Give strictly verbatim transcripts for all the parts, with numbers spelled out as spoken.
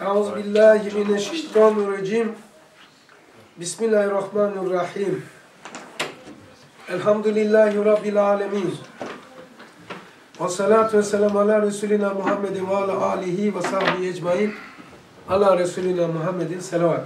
Euzubillahimineşşeytanirracim. Bismillahirrahmanirrahim. Elhamdülillahi Rabbil alemin. Ve salatu ve selamu ala Resulina Muhammedin ve ala alihi ve sahbihi ecmain. Ala Resulina Muhammedin selavat.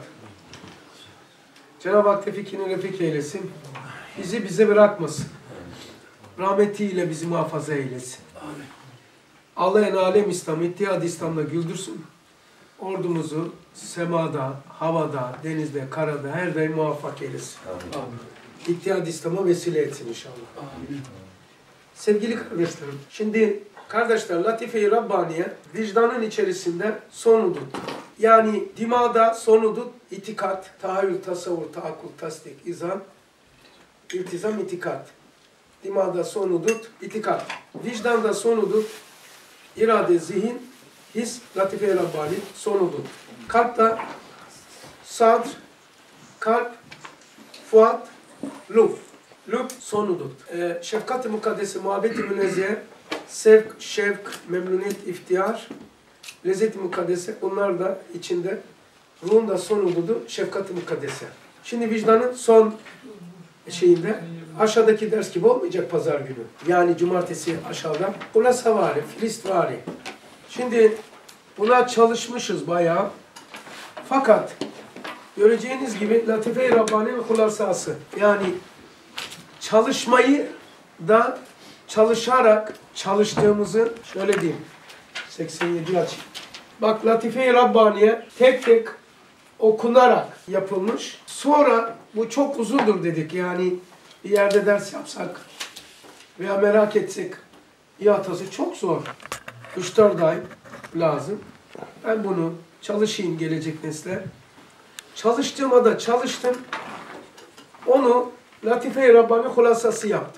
Cenab-ı Hak tevfikini refik eylesin. Bizi bize bırakmasın. Rahmetiyle bizi muhafaza eylesin. Allah en alem İslam, İttihad İslam'da güldürsün. Ordumuzu semada, havada, denizde, karada her daim muvaffak eylesin. Amin. İttihad İslam'a vesile etsin inşallah. Amin. Sevgili kardeşlerim, şimdi kardeşler Latife-i Rabbaniye vicdanın içerisinde son hudut. Yani dimada son hudut, itikat, tahayyül, tasavvur, taakkul, tasdik, izan, iltizam, itikat. Dimada son hudut, itikat. Vicdanda son hudut, irade, zihin, his, Latife-i Rabbani, son hudut. Kalpta sadr, kalp, fuat, luf. Lüb, son hudut. Ee, Şefkat-ı mukaddesi, muhabbet-i münezzihe, sevk, şevk, memnuniyet, iftihar, lezzet-i mukaddese, bunlar da içinde. Ruhun da son hududu, şefkat-ı mukaddese. Şimdi vicdanın son şeyinde, aşağıdaki ders gibi olmayacak pazar günü. Yani cumartesi aşağıda. Hulasa vari, filist vari. Şimdi buna çalışmışız bayağı. Fakat göreceğiniz gibi Latife-i Rabbani'nin hulasası. Yani çalışmayı da çalışarak çalıştığımızı şöyle diyeyim. seksen yedi aç. Bak Latife-i Rabbaniye tek tek okunarak yapılmış. Sonra bu çok uzundur dedik. Yani bir yerde ders yapsak veya merak etsek ihatası çok zor. üç dört ay lazım. Ben bunu çalışayım gelecek nesle. Çalıştığıma da çalıştım. Onu Latife-i Rabbani hulasası yaptım.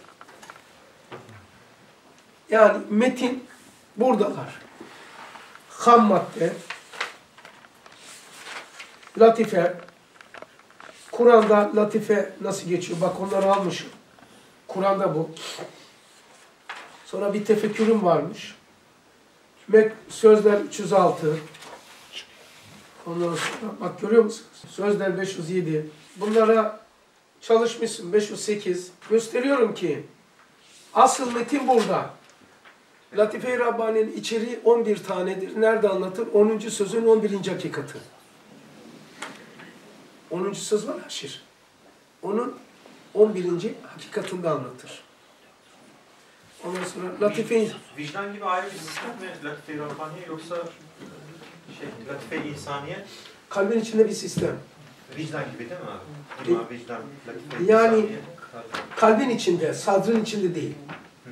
Yani metin buradalar. Ham madde, latife, Kur'an'da latife nasıl geçiyor? Bak onları almışım. Kur'an'da bu. Sonra bir tefekkürüm varmış. Sözler üç yüz altı. Ondan sonra bak görüyor musunuz? Sözler beş yüz yedi. Bunlara çalışmışsın beş yüz sekiz. Gösteriyorum ki asıl metin burada. Latife-i Rabbani'nin içeriği on bir tanedir. Nerede anlatır? onuncu sözün on birinci hakikati. onuncu söz var haşir. Onun on birinci hakikatinde anlatır. Ondan sonra Latife-i... Vicdan gibi ayrı bir sistem mi Latife-i Rabbaniye yoksa şey, Latife-i İnsaniye? Kalbin içinde bir sistem. Vicdan gibi değil mi abi? İma, vicdan, Latife-i Yani İnsaniye. kalbin içinde, sadrın içinde değil. Hmm.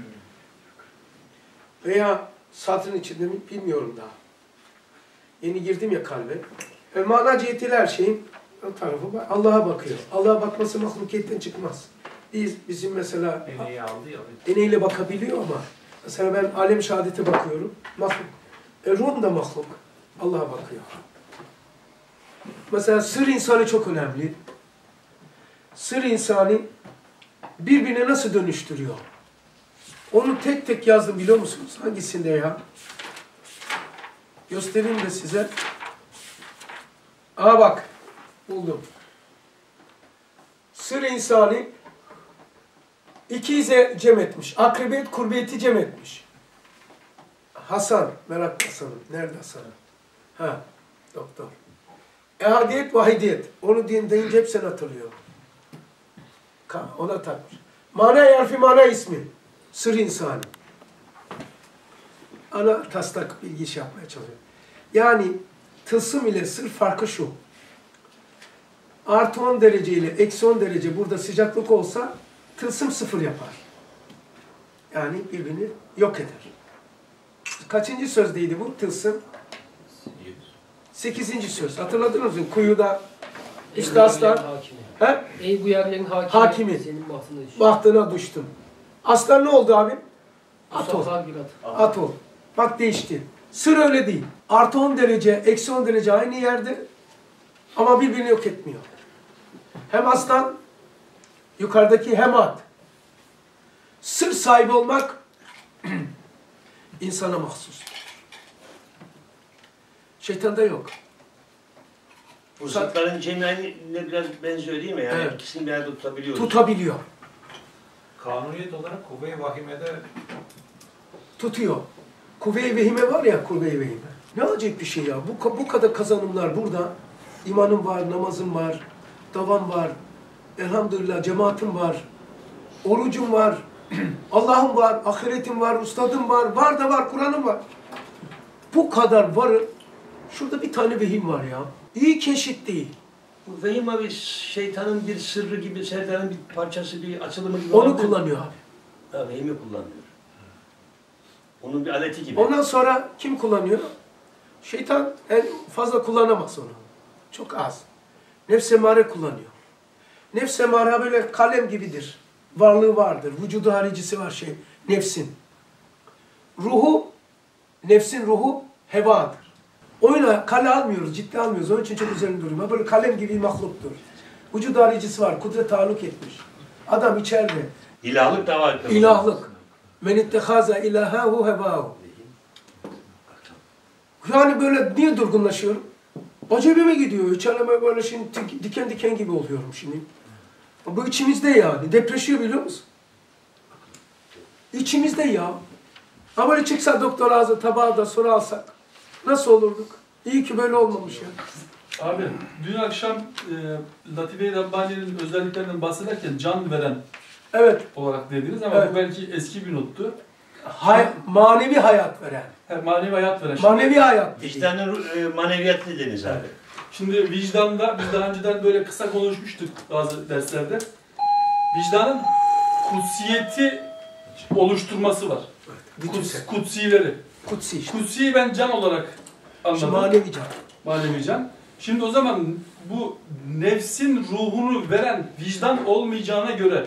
Veya sadrın içinde mi bilmiyorum daha. Yeni girdim ya kalbe. E, mana cihetiyle her şeyin o tarafı Allah'a bakıyor. Allah'a bakması mahlukiyetten çıkmaz. Biz, bizim mesela deneyi aldı ya. Deneyle bakabiliyor ama mesela ben alem şehadete bakıyorum. Mahluk. E, ruhum da mahluk. Allah'a bakıyor. Mesela sır insanı çok önemli. Sır insanı birbirine nasıl dönüştürüyor? Onu tek tek yazdım biliyor musunuz? Hangisinde ya? Göstereyim de size. Aa bak. Buldum. Sır insanı iki ize cem etmiş. Akribiyet, kurbiyeti cem etmiş. Hasan. Merak Hasan'ım. Nerede Hasan'ım? Ha. Doktor. Ehadiyet, vahidiyet. Onu deyince hep sen hatırlıyor. Ona takmış. Mana harfi, mana ismi. Sır insanı. Ana taslak bilgi iş yapmaya çalışıyor. Yani tılsım ile sır farkı şu. Artı on derece ile eksi on derece burada sıcaklık olsa tılsım sıfır yapar. Yani birbirini yok eder. Kaçıncı sözdeydi bu tılsım? Sekizinci söz. Hatırladınız mı? Kuyuda işte aslan. He? Ey bu yerlerin hakimi. Hakimi. Senin bahtına düştüm. Bahtına düştüm. Aslan ne oldu abi? At ol. At. At ol. Bak değişti. Sır öyle değil. Artı on derece, eksi on derece aynı yerde ama birbirini yok etmiyor. Hem aslan, yukarıdaki hem at. Sır sahibi olmak insana mahsus. Şeytanda yok. Bu zıtların cemiyenine biraz benziyor değil mi? Yani Evet. ikisini bir arada tutabiliyoruz. Tutabiliyor. Kanuniyet olarak kuvve-i vahimede Tutuyor. Kuvve-i vehime var ya, kuvve-i vehime. Ne acayip bir şey ya. Bu, bu kadar kazanımlar burada. İmanım var, namazım var, davam var. Elhamdülillah cemaatim var. Orucum var. Allah'ım var, ahiretim var, ustadım var. Var da var, Kur'an'ım var. Bu kadar varı. Şurada bir tane vehim var ya. İyi keşit değil. Bu vehim abi şeytanın bir sırrı gibi, şeytanın bir parçası, bir açılımı gibi. Onu olabilir. kullanıyor abi. Ha, vehimi kullanıyor. Onun bir aleti gibi. Ondan sonra kim kullanıyor? Şeytan en fazla kullanamaz onu. Çok az. Nefs-i emare kullanıyor. Nefs-i emare böyle kalem gibidir. Varlığı vardır. Vücudu haricisi var şey. Nefsin. Ruhu, nefsin ruhu hevadır. Oyuna kale almıyoruz, ciddi almıyoruz. Onun için çok üzerinde duruyor. Böyle kalem gibi mahluktur. Vücudu haricisi var. Kudret taluk etmiş. Adam içeride. İlahlık da var. İlahlık. Men ittehaza ilahahu hevahu. Yani böyle niye durgunlaşıyorum? Acebime gidiyor. İçeride böyle şimdi diken diken gibi oluyorum şimdi. Bu içimizde yani. Depreşiyor biliyor musun? İçimizde ya. Ama böyle çıksa doktor ağzı tabağı da soru alsak nasıl olurduk? İyi ki böyle olmamış ya. Abi dün akşam e, Latife-i Rabbani'nin özelliklerinden bahsederken can veren Evet. olarak dediniz ama Evet. bu belki eski bir nottu. Hay manevi hayat veren. He, manevi hayat veren. Şimdi, Manevi hayat. dediği. Vicdanın e, maneviyatı dediniz abi. şimdi vicdanda, biz daha önceden böyle kısa konuşmuştuk bazı derslerde. Vicdanın kutsiyeti oluşturması var. Kuts, Bütünsel. kutsileri. Kutsi işte. Kutsiyi ben can olarak İşte anladım. manevi can. Manevi can. Şimdi o zaman bu nefsin ruhunu veren vicdan olmayacağına göre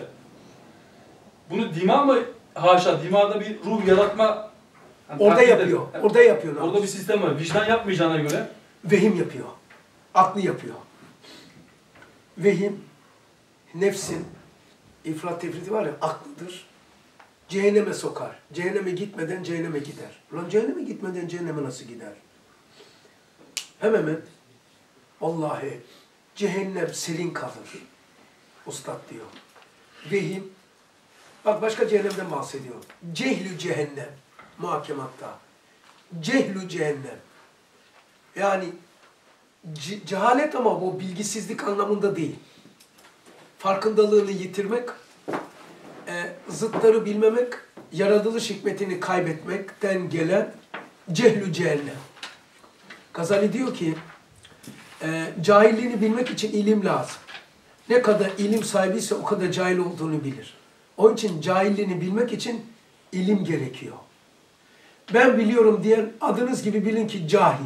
bunu dima mı, haşa dimada bir ruh yaratma yani Orada takdir yapıyor. eder. Orada yapıyor. Orada bir sistem var. Vicdan yapmayacağına göre Vehim yapıyor. Aklı yapıyor. Vehim, nefsin, ifrat tefriti var ya, aklıdır. Cehenneme sokar. Cehenneme gitmeden cehenneme gider. Ulan cehenneme gitmeden cehenneme nasıl gider? Hemen hemen, vallahi cehennem serin kalır. Ustad diyor. Vehim, bak başka cehennemden bahsediyor. Cehlü cehennem, muhakematta. Cehlü cehennem. Yani ce cehalet ama bu bilgisizlik anlamında değil. Farkındalığını yitirmek, e, zıtları bilmemek, yaratılış hikmetini kaybetmekten gelen cehlü cehennem. Gazali diyor ki, e, cahilliğini bilmek için ilim lazım. Ne kadar ilim sahibiyse o kadar cahil olduğunu bilir. Onun için cahilliğini bilmek için ilim gerekiyor. Ben biliyorum diyen adınız gibi bilin ki cahil.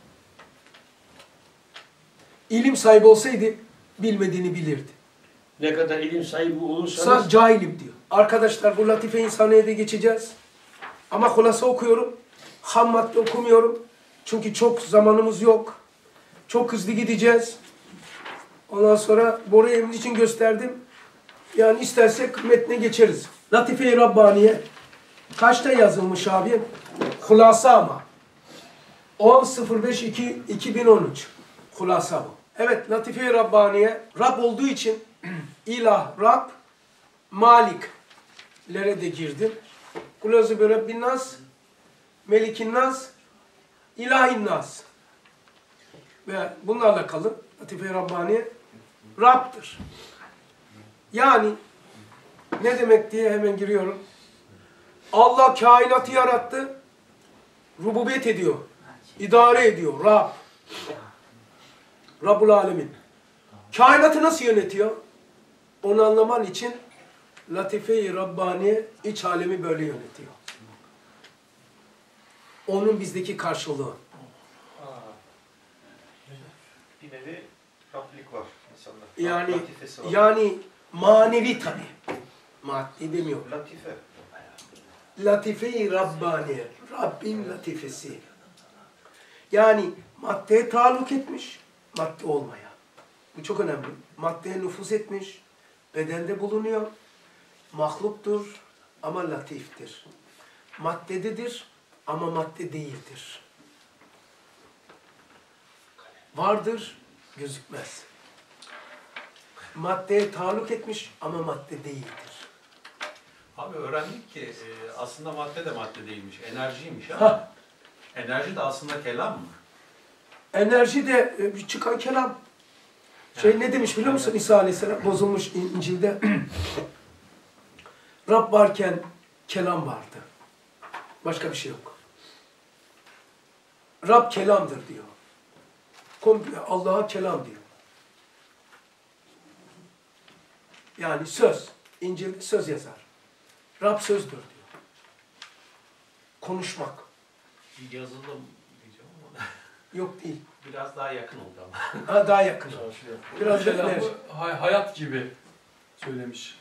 İlim sahibi olsaydı bilmediğini bilirdi. Ne kadar ilim sahibi olursanız... Sa cahilim diyor. Arkadaşlar bu latife insaniyede geçeceğiz. Ama hulasa okuyorum. Ham madde okumuyorum. Çünkü çok zamanımız yok. Çok hızlı gideceğiz. Ondan sonra Bora'yı emin için gösterdim. Yani istersek metne geçeriz. Latife-i Rabbaniye kaçta yazılmış abi? Hulasa ama. on sıfır beş iki bin on üç. Hulasa bu. Evet, Latife-i Rabbaniye Rab olduğu için ilah, Rab, Maliklere de girdim. Kulazı bi Rabbin nas, Melikin nas, İlahin nas. Ve bunlarla kalın. Latife-i Rabbaniye Rab'dır. Yani ne demek diye hemen giriyorum. Allah kainatı yarattı, rububiyet ediyor, idare ediyor, Rab. Rabbul Alemin. Kainatı nasıl yönetiyor? Onu anlaman için Latife-i Rabbani iç alemi böyle yönetiyor. Onun bizdeki karşılığı. Bir nevi Rablik var insanda. Yani Latifesi var. yani manevi tabi. Maddi demiyor. Latife. Latife-i Rabbani. Rabbin latifesi. Yani maddeye taalluk etmiş, madde olmaya. Bu çok önemli. Maddeye nüfuz etmiş, bedende bulunuyor, mahluktur ama latiftir. Maddededir ama madde değildir. Vardır gözükmez. Maddeye taalluk etmiş ama madde değildir. Abi öğrendik ki e, aslında madde de madde değilmiş, enerjiymiş ama Ha, enerji de aslında kelam mı? enerji de e, bir çıkan kelam. Şey ne demiş biliyor musun İsa Aleyhisselam? Bozulmuş İn- İncil'de. Rab varken kelam vardı. Başka bir şey yok. Rab kelamdır diyor. Komple Allah'a kelam diyor. Yani söz. İncil söz yazar. Rab sözdür diyor. Konuşmak. Yazılım diyeceğim ama Yok değil. biraz daha yakın oldu ama. Ha, daha yakın. Biraz da Kelamı enerji. hay- hayat gibi söylemiş.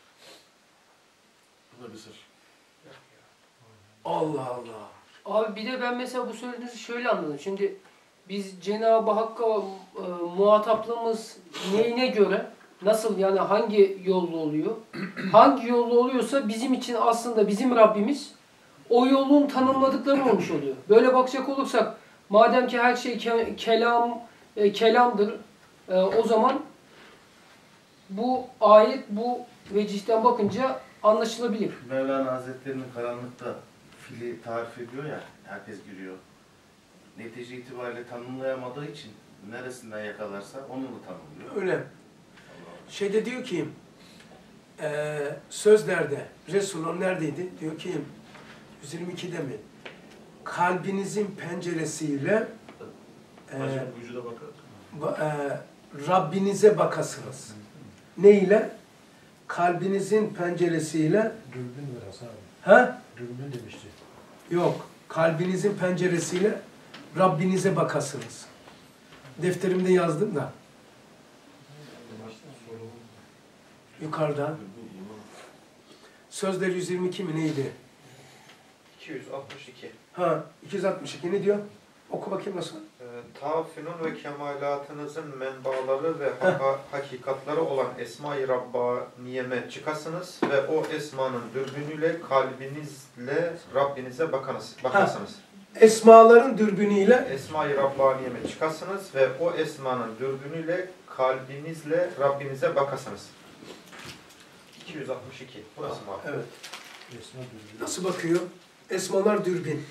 Bu da bir sır. Allah Allah. Abi bir de ben mesela bu söylediğinizi şöyle anladım. Şimdi biz Cenab-ı Hakk'a e, muhataplığımız neyine göre, nasıl yani hangi yollu oluyor? Hangi yollu oluyorsa bizim için aslında bizim Rabbimiz o yolun tanımladıkları olmuş oluyor. Böyle bakacak olursak madem ki her şey ke- kelam e, kelamdır, e, o zaman bu ayet bu vecihten bakınca anlaşılabilir. Mevlana Hazretleri'nin karanlıkta fili tarif ediyor ya, herkes giriyor. Netice itibariyle tanımlayamadığı için neresinden yakalarsa onu da tanımlıyor. Öyle. Şeyde diyor ki, e, sözlerde, Resulullah neredeydi? Diyor ki, yüz yirmi ikide mi? Kalbinizin penceresiyle e, Hacım vücuda bakar. ba- e, Rabbinize bakasınız. Ne ile? Kalbinizin penceresiyle, Dürbün ver Hasan abi. ha? Dürbün demişti. Yok. Kalbinizin penceresiyle Rabbinize bakasınız. Defterimde yazdım da. Yukarıda. Sözler yüz yirmi iki mi neydi? iki yüz altmış iki. Ha, iki yüz altmış iki ne diyor? Oku bakayım nasıl? Ee, Taafünün ve kemalatınızın menbaları ve haka- hakikatları olan Esma-i Rabbaniye'me çıkasınız ve o esmanın dürbünüyle kalbinizle Rabbinize bakanız, bakasınız. Esmaların dürbünüyle Esma-i Rabbaniye'me çıkasınız ve o esmanın dürbünüyle kalbinizle Rabbinize bakasınız. iki yüz altmış iki. Burası mı? evet. Esma dürbün. Nasıl bakıyor? Esmalar dürbün.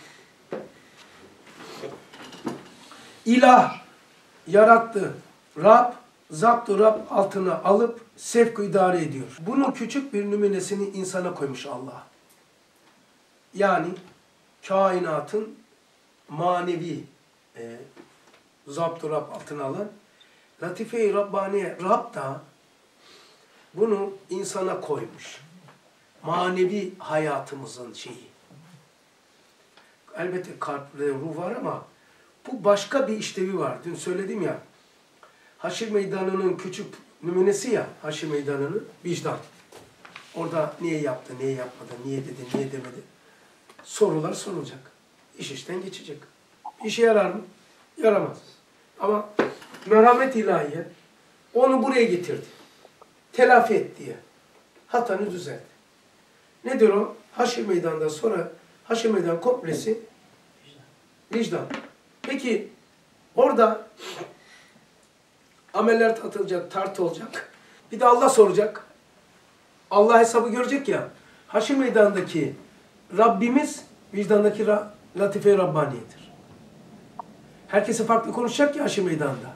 İlah yarattı. Rab, zapt-ı Rab altına alıp sevk idare ediyor. Bunun küçük bir numunesini insana koymuş Allah. Yani kainatın manevi e, zapt-ı Rab altına alan Latife-i Rabbaniye, Rab da bunu insana koymuş. Manevi hayatımızın şeyi. Elbette kalp ve ruh var ama bu başka bir işlevi var. Dün söyledim ya, Haşr Meydanı'nın küçük numunesi ya, Haşr Meydanı'nın vicdan. Orada niye yaptı, niye yapmadı, niye dedi, niye demedi. Sorular sorulacak. İş işten geçecek. İşe yarar mı? Yaramaz. Ama merhamet ilahiye onu buraya getirdi. Telafi et diye. Hatanı düzelt. Nedir o? Haşr Meydan'dan sonra Haşr Meydan komplesi vicdan. Peki orada ameller atılacak, tartı olacak. Bir de Allah soracak. Allah hesabı görecek ya. Haşr Meydan'daki Rabbimiz vicdandaki Ra Latife-i Rabbaniye'dir. Herkese farklı konuşacak ya Haşr Meydan'da.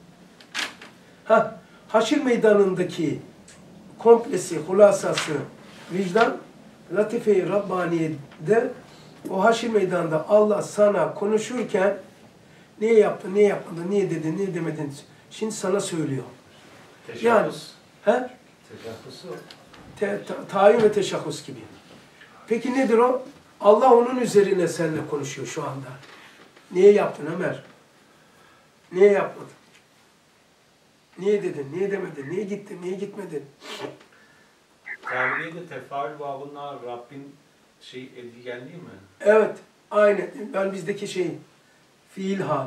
Ha, Haşr Meydanı'ndaki komplesi, hulasası, vicdan, Latife-i Rabbaniye'de o Haşr Meydanı'nda Allah sana konuşurken niye yaptın, niye yapmadın, niye dedin, niye demedin, şimdi sana söylüyor. Yani, he? Teşebbüsü o. Te, ta, tayin ve teşahhus gibi. Peki nedir o? Allah onun üzerine seninle konuşuyor şu anda. Niye yaptın Ömer? Niye yapmadın? Niye dedin, niye demedin, niye gittin, niye gitmedin? Tevhid-i tefaül babına Rabbin şey edilgenliği mi? Evet, aynen. Ben bizdeki şey, fiil hal.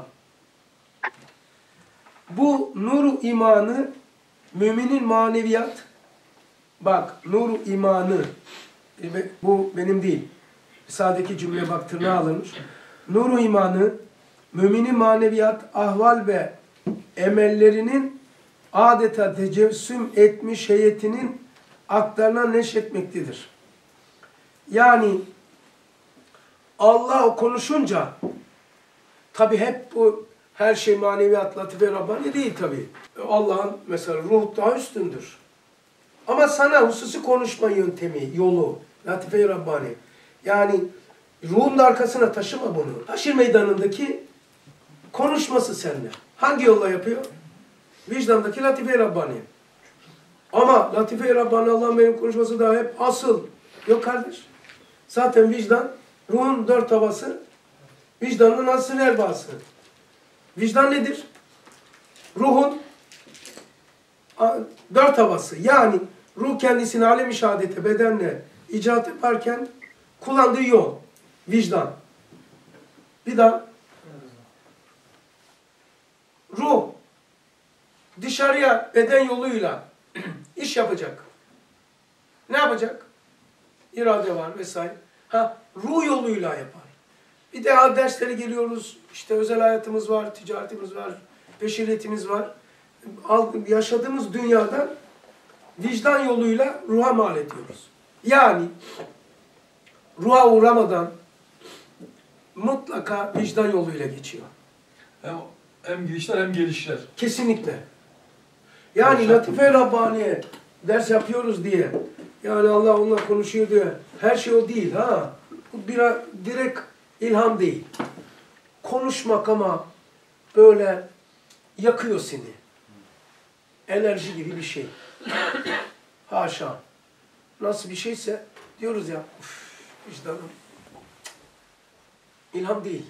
Bu nuru imanı, müminin maneviyat, bak nuru imanı, bu benim değil, sağdaki cümle bak tırnağa alınmış. Nuru imanı, müminin maneviyat, ahval ve emellerinin adeta tecessüm etmiş heyetinin aklarına neşretmektedir. Yani Allah konuşunca, tabi hep bu her şey maneviyat, latife, Rabbani değil tabi. Allah'ın mesela ruh daha üstündür. Ama sana hususi konuşma yöntemi, yolu, latife-i Rabbani. Yani ruhun da arkasına taşıma bunu. Haşir meydanındaki konuşması seninle. Hangi yolla yapıyor? Vicdandaki latife-i Rabbani. Ama latife-i Rabbani Allah'ın benim konuşması da hep asıl. Yok kardeş. Zaten vicdan, ruhun dört havası, vicdanın asıl erbası. Vicdan nedir? Ruhun dört havası. Yani ruh kendisini alem-i şehadete bedenle icat yaparken kullandığı yol. Vicdan. Bir daha. Ruh dışarıya beden yoluyla iş yapacak. Ne yapacak? İrade var vesaire. Ha, ruh yoluyla yapar. Bir de derslere geliyoruz. İşte özel hayatımız var, ticaretimiz var, beşeriyetimiz var. Yaşadığımız dünyadan vicdan yoluyla ruha mal ediyoruz. Yani ruha uğramadan mutlaka vicdan yoluyla geçiyor. Hem, hem girişler hem gelişler. Kesinlikle. Yani Latife Rabbani'ye ders yapıyoruz diye, yani Allah onunla konuşuyor diye, her şey o değil ha. Bu bir direkt ilham değil. Konuşmak ama böyle yakıyor seni. Enerji gibi bir şey. Haşa. Nasıl bir şeyse diyoruz ya, uf, vicdanım. İlham değil.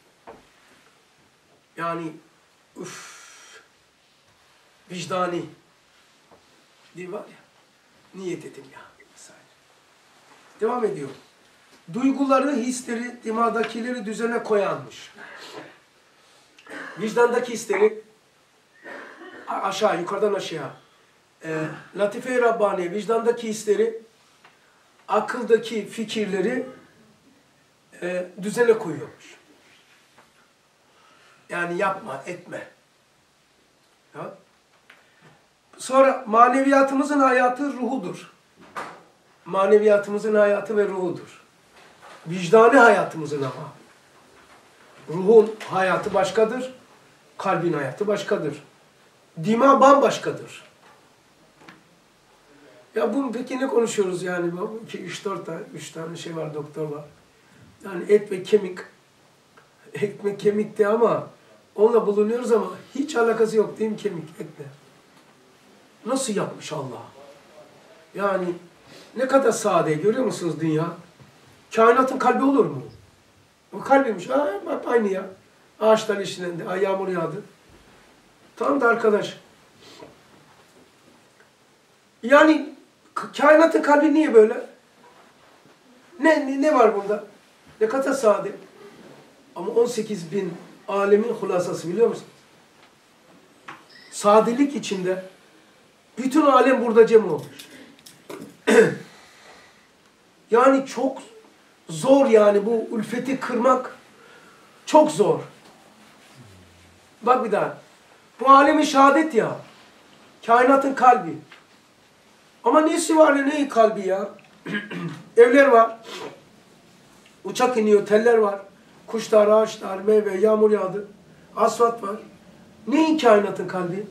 Yani uf, vicdani. Değil var ya, niyet edin ya. Vesaire. Devam ediyor. Duyguları, hisleri, dimağdakileri düzene koyanmış. Vicdandaki hisleri aşağı, yukarıdan aşağı. E, Latife-i Rabbani, vicdandaki hisleri, akıldaki fikirleri e, düzene koyuyormuş. Yani yapma, etme. Ya. Sonra maneviyatımızın hayatı ruhudur. Maneviyatımızın hayatı ve ruhudur. Vicdani hayatımızın ama. Ruhun hayatı başkadır, kalbin hayatı başkadır. Dima bambaşkadır. Ya bunu peki ne konuşuyoruz yani? iki, üç, dört tane, üç tane şey var, doktor var. Yani et ve kemik. Et ve kemikti ama onunla bulunuyoruz ama hiç alakası yok değil mi kemik, etle? Nasıl yapmış Allah? Yani ne kadar sade, görüyor musunuz dünya? Kainatın kalbi olur mu? O kalbiymiş. Aa, bak aynı ya. Ağaçlar yeşillendi, ay yağmur yağdı. Tamam da arkadaş. Yani kainatın kalbi niye böyle? Ne, ne, ne var bunda? Ne kadar sade. Ama on sekiz bin alemin hulasası, biliyor musun? Sadelik içinde bütün alem burada cem olmuş. Yani çok zor yani bu ülfeti kırmak çok zor. Bak bir daha. Bu alemi şehadet ya. Kainatın kalbi. Ama nesi var ya, ne kalbi ya? Evler var. Uçak iniyor, teller var. Kuşlar, ağaçlar, meyve, yağmur yağdı. Asfalt var. Neyin kainatın kalbi?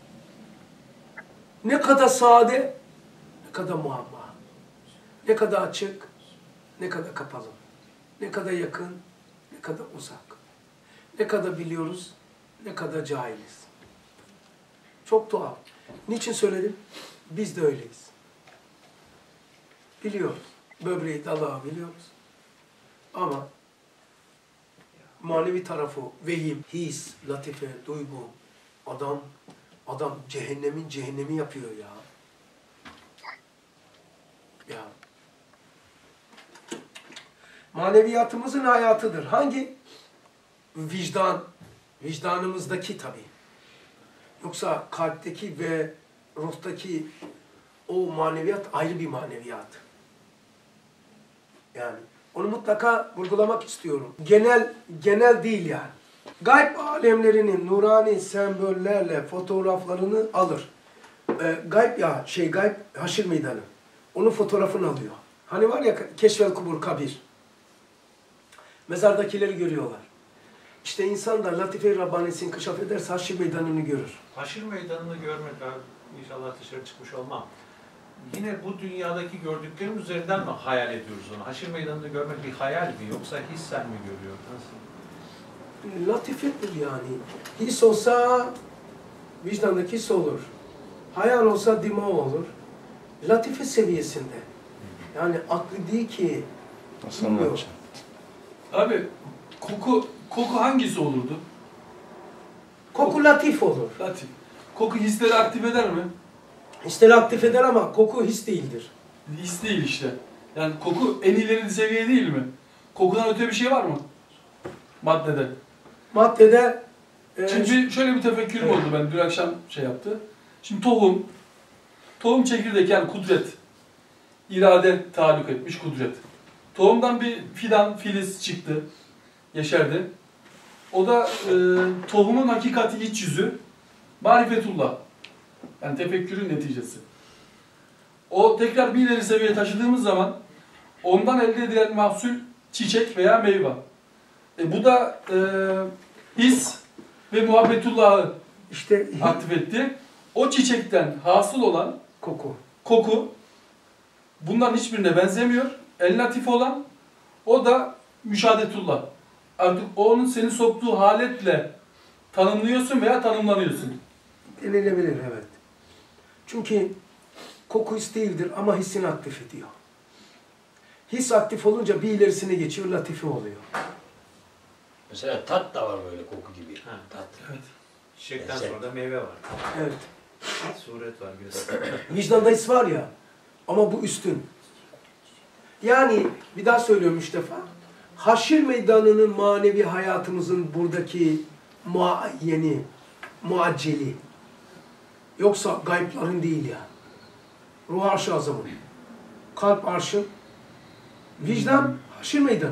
Ne kadar sade, ne kadar muamma. Ne kadar açık, ne kadar kapalı. Ne kadar yakın, ne kadar uzak. Ne kadar biliyoruz, ne kadar cahiliz. Çok tuhaf. Niçin söyledim? Biz de öyleyiz. Biliyoruz. Böbreği, dalağı biliyoruz. Ama manevi tarafı, vehim, his, latife, duygu, adam, adam cehennemin cehennemi yapıyor ya. Ya. Maneviyatımızın hayatıdır. Hangi? Vicdan. Vicdanımızdaki tabii. Yoksa kalpteki ve ruhtaki o maneviyat ayrı bir maneviyat. Yani onu mutlaka vurgulamak istiyorum. Genel genel değil yani. Gayb alemlerinin nurani sembollerle fotoğraflarını alır. E, gayb ya, şey gayb, haşir meydanı. Onun fotoğrafını alıyor. Hani var ya Keşfel Kubur, kabir. Mezardakileri görüyorlar. İşte insan da Latife-i Rabbani'sini kışaf ederse haşir meydanını görür. Haşir meydanını görmek abi, inşallah dışarı çıkmış olmam. Yine bu dünyadaki gördüklerim üzerinden mi hayal ediyoruz onu? Haşir meydanını görmek bir hayal mi yoksa hissen mi görüyor? Nasıl? Latifedir yani. His olsa vicdandaki his olur. Hayal olsa dima olur. Latife seviyesinde. Yani aklı değil ki. Nasıl bilmiyor. anlatacağım? Abi koku koku hangisi olurdu? Koku latif olur. Latif. Koku hisleri aktif eder mi? Hisleri aktif eder ama koku his değildir. His değil işte. Yani koku en ileri seviye değil mi? Kokudan öte bir şey var mı? Maddede. Maddede e, Şimdi bir, şöyle bir tefekkürüm Evet. oldu, ben dün akşam şey yaptı. Şimdi tohum, tohum çekirdek yani kudret, irade taluk etmiş kudret. Tohumdan bir fidan, filiz çıktı, yeşerdi. O da e, tohumun hakikati iç yüzü, marifetullah. Yani tefekkürün neticesi. O tekrar bir ileri seviyeye taşıdığımız zaman ondan elde edilen mahsul çiçek veya meyve. E, bu da e, his ve muhabbetullah'ı işte aktif etti. O çiçekten hasıl olan koku. koku bunların hiçbirine benzemiyor. El latif olan o da müşahadetullah. Artık o onun seni soktuğu haletle tanımlıyorsun veya tanımlanıyorsun. Denilebilir evet. Çünkü koku his değildir ama hissini aktif ediyor. His aktif olunca bir ilerisine geçiyor, latife oluyor. Mesela tat da var böyle koku gibi. Ha. Tat. Evet. Çiçekten Evet. sonra da meyve var. Evet. Suret var, göz. Vicdanda his var ya, ama bu üstün. Yani bir daha söylüyorum üç defa. Haşir meydanının manevi hayatımızın buradaki muayyeni, muacceli. Yoksa gaypların değil ya. Ruh arşı azamın. Kalp arşı. Vicdan haşir meydanı.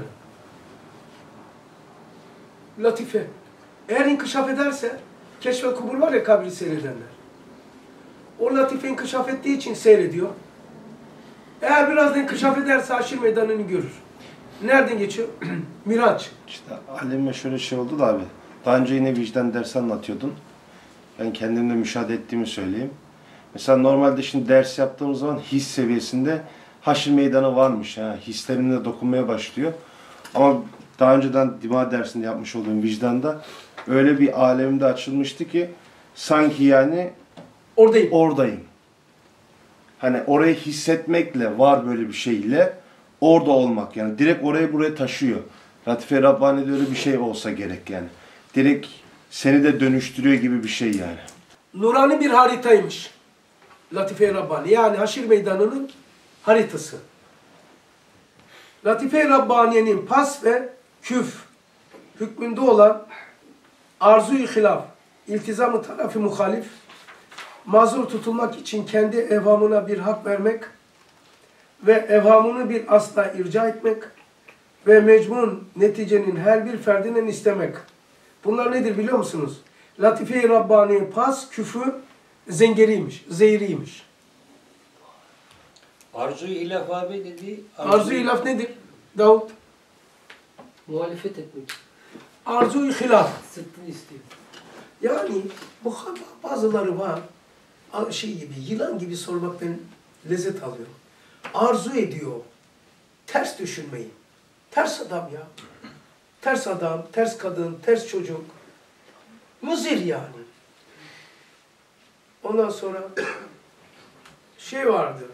Latife. Eğer inkişaf ederse, keşf-i kubur var ya kabri seyredenler. O latife inkişaf ettiği için seyrediyor. Eğer biraz da inkişaf ederse haşir meydanını görür. Nereden geçiyor? Miraç. İşte alemime şöyle şey oldu da abi. Daha önce yine vicdan dersi anlatıyordun. Ben kendimde müşahede ettiğimi söyleyeyim. Mesela normalde şimdi ders yaptığımız zaman his seviyesinde haşir meydanı varmış. Ha, hislerimle dokunmaya başlıyor. Ama daha önceden dima dersinde yapmış olduğum vicdanda öyle bir alemde açılmıştı ki sanki yani Oradayım. oradayım. Hani orayı hissetmekle, var böyle bir şeyle orada olmak yani direkt orayı buraya taşıyor. Latife-i Rabbani'de öyle bir şey olsa gerek yani. Direkt seni de dönüştürüyor gibi bir şey yani. Nurani bir haritaymış. Latife-i Rabbani. Yani haşir meydanının haritası. Latife-i Rabbani'nin pas ve küf hükmünde olan arzu-i hilaf, iltizam-ı tarafı muhalif, mazur tutulmak için kendi evhamına bir hak vermek ve evhamını bir asla irca etmek ve mecbun neticenin her bir ferdinden istemek. Bunlar nedir biliyor musunuz? Latife-i Rabbani pas, küfü zengeriymiş, zehriymiş. Arzu-i ilaf abi dedi. Arzu-i hilaf nedir Davut? Muhalefet etmek. Arzu-i hilaf. Sırtını istiyor. Yani bu bazıları var. Şey gibi, yılan gibi sormaktan lezzet alıyor. Arzu ediyor. Ters düşünmeyi. Ters adam ya. Ters adam, ters kadın, ters çocuk. Muzir yani. Ondan sonra şey vardı.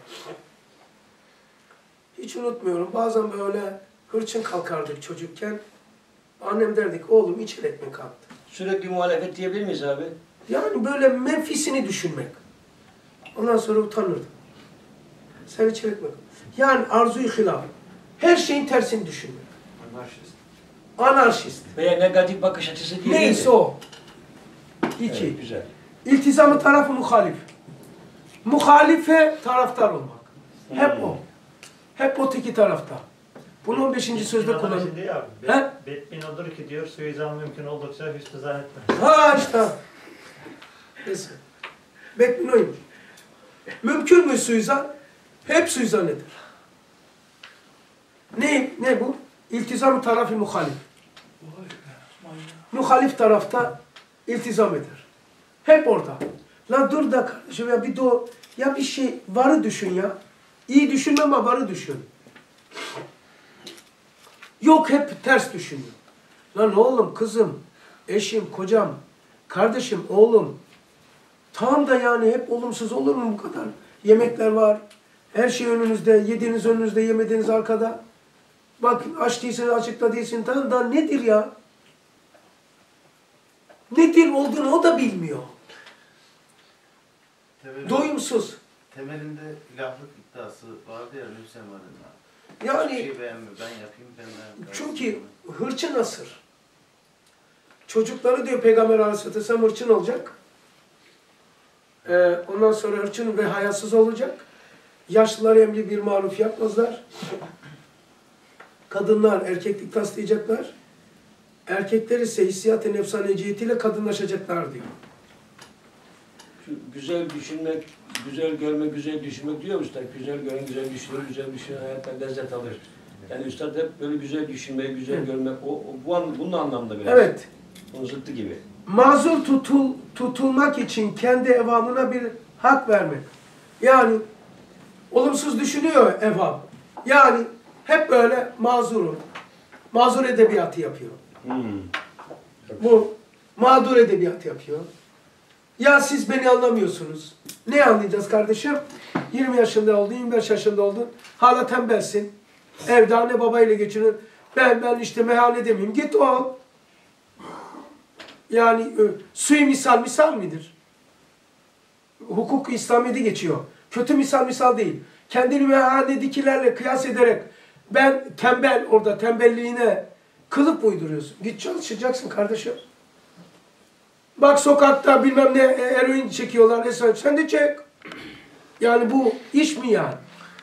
Hiç unutmuyorum. Bazen böyle hırçın kalkardık çocukken. Annem derdik oğlum içerek mi kalktı? Sürekli muhalefet diyebilir miyiz abi? Yani böyle menfisini düşünmek. Ondan sonra utanırdım. Sen içerek mi? Yani arzu-i hilaf. Her şeyin tersini düşünmek. Anarşist. Anarşist. Veya negatif bakış açısı diyebilir miyiz? Neyse o. İki. Evet, güzel. İltizamı tarafı muhalif. Muhalife taraftar olmak. Hep o. Hep o teki tarafta. Bunu on beşinci sözde kullanıyor. Diyor ya, He? Betmin odur ki diyor, suizan mümkün oldukça hüsnü zannetme. Ha işte. Neyse. Bekmin oymuş. Mümkün mü suizan? Hep suizan eder. Ne, ne bu? İltizam-ı tarafı muhalif. Muhalif tarafta iltizam eder. Hep orada. Lan dur da kardeşim ya bir do ya bir şey varı düşün ya. İyi düşünme ama varı düşün. Yok hep ters düşünüyor. Lan oğlum, kızım, eşim, kocam, kardeşim, oğlum. Tam da yani hep olumsuz olur mu bu kadar? Yemekler var. Her şey önünüzde. Yediğiniz önünüzde, yemediğiniz arkada. Bak aç değilsin, açıkta değilsin. Tamam da nedir ya? Nedir olduğunu o da bilmiyor. Temelinde, Doyumsuz. temelinde ilahlık iddiası vardı ya Nefs Emmare'nin. Yani Hiçbir şey beğenmiyor, ben yapayım, ben de çünkü hırçın asır. Çocukları diyor Peygamber Aleyhisselatü Vesselam hırçın olacak. Ee, ondan sonra hırçın ve hayasız olacak. Yaşlılar emri bir maruf yapmazlar. Kadınlar erkeklik taslayacaklar. Erkekler ise hissiyat-ı nefsane cihetiyle kadınlaşacaklar diyor. Şu güzel düşünmek, güzel görmek, güzel düşünmek diyor Üstad. Güzel gören, güzel düşünür, güzel düşünür, hayattan lezzet alır. Yani Üstad hep böyle güzel düşünmeyi, güzel Hı. görmek, o, o bu an, bunun anlamda biraz. Evet. Onun zıttı gibi. Mazur tutul, tutulmak için kendi evamına bir hak vermek. Yani olumsuz düşünüyor evam. Yani hep böyle mazurum. Mazur edebiyatı yapıyor. Hmm. Bu mağdur edebiyatı yapıyor. Ya siz beni anlamıyorsunuz. Ne anlayacağız kardeşim? yirmi yaşında oldun, yirmi beş yaşında oldun. Hala tembelsin. Evde anne babayla geçinir. Ben ben işte meyhane demeyeyim. Git ol. Yani e, suyu misal misal midir? Hukuk İslami'de geçiyor. Kötü misal misal değil. Kendini meyhanedekilerle kıyas ederek ben tembel orada tembelliğine kılıp uyduruyorsun. Git çalışacaksın kardeşim. Bak sokakta bilmem ne eroin çekiyorlar. Ne sen de çek. Yani bu iş mi yani?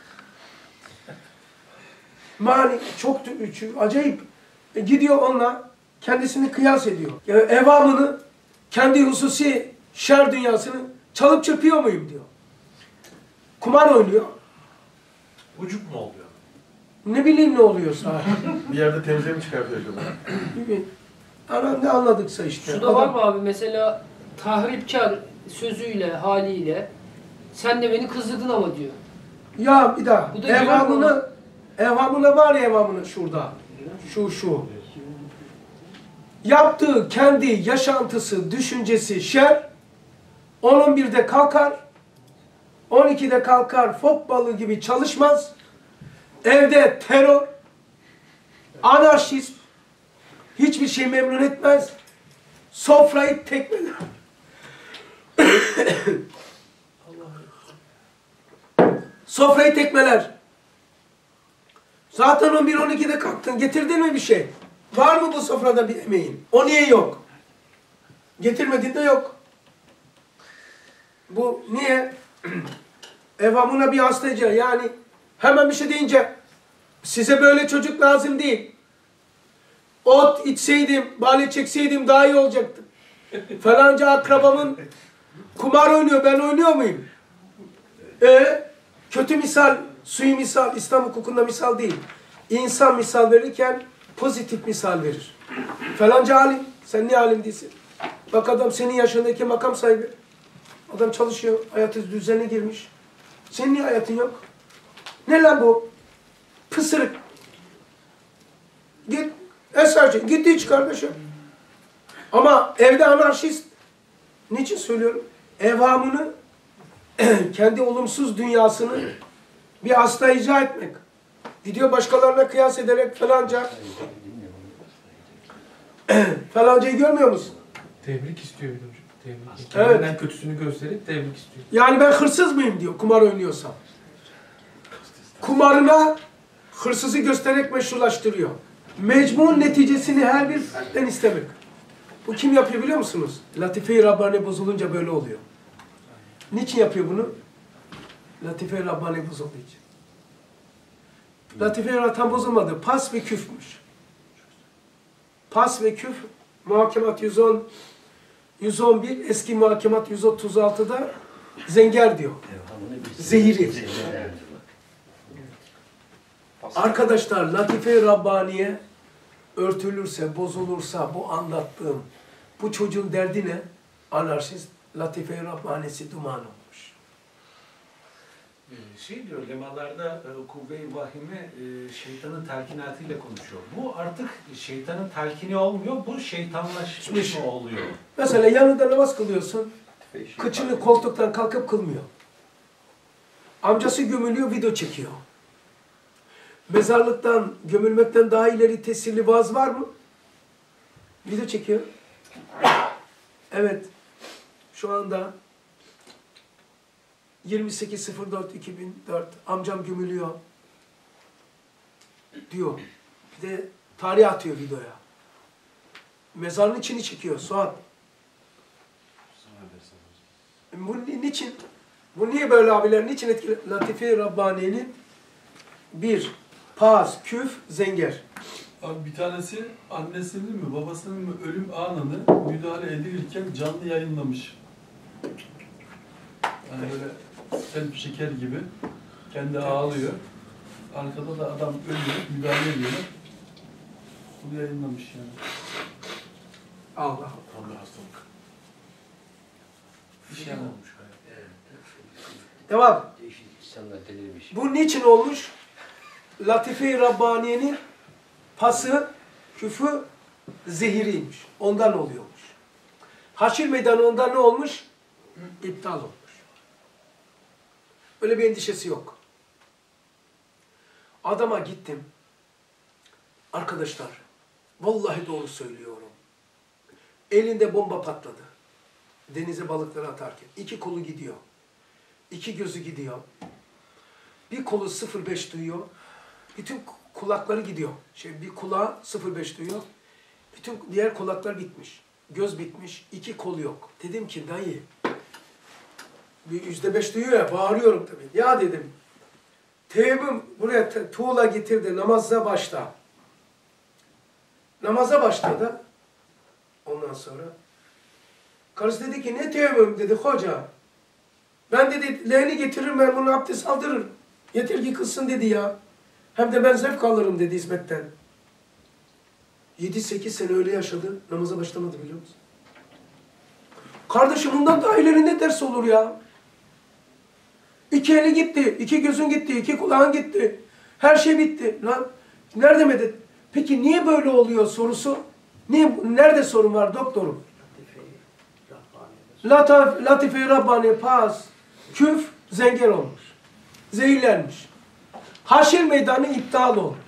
Mani çok acayip. E, gidiyor onunla kendisini kıyas ediyor. Yani evamını kendi hususi şer dünyasını çalıp çırpıyor muyum diyor. Kumar oynuyor. Ucuk mu oluyor? Ne bileyim ne oluyorsa. Bir yerde temizliğe mi çıkartıyor acaba? Aran ne anladıksa işte. Şu da var mı abi mesela tahripkar sözüyle, haliyle sen de beni kızdırdın ama diyor. Ya bir daha. Bu da Evhamını, evhamını var ya evhamını şurada. Şu şu. Yaptığı kendi yaşantısı, düşüncesi şer. on birde kalkar. on ikide kalkar fok balığı gibi çalışmaz. Evde terör, anarşizm, hiçbir şey memnun etmez. Sofrayı tekmeler. Sofrayı tekmeler. Zaten on bir on ikide kalktın. Getirdin mi bir şey? Var mı bu sofrada bir emeğin? O niye yok? Getirmedin de yok. Bu niye? Evamına bir hastayca yani hemen bir şey deyince size böyle çocuk lazım değil. Ot içseydim, bale çekseydim daha iyi olacaktı. Falanca akrabamın kumar oynuyor, ben oynuyor muyum? E kötü misal, suyu misal, İslam hukukunda misal değil. İnsan misal verirken pozitif misal verir. Falanca alim, sen niye alim değilsin? Bak adam senin yaşındaki makam sahibi. Adam çalışıyor, hayatı düzene girmiş. Senin niye hayatın yok? Ne lan bu? Pısırık. Git, esarcı, git iç kardeşim. Ama evde anarşist. Niçin söylüyorum? Evhamını, kendi olumsuz dünyasını bir hasta icra etmek. Gidiyor başkalarına kıyas ederek falanca. Falancayı görmüyor musun? Tebrik istiyor bir de hocam. Tebrik. Evet. Kendinden kötüsünü gösterip tebrik istiyor. Yani ben hırsız mıyım diyor kumar oynuyorsam. Kumarına hırsızı göstererek meşrulaştırıyor. Mecbur neticesini her bir fertten istemek. Bu kim yapıyor biliyor musunuz? Latife-i Rabbani bozulunca böyle oluyor. Niçin yapıyor bunu? Latife-i Rabbani bozulduğu için. Latife-i tam bozulmadı. Pas ve küfmüş. Pas ve küf muhakemat yüz on, yüz on bir, eski muhakemat yüz otuz altıda zenger diyor. Zehiri. Arkadaşlar Latife-i Rabbaniye örtülürse, bozulursa bu anlattığım, bu çocuğun derdi ne? Anarşist, Latife-i Rabbanisi duman olmuş. Şey diyor, lemalarda e, kuvve-i vahime e, şeytanın telkinatıyla konuşuyor. Bu artık şeytanın telkini olmuyor, bu şeytanlaşmış mı oluyor? Mesela yanında namaz kılıyorsun, kıçını koltuktan kalkıp kılmıyor. Amcası gömülüyor, video çekiyor. Mezarlıktan, gömülmekten daha ileri tesirli vaaz var mı? Video çekiyor. Evet, şu anda yirmi sekiz sıfır dört iki bin dört amcam gömülüyor diyor. Bir de tarih atıyor videoya. Mezarın içini çekiyor Suat. Bu niçin? Bu niye böyle abiler? Niçin etkili? Latife-i Rabbani'nin bir, paz, küf, zenger. Abi bir tanesi annesinin mi babasının mı ölüm anını müdahale edilirken canlı yayınlamış. Yani böyle selfie şeker gibi kendi ağlıyor. Arkada da adam ölüyor, müdahale ediyorlar. Bunu yayınlamış yani. Allah. Tam bir hastalık. Bir şey olmuş. Devam. İnsanlar delirmiş. Bu niçin olmuş? Latife-i Rabbaniye'nin pası, küfü, zehiriymiş. Ondan oluyormuş. Haşir meydanı ondan ne olmuş? İptal olmuş. Öyle bir endişesi yok. Adama gittim. Arkadaşlar, vallahi doğru söylüyorum. Elinde bomba patladı. Denize balıkları atarken. İki kolu gidiyor. İki gözü gidiyor. Bir kolu sıfır beş duyuyor. Bütün kulakları gidiyor. Şey, bir kulağı sıfır beş duyuyor. Bütün diğer kulaklar bitmiş. Göz bitmiş. İki kolu yok. Dedim ki dayı, bir yüzde beş duyuyor ya, bağırıyorum tabii. Ya dedim, Teyyub'um buraya tuğla getirdi, namaza başla. Namaza başladı. Ondan sonra karısı dedi ki, ne Teyyub'um dedi hoca. Ben dedi leğeni getiririm, ben bunu abdest aldırırım. Yeter ki kılsın dedi ya. Hem de ben zevk alırım dedi hizmetten. Yedi sekiz sene öyle yaşadı. Namaza başlamadı biliyor musun? Kardeşim bundan daha ilerinde ders olur ya. İki eli gitti, iki gözün gitti, iki kulağın gitti. Her şey bitti. Lan nerede medet? Peki niye böyle oluyor sorusu? Niye, nerede sorun var doktorum? Latif, Latife-i Rabbani, paz, küf, zenger olmuş. Zehirlenmiş. Haşir meydanı iptal olmuş.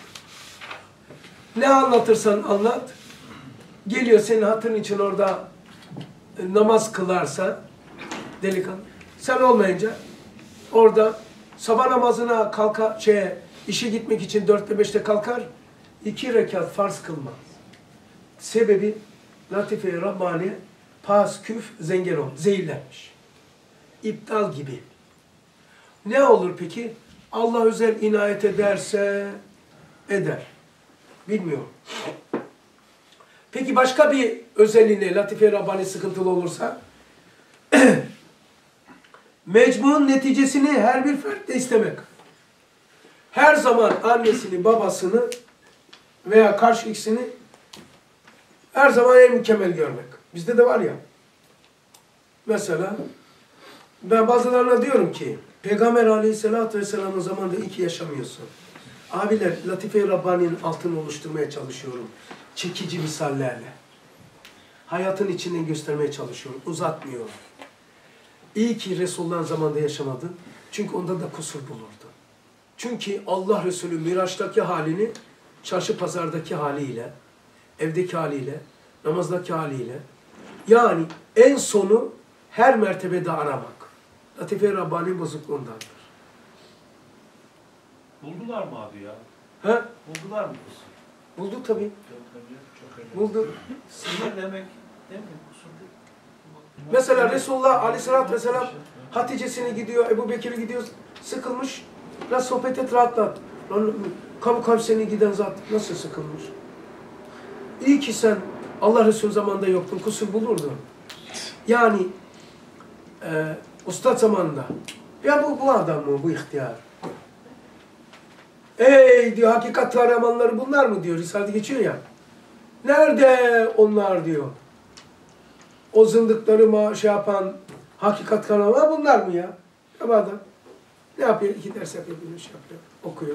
Ne anlatırsan anlat. Geliyor senin hatırın için orada namaz kılarsa delikanlı. Sen olmayınca orada sabah namazına kalkar, şeye, işe gitmek için dörtte beşte kalkar. iki rekat farz kılmaz. Sebebi Latife-i Rabbani pas, küf, zenger olmuş. Zehirlenmiş. İptal gibi. Ne olur peki? Allah özel inayet ederse eder. Bilmiyorum. Peki başka bir özelliğine Latife-i Rabbani sıkıntılı olursa mecmuun neticesini her bir fertte istemek. Her zaman annesini, babasını veya karşı ikisini her zaman en mükemmel görmek. Bizde de var ya. Mesela ben bazılarına diyorum ki Peygamber Aleyhisselatü Vesselam'ın zamanında iyi ki yaşamıyorsun. Abiler, Latife-i Rabbani'nin altını oluşturmaya çalışıyorum. Çekici misallerle. Hayatın içinden göstermeye çalışıyorum. Uzatmıyorum. İyi ki Resulullah'ın zamanında yaşamadın. Çünkü onda da kusur bulurdu. Çünkü Allah Resulü Miraç'taki halini çarşı pazardaki haliyle, evdeki haliyle, namazdaki haliyle, yani en sonu her mertebede aramak. Latife-i Rabbani bozukluğundandır. Buldular mı abi ya? He? Buldular mı kusur? Buldu tabii. Çok önemli. Buldu. Sinir demek değil mi? Kusur değil. Mesela Resulullah Aleyhisselatü Vesselam Hatice'sine gidiyor, Ebu Bekir'e gidiyor, sıkılmış. Biraz sohbet et, rahatlat. Lan kalp kalp seni giden zat nasıl sıkılmış? İyi ki sen Allah Resulü zamanında yoktun, kusur bulurdun. Yani e, ustad zamanında. Ya bu, bu adam mı, bu ihtiyar? Ey diyor, hakikat kahramanları bunlar mı diyor, Risale'de geçiyor ya. Nerede onlar diyor. O zındıkları ma şey yapan hakikat kahramanları bunlar mı ya? Ya bu adam ne yapıyor? İki ders yapıyor, bir şey yapıyor, okuyor.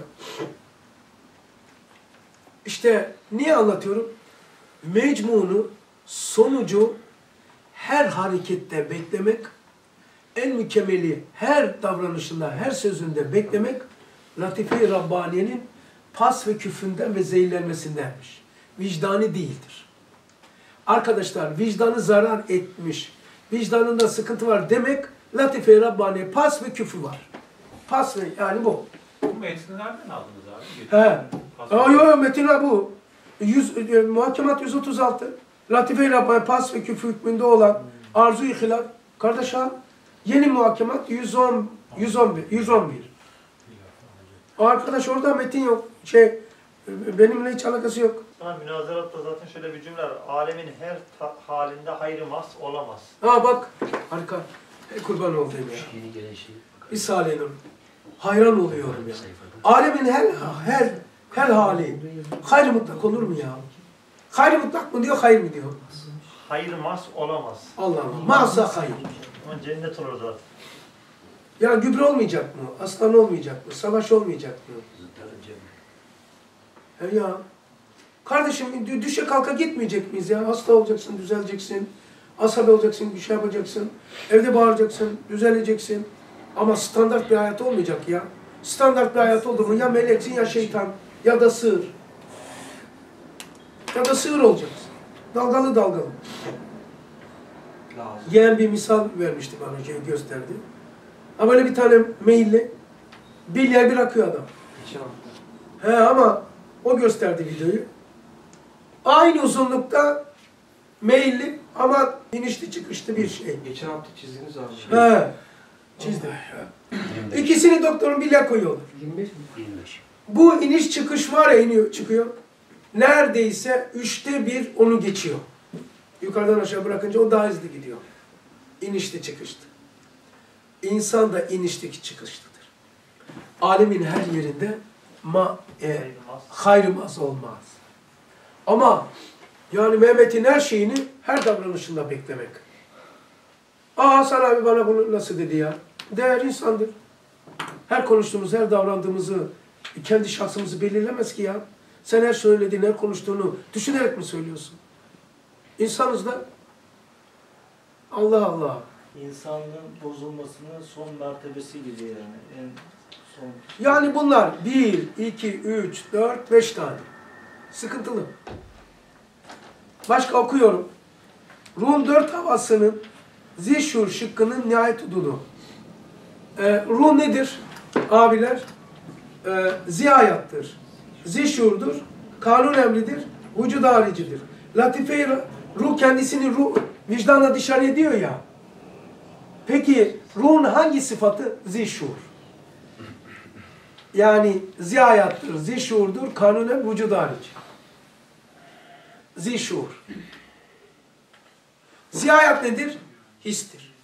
İşte niye anlatıyorum? Mecmunu, sonucu her harekette beklemek, en mükemmeli her davranışında, her sözünde beklemek, Latife-i Rabbaniye'nin pas ve küfünden ve zehirlenmesindenmiş. Vicdanı değildir. Arkadaşlar, vicdanı zarar etmiş, vicdanında sıkıntı var demek, Latife-i Rabbaniye pas ve küfü var. Pas ve, yani bu. Bu metni nereden aldınız abi? He. Aa, yok yok, metin bu. yüz, e, Muhakemat yüz otuz altı. Latife-i Rabbaniye pas ve küfü hükmünde olan arzu-i hilaf. Kardeş ha, yeni muhakemat yüz on, yüz on bir. yüz on bir. Arkadaş orada metin yok. Şey, benimle hiç alakası yok. Ha, münazaratta zaten şöyle bir cümle var. Alemin her halinde hayrı mas olamaz. Ha bak, harika. Hey, kurban olayım ya. Yeni gelen şey. İsa'lerim. Hayran oluyorum ya. Alemin her her her hali hayır mutlak olur mu ya? Hayır mutlak mı diyor, hayır mı diyor? Hayrı mas olamaz. Allah Allah. Mazza hayır. Ama cennet olur zaten. Ya gübre olmayacak mı? Aslan olmayacak mı? Savaş olmayacak mı? He ya. Kardeşim düşe kalka gitmeyecek miyiz ya? Hasta olacaksın, düzeleceksin. Asabi olacaksın, bir şey yapacaksın. Evde bağıracaksın, düzeleceksin. Ama standart bir hayat olmayacak ya. Standart bir hayat oldu mu ya meleksin ya şeytan ya da sığır. Ya da sığır olacaksın. Dalgalı dalgalı. Yeğen bir misal vermişti bana, şey gösterdi. Ama böyle bir tane meyilli bir yer bir akıyor adam. He ama o gösterdi videoyu. Aynı uzunlukta meyilli ama inişli çıkışlı bir şey. Geçen hafta çizdiğiniz abi. He. Çizdim. İkisini doktorun bir yer koyuyorlar. yirmi beş mi? yirmi beş. Bu iniş çıkış var ya, iniyor çıkıyor. Neredeyse üçte bir onu geçiyor. Yukarıdan aşağı bırakınca o daha hızlı gidiyor. İnişli çıkışlı. İnsan da inişli çıkışlıdır. Alemin her yerinde ma e, hayrımaz olmaz. Ama yani Mehmet'in her şeyini her davranışında beklemek. Aa Hasan abi bana bunu nasıl dedi ya? Değer insandır. Her konuştuğumuz, her davrandığımızı kendi şahsımızı belirlemez ki ya. Sen her söylediğin, her konuştuğunu düşünerek mi söylüyorsun? İnsanız da. Allah Allah. İnsanlığın bozulmasının son mertebesi gibi yani. En son. Yani bunlar bir, iki, üç, dört, beş tane. Sıkıntılı. Başka okuyorum. Rum dört havasının zişur şıkkının nihayet hududu. Ee, ruh nedir abiler? Ee, zihayattır. Zişurdur. Kanun emridir. Vücud haricidir. Latife-i ruh kendisini ruh, vicdanla dışarı ediyor ya. Peki ruhun hangi sıfatı? Zişur. Yani zihayattır, zişurdur, kanun emri, vücud harici. Zişur. Zihayat nedir? Histir.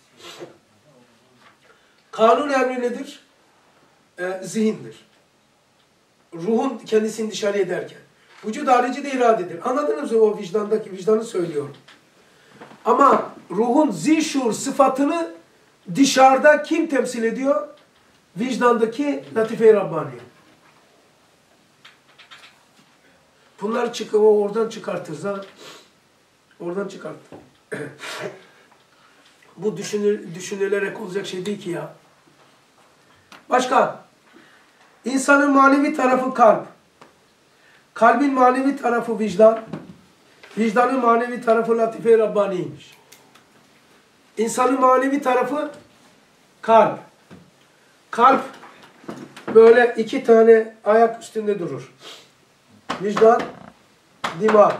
Kanun emri nedir? Ee, zihindir. Ruhun kendisini dışarı ederken. Vücud harici de iradedir. Anladınız mı o vicdandaki vicdanı söylüyorum. Ama ruhun zişur sıfatını dışarıda kim temsil ediyor? Vicdandaki Latife-i Rabbaniye. Bunlar çık o oradan çıkartırız ha. Oradan çıkartır. Bu düşünür, düşünülerek olacak şey değil ki ya. Başka? İnsanın manevi tarafı kalp. Kalbin manevi tarafı vicdan. Vicdanın manevi tarafı Latife-i Rabbani'ymiş. İnsanın manevi tarafı kalp. Kalp böyle iki tane ayak üstünde durur. Vicdan, dima.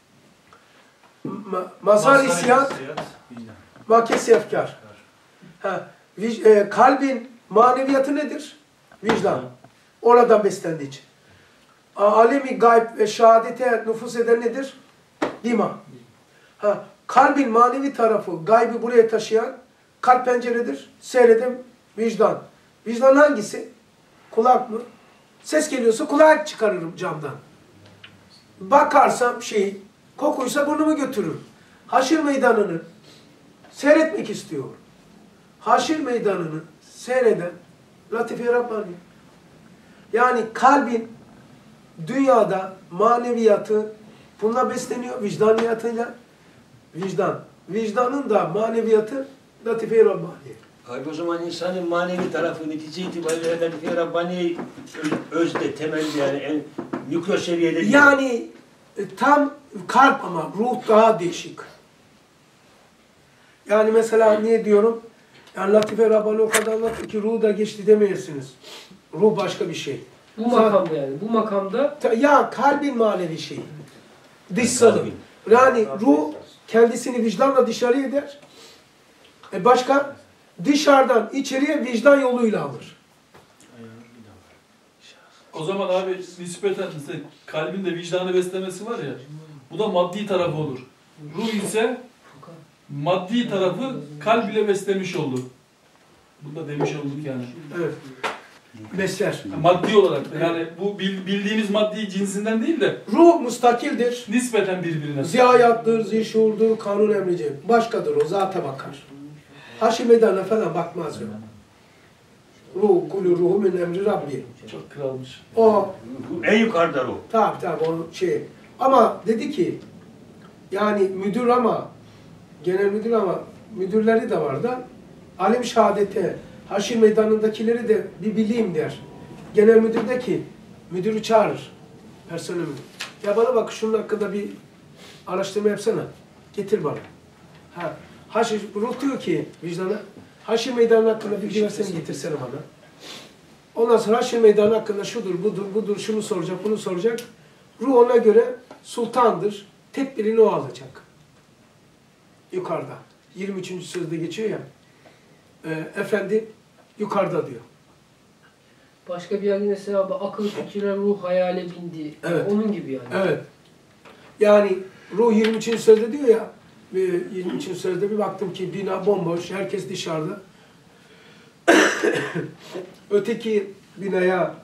Ma mazhar isyan, makes efkar. Ha, e, kalbin maneviyatı nedir? Vicdan. Oradan beslendiği için. Alemi gayb ve şehadete nüfuz eden nedir? Dima. Ha, kalbin manevi tarafı, gaybı buraya taşıyan kalp penceredir. Seyredin vicdan. Vicdan hangisi? Kulak mı? Ses geliyorsa kulak çıkarırım camdan. Bakarsam şey, kokuysa burnumu götürür. Haşir meydanını seyretmek istiyor. Haşir meydanını seyreden Latife-i Rabbani. Yani kalbin dünyada maneviyatı bununla besleniyor, vicdaniyatıyla. Vicdan. Vicdanın da maneviyatı Latife-i Rabbani. Abi o zaman insanın manevi tarafı netice itibariyle Latife-i Rabbani özde, temelde yani en mikro seviyede değil. Yani e, tam kalp ama ruh daha değişik. Yani mesela niye diyorum? Yani Latife-i Rabbani o kadar anlattı ki ruh da geçti demeyesiniz. Ruh başka bir şey. Bu makamda yani. Bu makamda ya kalbin manevi şeyi. Dışsalı. Yani ruh kendisini vicdanla dışarı eder. E başka? Dışarıdan içeriye vicdan yoluyla alır. O zaman abi nispeten işte kalbin de vicdanı beslemesi var ya, bu da maddi tarafı olur. Ruh ise maddi tarafı kalb ile beslemiş oldu. Bunu da demiş olduk yani. Evet. Besler. Maddi olarak yani bu bildiğimiz maddi cinsinden değil de ruh mustakildir. Nispeten birbirine. Ziyayattır, zişurdur, kanun emrici. Başkadır o, zata bakar. Haşi meydana falan bakmaz yok. Ruh, kulü ruhu min emri Rabbi. Çok kralmış. O en yukarıda ruh. Tabi tabi o şey. Ama dedi ki yani müdür ama genel müdür ama müdürleri de var da alim şehadete Haşir meydanındakileri de bir bileyim der. Genel müdür de ki müdürü çağırır. Personel müdür. Ya bana bak şunun hakkında bir araştırma yapsana. Getir bana. Ha. Haşir, ruh diyor ki vicdana, Haşir meydanı hakkında bilgi versene getirsene bana. Ondan sonra Haşir meydanı hakkında şudur, budur, budur, şunu soracak, bunu soracak. Ruh ona göre sultandır. Tedbirini o alacak. Yukarıda. yirmi üçüncü sözde geçiyor ya. E, efendi yukarıda diyor. Başka bir yerde mesela akıl fikire ruh hayale bindi. Evet. Onun gibi yani. Evet. Yani ruh yirmi üçüncü sözde diyor ya, yirmi üçüncü sözde bir baktım ki bina bomboş, herkes dışarıda. Öteki binaya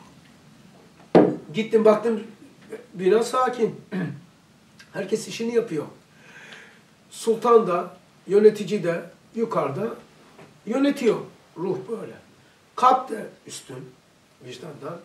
gittim baktım, bina sakin. Herkes işini yapıyor. Sultan da, yönetici de yukarıda yönetiyor. Ruh böyle. Kalp de üstün, vicdandan.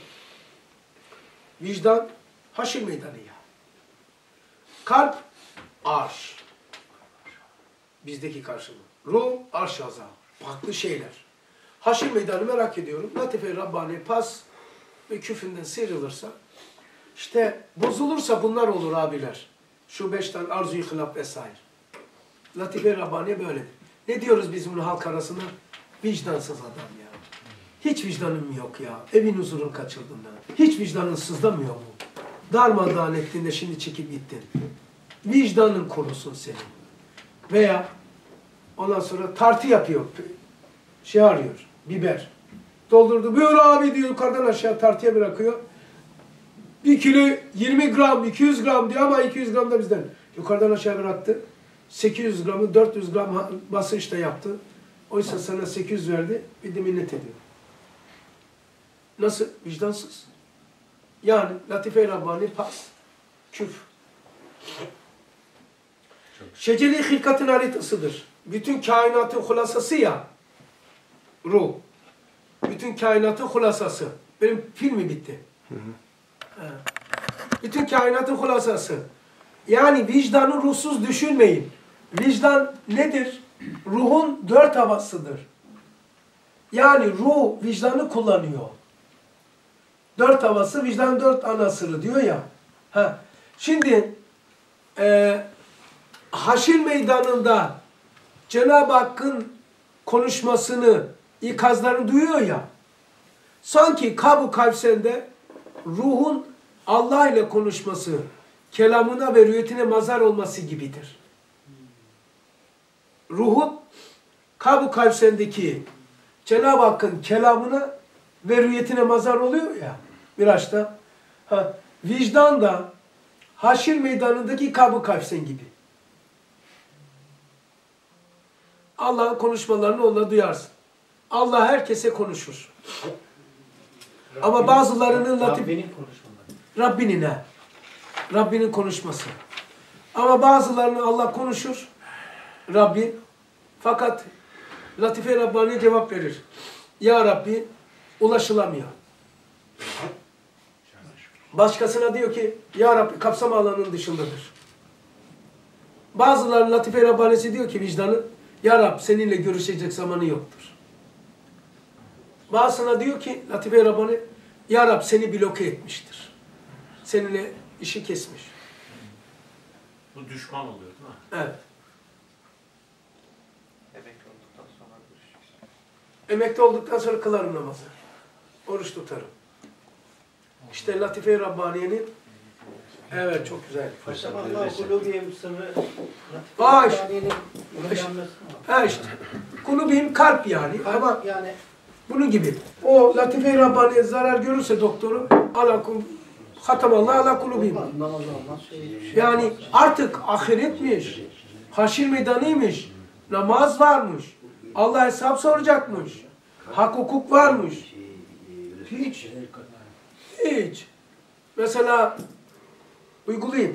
Vicdan, haşir meydanı ya. Kalp, arş. Bizdeki karşılığı. Ruh, arş azam. Farklı şeyler. Haşir meydanı merak ediyorum. Latife-i Rabbani pas ve küfünden sıyrılırsa, işte bozulursa bunlar olur abiler. Şu beş tane arzu-i hılaf vesaire. Latife-i Rabbani böyledir. Ne diyoruz biz bunu halk arasında? Vicdansız adam ya. Hiç vicdanım yok ya. Evin huzurun kaçırdığında. Hiç vicdanın sızlamıyor mu? Darmadağın ettiğinde şimdi çekip gittin. Vicdanın korusun senin. Veya ondan sonra tartı yapıyor. Şey arıyor. Biber. Doldurdu. Böyle abi diyor, yukarıdan aşağı tartıya bırakıyor. Bir kilo yirmi gram, iki yüz gram diyor ama iki yüz gram da bizden. Yukarıdan aşağı bıraktı. sekiz yüz gramı dört yüz gram basınçta yaptı. Oysa sana sekiz yüz verdi, bir de minnet ediyor. Nasıl? Vicdansız. Yani Latife-i Rabbani pas. Küf. Şeceri hilkatın haritasıdır. Bütün kainatın hulasası ya. Ruh. Bütün kainatın hulasası. Benim filmi bitti. Hı hı. Bütün kainatın hulasası. Yani vicdanı ruhsuz düşünmeyin. Vicdan nedir? Ruhun dört havasıdır. Yani ruh vicdanı kullanıyor. Dört havası vicdanın dört anasırı diyor ya. Ha. Şimdi e, haşir meydanında Cenab-ı Hakk'ın konuşmasını, ikazlarını duyuyor ya. Sanki Kab-ı Kavsen'de ruhun Allah ile konuşması, kelamına ve rüyetine mazhar olması gibidir. Ruhun Kab-ı Kavsen'deki Cenab-ı Hakk'ın kelamına ve rüyetine mazar oluyor ya Miraç'ta. Ha, vicdan da haşir meydanındaki Kab-ı Kavsen gibi. Allah'ın konuşmalarını onunla duyarsın. Allah herkese konuşur. Ama bazılarının latif... Rabbinin konuşmaları. Rabbinin ha. Rabbinin konuşması. Ama bazılarının Allah konuşur. Rabbi. Fakat Latife Rabbani cevap verir. Ya Rabbi ulaşılamıyor. Başkasına diyor ki Ya Rabbi kapsam alanının dışındadır. Bazılarının Latife Rabbanisi diyor ki vicdanı Ya Rabbi seninle görüşecek zamanı yoktur. Bazısına diyor ki Latife Rabbani Ya Rabbi seni bloke etmiştir. Seninle işi kesmiş. Bu düşman oluyor değil mi? Evet. Emekli olduktan sonra görüşeceğiz. Emekli olduktan sonra kılarım namazı. Oruç tutarım. İşte Latife Rabbaniye'nin evet çok güzel. Paşam Allah kulubiyem sırrı. Aa işte. Rabbaniye'nin uyanması. Ha işte. Kulubim kalp yani. Ama Yani bunun gibi. O Latife Rabbaniye zarar görürse doktoru ala kul hatamallah ala kulubim. namaz olmaz. Şey, Yani artık ahiretmiş. Haşir meydanıymış. Namaz varmış. Allah hesap soracakmış. Hak hukuk varmış. Hiç. Hiç. Mesela uygulayayım.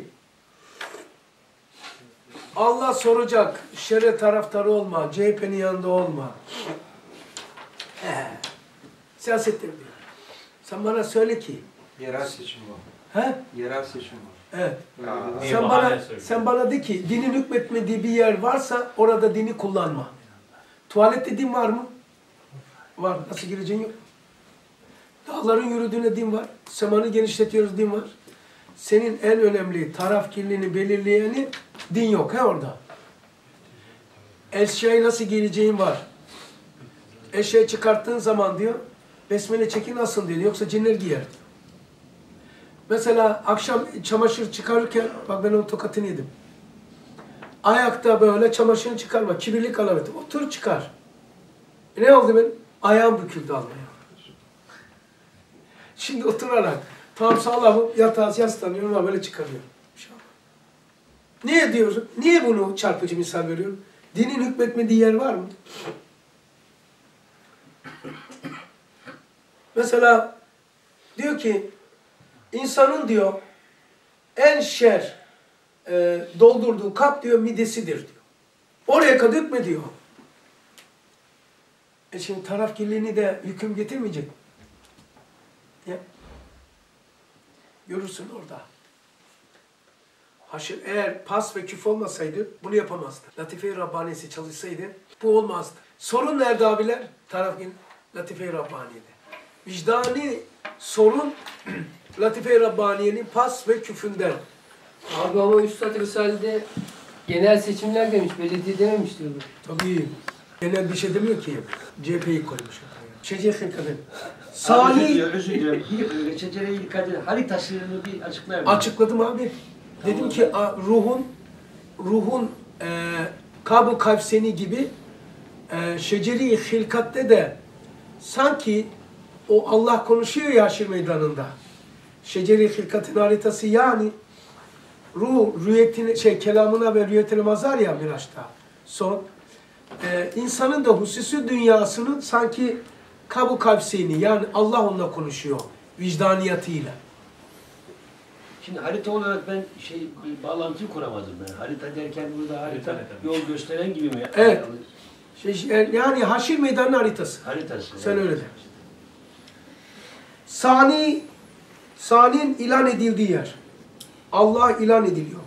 Allah soracak. Şerre taraftarı olma. C H P'nin yanında olma. He. Siyasettir diyor. Sen bana söyle ki. Yerel seçim var. He? Yerel seçim var. Evet. Niye Sen bahane bana, söylüyorsun? sen bana de ki dinin hükmetmediği bir yer varsa orada dini kullanma. Tuvalette din var mı? Var. Nasıl gireceğin yok. Dağların yürüdüğüne din var. Semanı genişletiyoruz din var. Senin en önemli tarafkirliğini belirleyeni din yok he orada. Eşyayı nasıl giyeceğin var. Eşyayı çıkarttığın zaman diyor besmele çekin asın diyor. Yoksa cinler giyer diyor. Mesela akşam çamaşır çıkarırken bak ben o tokatını yedim. Ayakta böyle çamaşırını çıkarma. Kibirlik alameti. Otur çıkar. E ne oldu benim? Ayağım büküldü almaya. Şimdi oturarak tam sağlamım yatağa yaslanıyorum ama böyle çıkarıyorum. Niye diyorsun? Niye bunu çarpıcı misal veriyorum? Dinin hükmetmediği yer var mı? Mesela diyor ki insanın diyor en şer e, doldurduğu kap diyor midesidir diyor. Oraya kadar hükmediyor. E şimdi tarafkirliğini de hüküm getirmeyecek mi? Ya. Görürsün orada. Haşır eğer pas ve küf olmasaydı bunu yapamazdı. Latife-i Rabbani'si çalışsaydı bu olmazdı. Sorun nerede abiler? Tarafkin Latife-i Rabbani'de. Vicdani sorun Latife-i Rabbaniye'nin pas ve küfünden. Abi ama Üstad Risale'de genel seçimler demiş, belediye dememiş diyordu. Tabii. Genel bir şey demiyor ki. C H P'yi koymuş. Şecih kadın. Abi, Sani özür diliyorum, özür diliyorum. Bir reçeteye dikkat edin. Haritasını bir açıklar mısın? açıkladım abi. Dedim ki a, ruhun ruhun e, Kab-ı Kavseni gibi e, şeceri hilkatte de sanki o Allah konuşuyor ya Haşir Meydanı'nda. Şeceri hilkatin haritası yani ruh rüyetine şey kelamına ve rüyetine mazar ya Miraç'ta. Son e, insanın da hususi dünyasının sanki Kab-ı Kavseni yani Allah onunla konuşuyor vicdaniyatıyla. Şimdi harita olarak ben şey bir bağlantıyı kuramadım ben. Harita derken burada harita Harita ne yol gösteren gibi mi? Evet. Şey, yani Haşir Meydanı haritası. Haritası. Sen yani. öyle de. Sani, Sani'nin ilan edildiği yer. Allah ilan ediliyor.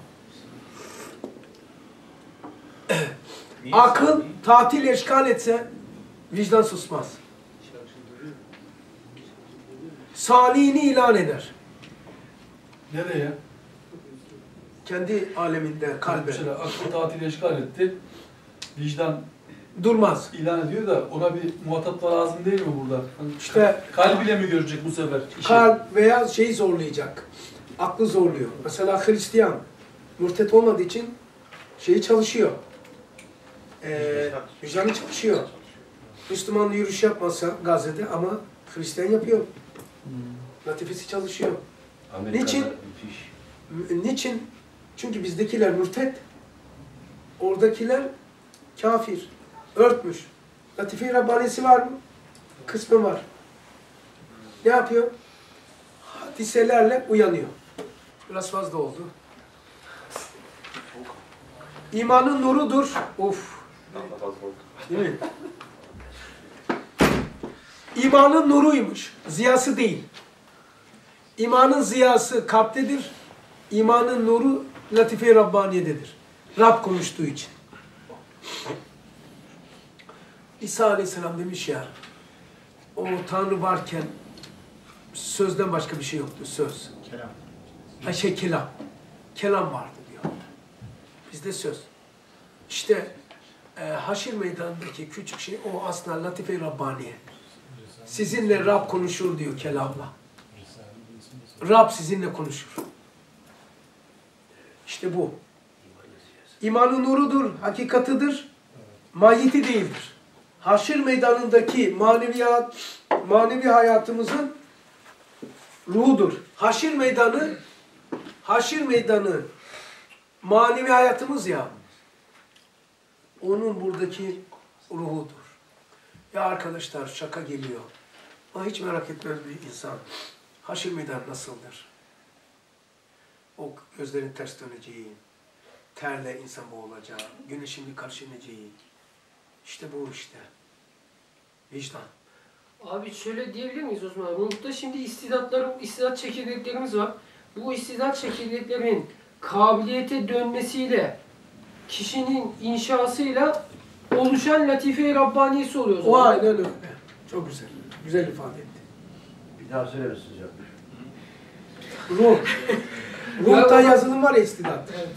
Niye Akıl sani? tatil eşkal etse vicdan susmaz. Sani'ni ilan eder. Nereye? Kendi aleminde, kalbe. Mesela akıl tatili eşkal etti. Vicdan Durmaz. ilan ediyor da ona bir muhatap da lazım değil mi burada? Hani İşte kalbiyle mi görecek bu sefer? işi? kalp veya şeyi zorlayacak. Aklı zorluyor. Mesela Hristiyan mürtet olmadığı için şeyi çalışıyor. Ee, vicdanı çalışıyor. Müslüman yürüyüş yapmasa Gazze'de ama Hristiyan yapıyor. Latifesi çalışıyor. Amerika'da Niçin? müthiş. Niçin? Çünkü bizdekiler mürted. Oradakiler kafir. Örtmüş. Latife-i Rabbanisi var mı? Kısmı var. Ne yapıyor? Hadiselerle uyanıyor. Biraz fazla oldu. İmanın nurudur. Of. Değil mi? İmanın nuruymuş. Ziyası değil. İmanın ziyası kalptedir. İmanın nuru Latife-i Rabbaniye'dedir. Rab konuştuğu için. İsa Aleyhisselam demiş ya, o Tanrı varken sözden başka bir şey yoktu. Söz. Kelam. Ha şey kelam. Kelam vardı diyor. Bizde söz. İşte e, Haşir Meydanı'ndaki küçük şey o aslında Latife-i Rabbaniye. Sizinle Rab konuşur diyor kelamla. Rab sizinle konuşur. İşte bu. İmanın nurudur, hakikatıdır, mahiyeti değildir. Haşir meydanındaki maneviyat, manevi hayatımızın ruhudur. Haşir meydanı, haşir meydanı manevi hayatımız ya, onun buradaki ruhudur. Ya arkadaşlar şaka geliyor. Ama hiç merak etmez bir insan. Haşir meydanı nasıldır? O gözlerin ters döneceği, terle insan boğulacağı, güneşin bir karşılayacağı. İşte bu işte. Vicdan. Abi şöyle diyebilir miyiz o zaman? Ruhta şimdi istidatlar, istidat çekirdeklerimiz var. Bu istidat çekirdeklerin kabiliyete dönmesiyle, kişinin inşasıyla oluşan Latife-i Rabbaniyesi oluyor. O aynen öyle. Çok güzel. Güzel ifade etti. Bir daha söyler misiniz hocam? Ruh. Ruhta yazılım var ya istidat. Evet.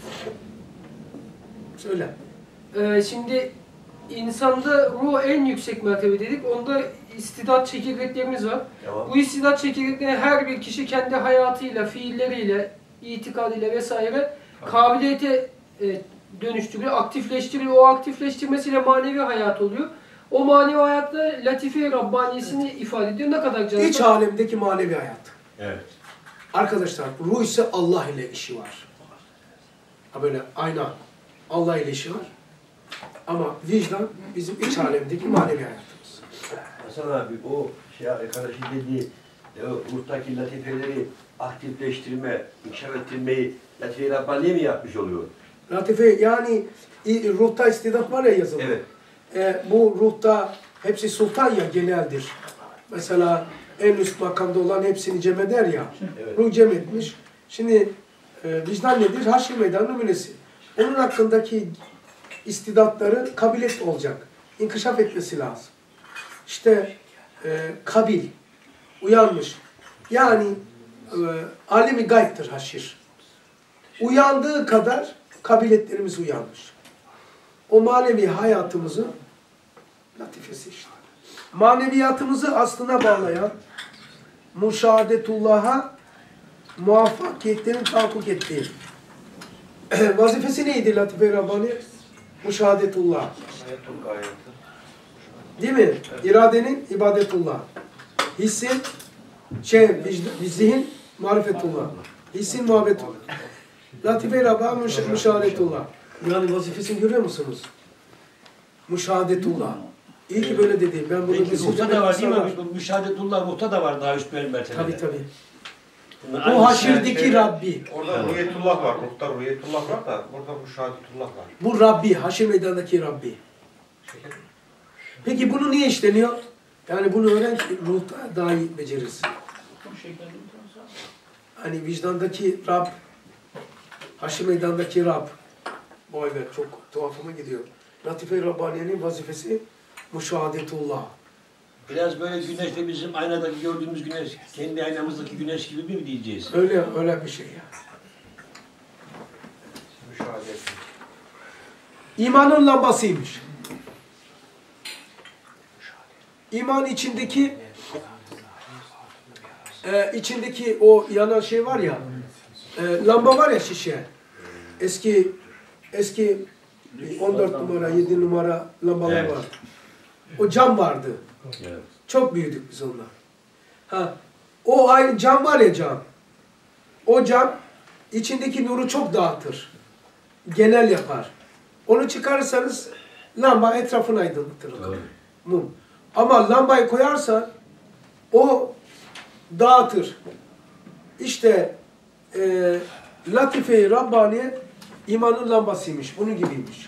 Söyle. Ee, şimdi insanda ruh en yüksek mertebe dedik. Onda istidat çekirdeklerimiz var. Tamam. Bu istidat çekirdekleri her bir kişi kendi hayatıyla, fiilleriyle, itikadıyla vesaire kabiliyete e, dönüştürüyor, aktifleştiriyor. O aktifleştirmesiyle manevi hayat oluyor. O manevi hayatta Latife-i Rabbaniyesini ifade ediyor. Ne kadar canlı? İç alemdeki manevi hayat. Evet. Arkadaşlar ruh ise Allah ile işi var. Ha böyle ayna Allah ile işi var. Ama vicdan bizim iç alemdeki manevi hayatımız. Hasan abi o şey arkadaşı dediği o ruhtaki latifeleri aktifleştirme, inkişaf ettirmeyi Latife-i Rabbaniye mi yapmış oluyor? Latife yani ruhta istidat var ya yazılı. Evet. E, bu ruhta hepsi sultan ya geneldir. Mesela en üst makamda olan hepsini cem eder ya. Evet. Ruh cem etmiş. Şimdi e, vicdan nedir? Haşr meydanı numunesi. Onun hakkındaki istidatları kabilet olacak. İnkişaf etmesi lazım. İşte e, kabil, uyanmış. Yani e, alemi gayb'tir haşir. Uyandığı kadar kabiletlerimiz uyanmış. O manevi hayatımızın latifesi işte. Maneviyatımızı aslına bağlayan müşahadetullah'a muvaffakiyetlerin tahakkuk ettiği. Vazifesi neydi Latife-i Rabbani? Müşahadetullah. Değil mi? İradenin ibadetullah. Hissin, şey, zihin, marifetullah. Hissin, muhabbetullah. Latife-i Rabbani müş müşahadetullah. Yani vazifesini görüyor musunuz? Müşahadetullah. İyi ki böyle dedi. Ben bunu Peki ruhta da var değil mi? Bu müşahadetullah ruhta da var daha üst bir mertebede. Tabii tabii. Bunlar Bu haşirdeki şeyde, Rabbi. Orada ruhiyetullah var. Ruhta ruhiyetullah var da orada müşahadetullah var. Bu Rabbi, haşir meydanındaki Rabbi. Peki bunu niye işleniyor? Yani bunu öğren ki ruhta daha iyi becerirsin. Hani vicdandaki Rab, haşir meydandaki Rab. Vay be çok tuhafıma gidiyor. Latife-i Rabbaniye'nin vazifesi müşahadetullah. Biraz böyle güneşle bizim aynadaki gördüğümüz güneş, kendi aynamızdaki güneş gibi mi diyeceğiz? Öyle öyle bir şey ya. Müşahadet. İmanın lambasıymış. İman içindeki e, içindeki o yanan şey var ya, e, lamba var ya şişe. Eski eski on dört numara, yedi numara lambalar Evet. var. O cam vardı. Evet. Çok büyüdük biz onunla. Ha, o aynı cam var ya cam. O cam içindeki nuru çok dağıtır. Genel yapar. Onu çıkarırsanız lamba etrafını aydınlatır. Evet. Mum. Ama lambayı koyarsan o dağıtır. İşte e, Latife-i Rabbaniye imanın lambasıymış. Bunun gibiymiş.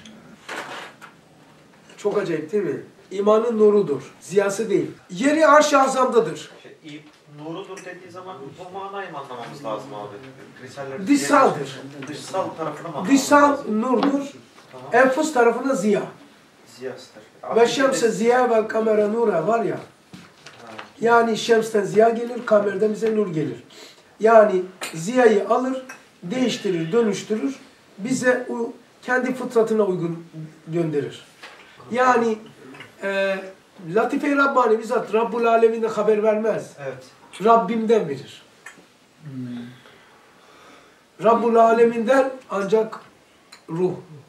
Çok acayip değil mi? İmanın nurudur. Ziyası değil. Yeri arş-ı azamdadır. Şey, nurudur dediği zaman bu manayı mı anlamamız lazım abi? Risaller- Dışsaldır. Dışsal tarafına mı anlamamız Dışsal lazım? nurdur. Tamam. Enfus tarafına ziya. Ziyastır. Ve şemse ziya ve kamera nura var ya. Yani şemsten ziya gelir, kamerden bize nur gelir. Yani ziyayı alır, değiştirir, dönüştürür. Bize o kendi fıtratına uygun gönderir. Yani e, Latife-i Rabbani bizzat Rabbul Alemin'de haber vermez. Evet. Rabbimden verir. Rabbul Aleminden ancak ruh.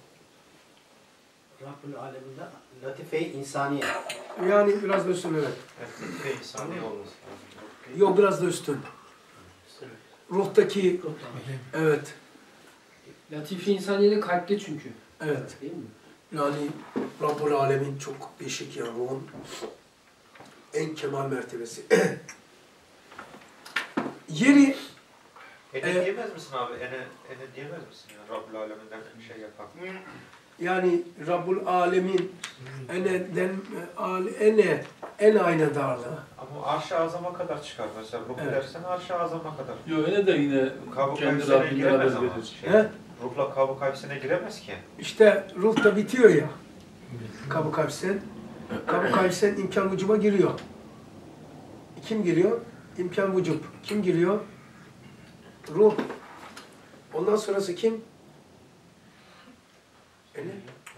Rabbül Alemin'de latife-i insaniye. Yani biraz da üstün evet. Evet. İnsani olması lazım. Yok biraz da üstün. Ruhtaki evet. Latife insaniye kalpte çünkü. Evet. Değil mi? Yani Rabbul Alemin çok değişik ya ruhun en kemal mertebesi. Yeri Ene e, diyemez misin abi? Ene, ene diyemez misin? Yani Rabbül Alemin'den bir şey yapan. yani Rabbul Alemin eneden al ene en aynı darlığı. Ama arş-ı azama kadar çıkar mesela. Ruh Evet. dersen arş-ı azama kadar. Yok öyle de yine Kabuk kendi kayfisine Rabbine giremez haber ama. verir. Şey, He? ruhla kabuk kayfisine giremez ki. İşte ruh da bitiyor ya. Kabu Kavsen. Kabu Kavsen imkan vücuba giriyor. Kim giriyor? İmkan vücub. Kim giriyor? Ruh. Ondan sonrası kim? Ene.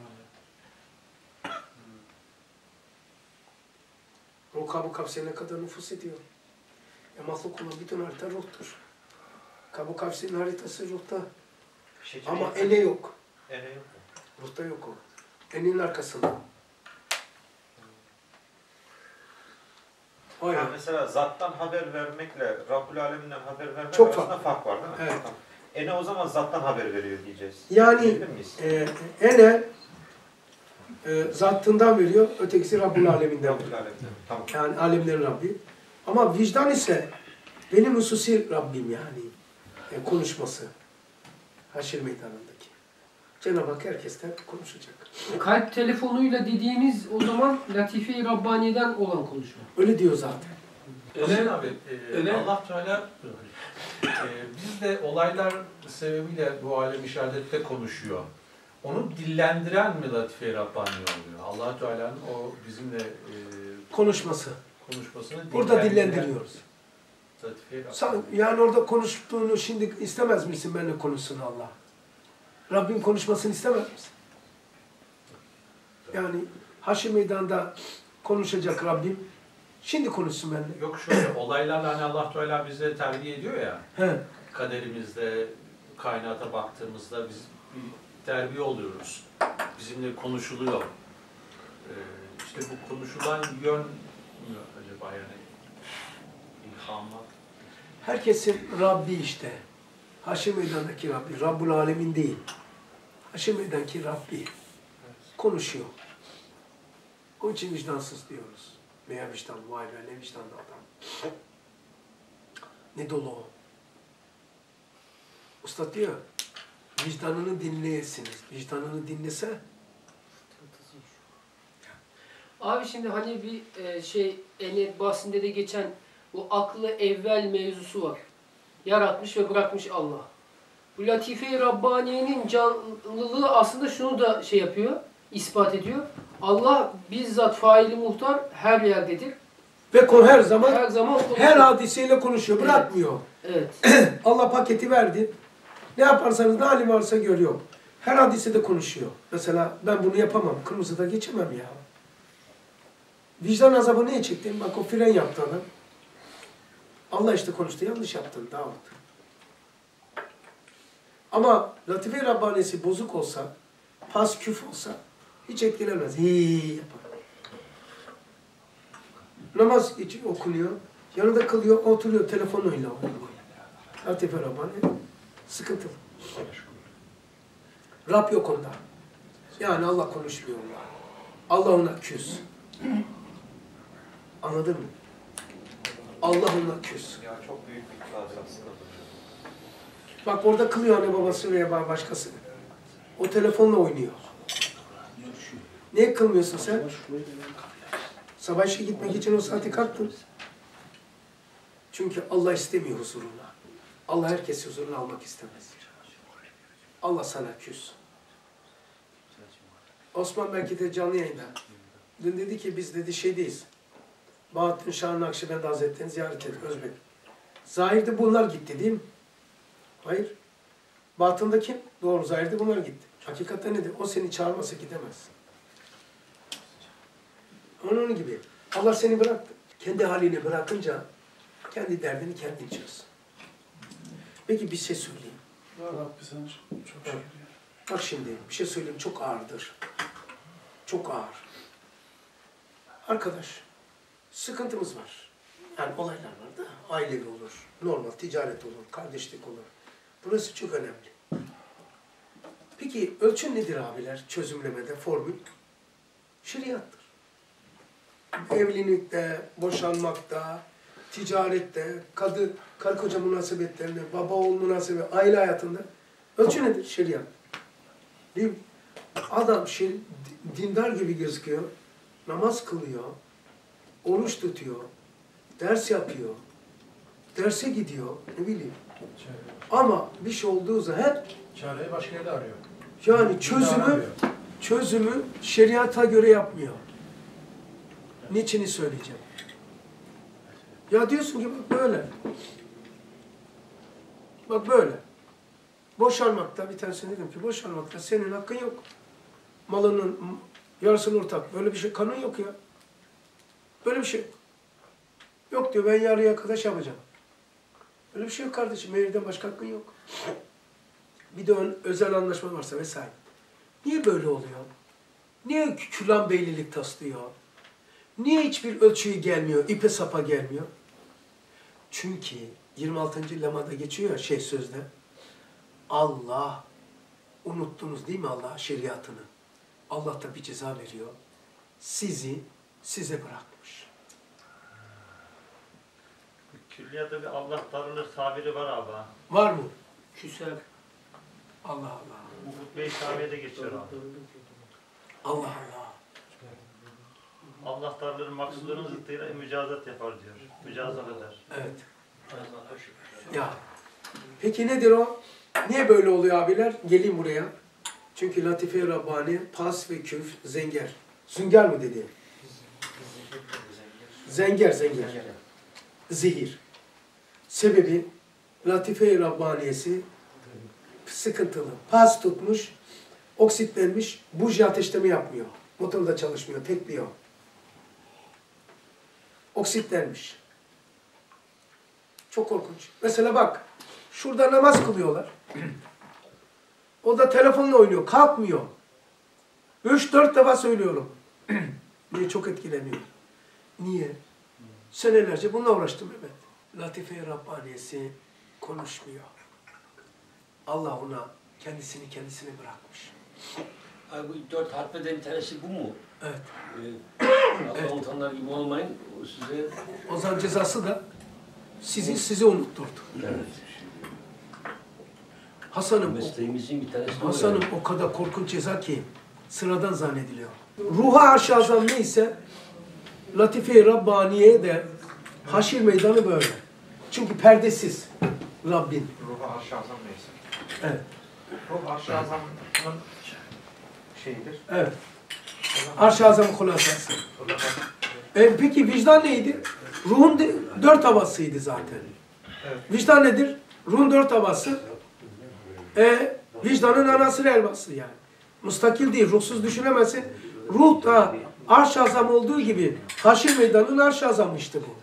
Ruh Kabu Kavsen'e kadar nüfus ediyor. E mahluk olan bütün harita ruhtur. Kabu Kavsen'in haritası ruhta. Şey, Ama ene yok. Ene yok. Ruhta yok o. Enin arkasında. O Ha, ya. mesela zattan haber vermekle Rabbül Alemin'den haber vermek Çok arasında fark var değil mi? Evet. Tamam. Ene o zaman zattan haber veriyor diyeceğiz. Yani Diyebilir miyiz? e, ene e, zattından veriyor, ötekisi Rabbul Aleminden Rabbül veriyor. Alemin'den. Tamam. Yani alemlerin Rabbi. Ama vicdan ise benim hususi Rabbim yani e, konuşması. Haşir meydanındaki. Cenab-ı Hak herkesten konuşacak. Kalp telefonuyla dediğimiz o zaman Latife-i Rabbani'den olan konuşma. Öyle diyor zaten. Hüseyin abi, e, Öyle. Allah Teala e, biz de olaylar sebebiyle bu alem işarette konuşuyor. Onu dillendiren mi Latife-i Rabbani oluyor? Allah Teala'nın o bizimle e, Konuşması. konuşmasını Burada dillendiren dillendiriyoruz. Latife-i Rabbani. Sen, yani orada konuştuğunu şimdi istemez misin benimle konuşsun Allah? Rabbim konuşmasını istemez misin? Yani Haşr Meydan'da konuşacak Rabbim şimdi konuşsun benimle. Yok şöyle, olaylarla hani Allah Teala bize terbiye ediyor ya, He. kaderimizde, kainata baktığımızda biz bir terbiye oluyoruz. Bizimle konuşuluyor. Ee, işte bu konuşulan yön mü acaba yani? İlhamlar. Herkesin Rabbi işte. Haşr Meydan'daki Rabbi. Rabbul Alemin değil. Haşr Meydan'daki Rabbi. Konuşuyor. Onun için vicdansız diyoruz. Meğer vicdan, vay be ne vicdanlı adam. Ne dolu o. Usta diyor, vicdanını dinleyesiniz. Vicdanını dinlese, Abi şimdi hani bir e, şey ene bahsinde de geçen bu aklı evvel mevzusu var. Yaratmış ve bırakmış Allah. Bu Latife-i Rabbaniye'nin canlılığı aslında şunu da şey yapıyor, ispat ediyor. Allah bizzat faili muhtar her yerdedir. ve konu her zaman, Her zaman her hadiseyle konuşuyor, Evet. bırakmıyor. Evet. Allah paketi verdi. Ne yaparsanız ne halim varsa görüyor. Her hadisede konuşuyor. Mesela ben bunu yapamam, kırmızıda geçemem ya. Vicdan azabı neye çektin? Bak o fren yaptı adam. Allah işte konuştu, yanlış yaptın Davut. Ama Latife-i Rabbanesi bozuk olsa, pas küf olsa hiç etkilenmez. Hii yapar. Namaz için okunuyor. Yanında kılıyor, oturuyor, telefonuyla oynuyor. Latife Rabbani sıkıntılı. Rab yok onda. Yani Allah konuşmuyor onunla. Allah ona küs. Anladın mı? Allah ona küs. Ya çok büyük bir itiraz aslında. Bak orada kılıyor anne babası veya başkası. O telefonla oynuyor. Niye kılmıyorsun sen? Sabah işe gitmek için o saate kalktın. Çünkü Allah istemiyor huzurunu. Allah herkesi huzurunu almak istemez. Allah sana küs. Osman belki de canlı yayında. Dün dedi ki biz dedi şeydeyiz. Bahattin Şah Nakşibend Hazretleri'ni ziyaret ettik Özbek. Zahir'de bunlar gitti değil mi? Hayır. Batında kim? Doğru. Zahir'de bunlar gitti. Hakikaten nedir? O seni çağırmasa gidemez. Onun gibi. Allah seni bıraktı. Kendi haline bırakınca kendi derdini kendin çöz. Peki bir şey söyleyeyim. Rabbi sana çok şükür. Bak şimdi bir şey söyleyeyim. Çok ağırdır. Çok ağır. Arkadaş, sıkıntımız var. Yani olaylar var da ailevi olur, normal ticaret olur, kardeşlik olur. Burası çok önemli. Peki ölçü nedir abiler çözümlemede, formül? Şeriattır. Evlilikte, boşanmakta, ticarette, kadı, karı koca münasebetlerinde, baba oğul münasebet, aile hayatında ölçü nedir? Şeriat. Değil mi? Adam şey, dindar gibi gözüküyor, namaz kılıyor, oruç tutuyor, ders yapıyor, derse gidiyor, ne bileyim. Ama bir şey olduğu zaman hep çareyi başka yerde arıyor. Yani çözümü, çözümü şeriata göre yapmıyor. Niçini söyleyeceğim? Ya diyorsun ki bak böyle. Bak böyle. Boşanmakta, bir tanesine dedim ki boşanmakta senin hakkın yok. Malının yarısını ortak. Böyle bir şey, kanun yok ya. Böyle bir şey yok. Yok diyor, ben yarıya kadar şey yapacağım. Böyle bir şey yok kardeşim, mehirden başka hakkın yok. Bir de ön, özel anlaşma varsa vesaire. Niye böyle oluyor? Niye külan beylilik taslıyor? Niye hiçbir ölçüyü gelmiyor, ipe sapa gelmiyor? Çünkü yirmi altıncı lemada geçiyor ya şey sözde. Allah, unuttunuz değil mi Allah şeriatını? Allah da bir ceza veriyor. Sizi size bırakmış. Külliyatta bir Allah darılır tabiri var abi. Var mı? Küser. Allah Allah. Bu hutbe-i şamiye geçiyor abi. Allah Allah. Allah darılır maksudunun zıttıyla mücazat yapar diyor. Mücazat eder. Evet. Ya. Peki nedir o? Niye böyle oluyor abiler? Geleyim buraya. Çünkü Latife-i Rabbani, pas ve küf, zenger. Sünger mi dedi? Zenger, zenger. Zehir. Sebebi Latife-i Rabbaniyesi sıkıntılı. Pas tutmuş, oksitlenmiş, buji ateşleme yapmıyor. Motor da çalışmıyor, tekliyor. Oksitlenmiş. Çok korkunç. Mesela bak, şurada namaz kılıyorlar. O da telefonla oynuyor, kalkmıyor. Üç dört defa söylüyorum. Niye? Çok etkileniyor. Niye? Senelerce bununla uğraştım evet. Latife-i Rabbaniyesi konuşmuyor. Allah ona kendisini kendisine bırakmış. Abi bu dört harflerden bir tanesi bu mu? Evet. Ee, Allah evet. Unutanlar gibi olmayın. O size... O zaman cezası da sizi size unutturdu. Evet. Hasan'ım mesleğimizin bir tanesi o. Hasan'ım o kadar korkunç ceza ki sıradan zannediliyor. Ruha Arş-ı Azam neyse Latife-i Rabbaniye de haşir meydanı böyle. Çünkü perdesiz Rabbin. Ruha Arş-ı Azam neyse. Evet. Ruh Arş-ı Azam'ın şeyidir. Evet. Arş-ı Azam'ın kulasası. E, peki vicdan neydi? Ruhun de, dört havasıydı zaten. Evet. Vicdan nedir? Ruhun dört havası. E, vicdanın anası elbası yani. Mustakil değil, ruhsuz düşünemezsin. Ruh da Arş-ı Azam olduğu gibi haşir meydanının Arş-ı Azamı işte bu.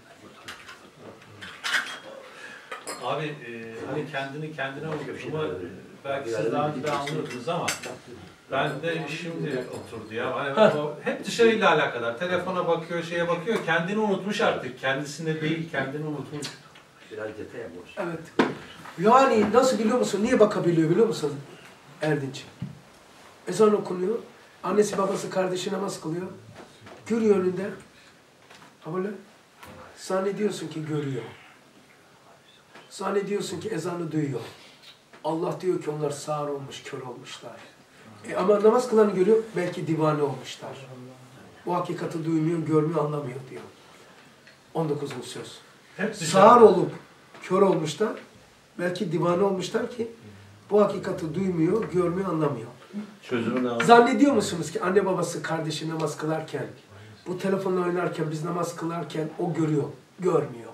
Abi e, hani kendini kendine vurdu. Ama belki siz daha önce anlıyordunuz ama Ben de şimdi oturdu ya. Hani o hep dışarıyla alakadar. Telefona bakıyor, şeye bakıyor. Kendini unutmuş artık. Kendisinde değil, kendini unutmuş. Biraz detay yapmış. Evet. Yani nasıl biliyor musun? Niye bakabiliyor biliyor musun Erdinç? Ezan okunuyor. Annesi babası kardeşi namaz kılıyor. Görüyor önünde. Ha böyle. Zannediyorsun ki görüyor. Zannediyorsun ki ezanı duyuyor. Allah diyor ki onlar sağır olmuş, kör olmuşlar. E ama namaz kılanı görüyor, belki divane olmuşlar. Bu hakikati duymuyor, görmüyor, anlamıyor diyor. on dokuzuncu söz. Sağır olup kör olmuşlar, belki divane olmuşlar ki bu hakikati duymuyor, görmüyor, anlamıyor. Çözümünü Zannediyor musunuz ki anne babası kardeşi namaz kılarken, bu telefonla oynarken, biz namaz kılarken o görüyor, görmüyor.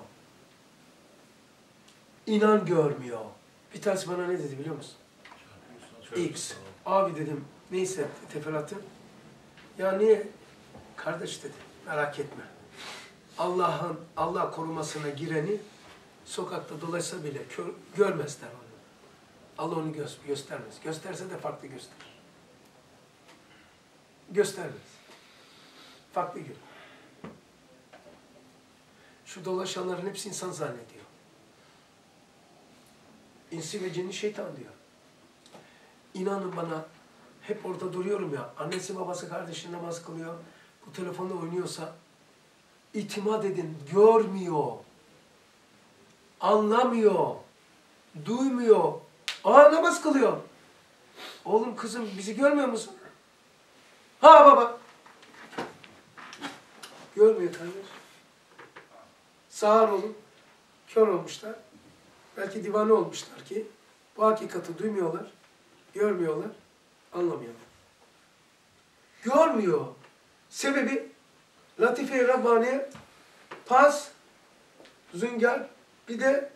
İnan görmüyor. Bir tanesi bana ne dedi biliyor musun? X. Abi dedim, neyse teferruatı. Ya niye? Kardeş dedi, merak etme. Allah'ın, Allah korumasına gireni sokakta dolaşsa bile kör, görmezler onu. Allah onu gö göstermez. Gösterse de farklı gösterir. Göstermez. Farklı görür. Şu dolaşanların hepsi insan zannediyor. İnsi ve cinni şeytan diyor. İnanın bana, hep orada duruyorum ya, annesi babası kardeşi namaz kılıyor, bu telefonla oynuyorsa, itimat edin, görmüyor, anlamıyor, duymuyor, aa namaz kılıyor. Oğlum kızım bizi görmüyor musun? Ha baba. Görmüyor kardeş. Sağır olup, kör olmuşlar, belki divane olmuşlar ki, bu hakikati duymuyorlar, görmüyorlar, anlamıyorlar. Görmüyor. Sebebi Latife-i Rabbaniye, pas, züngar, bir de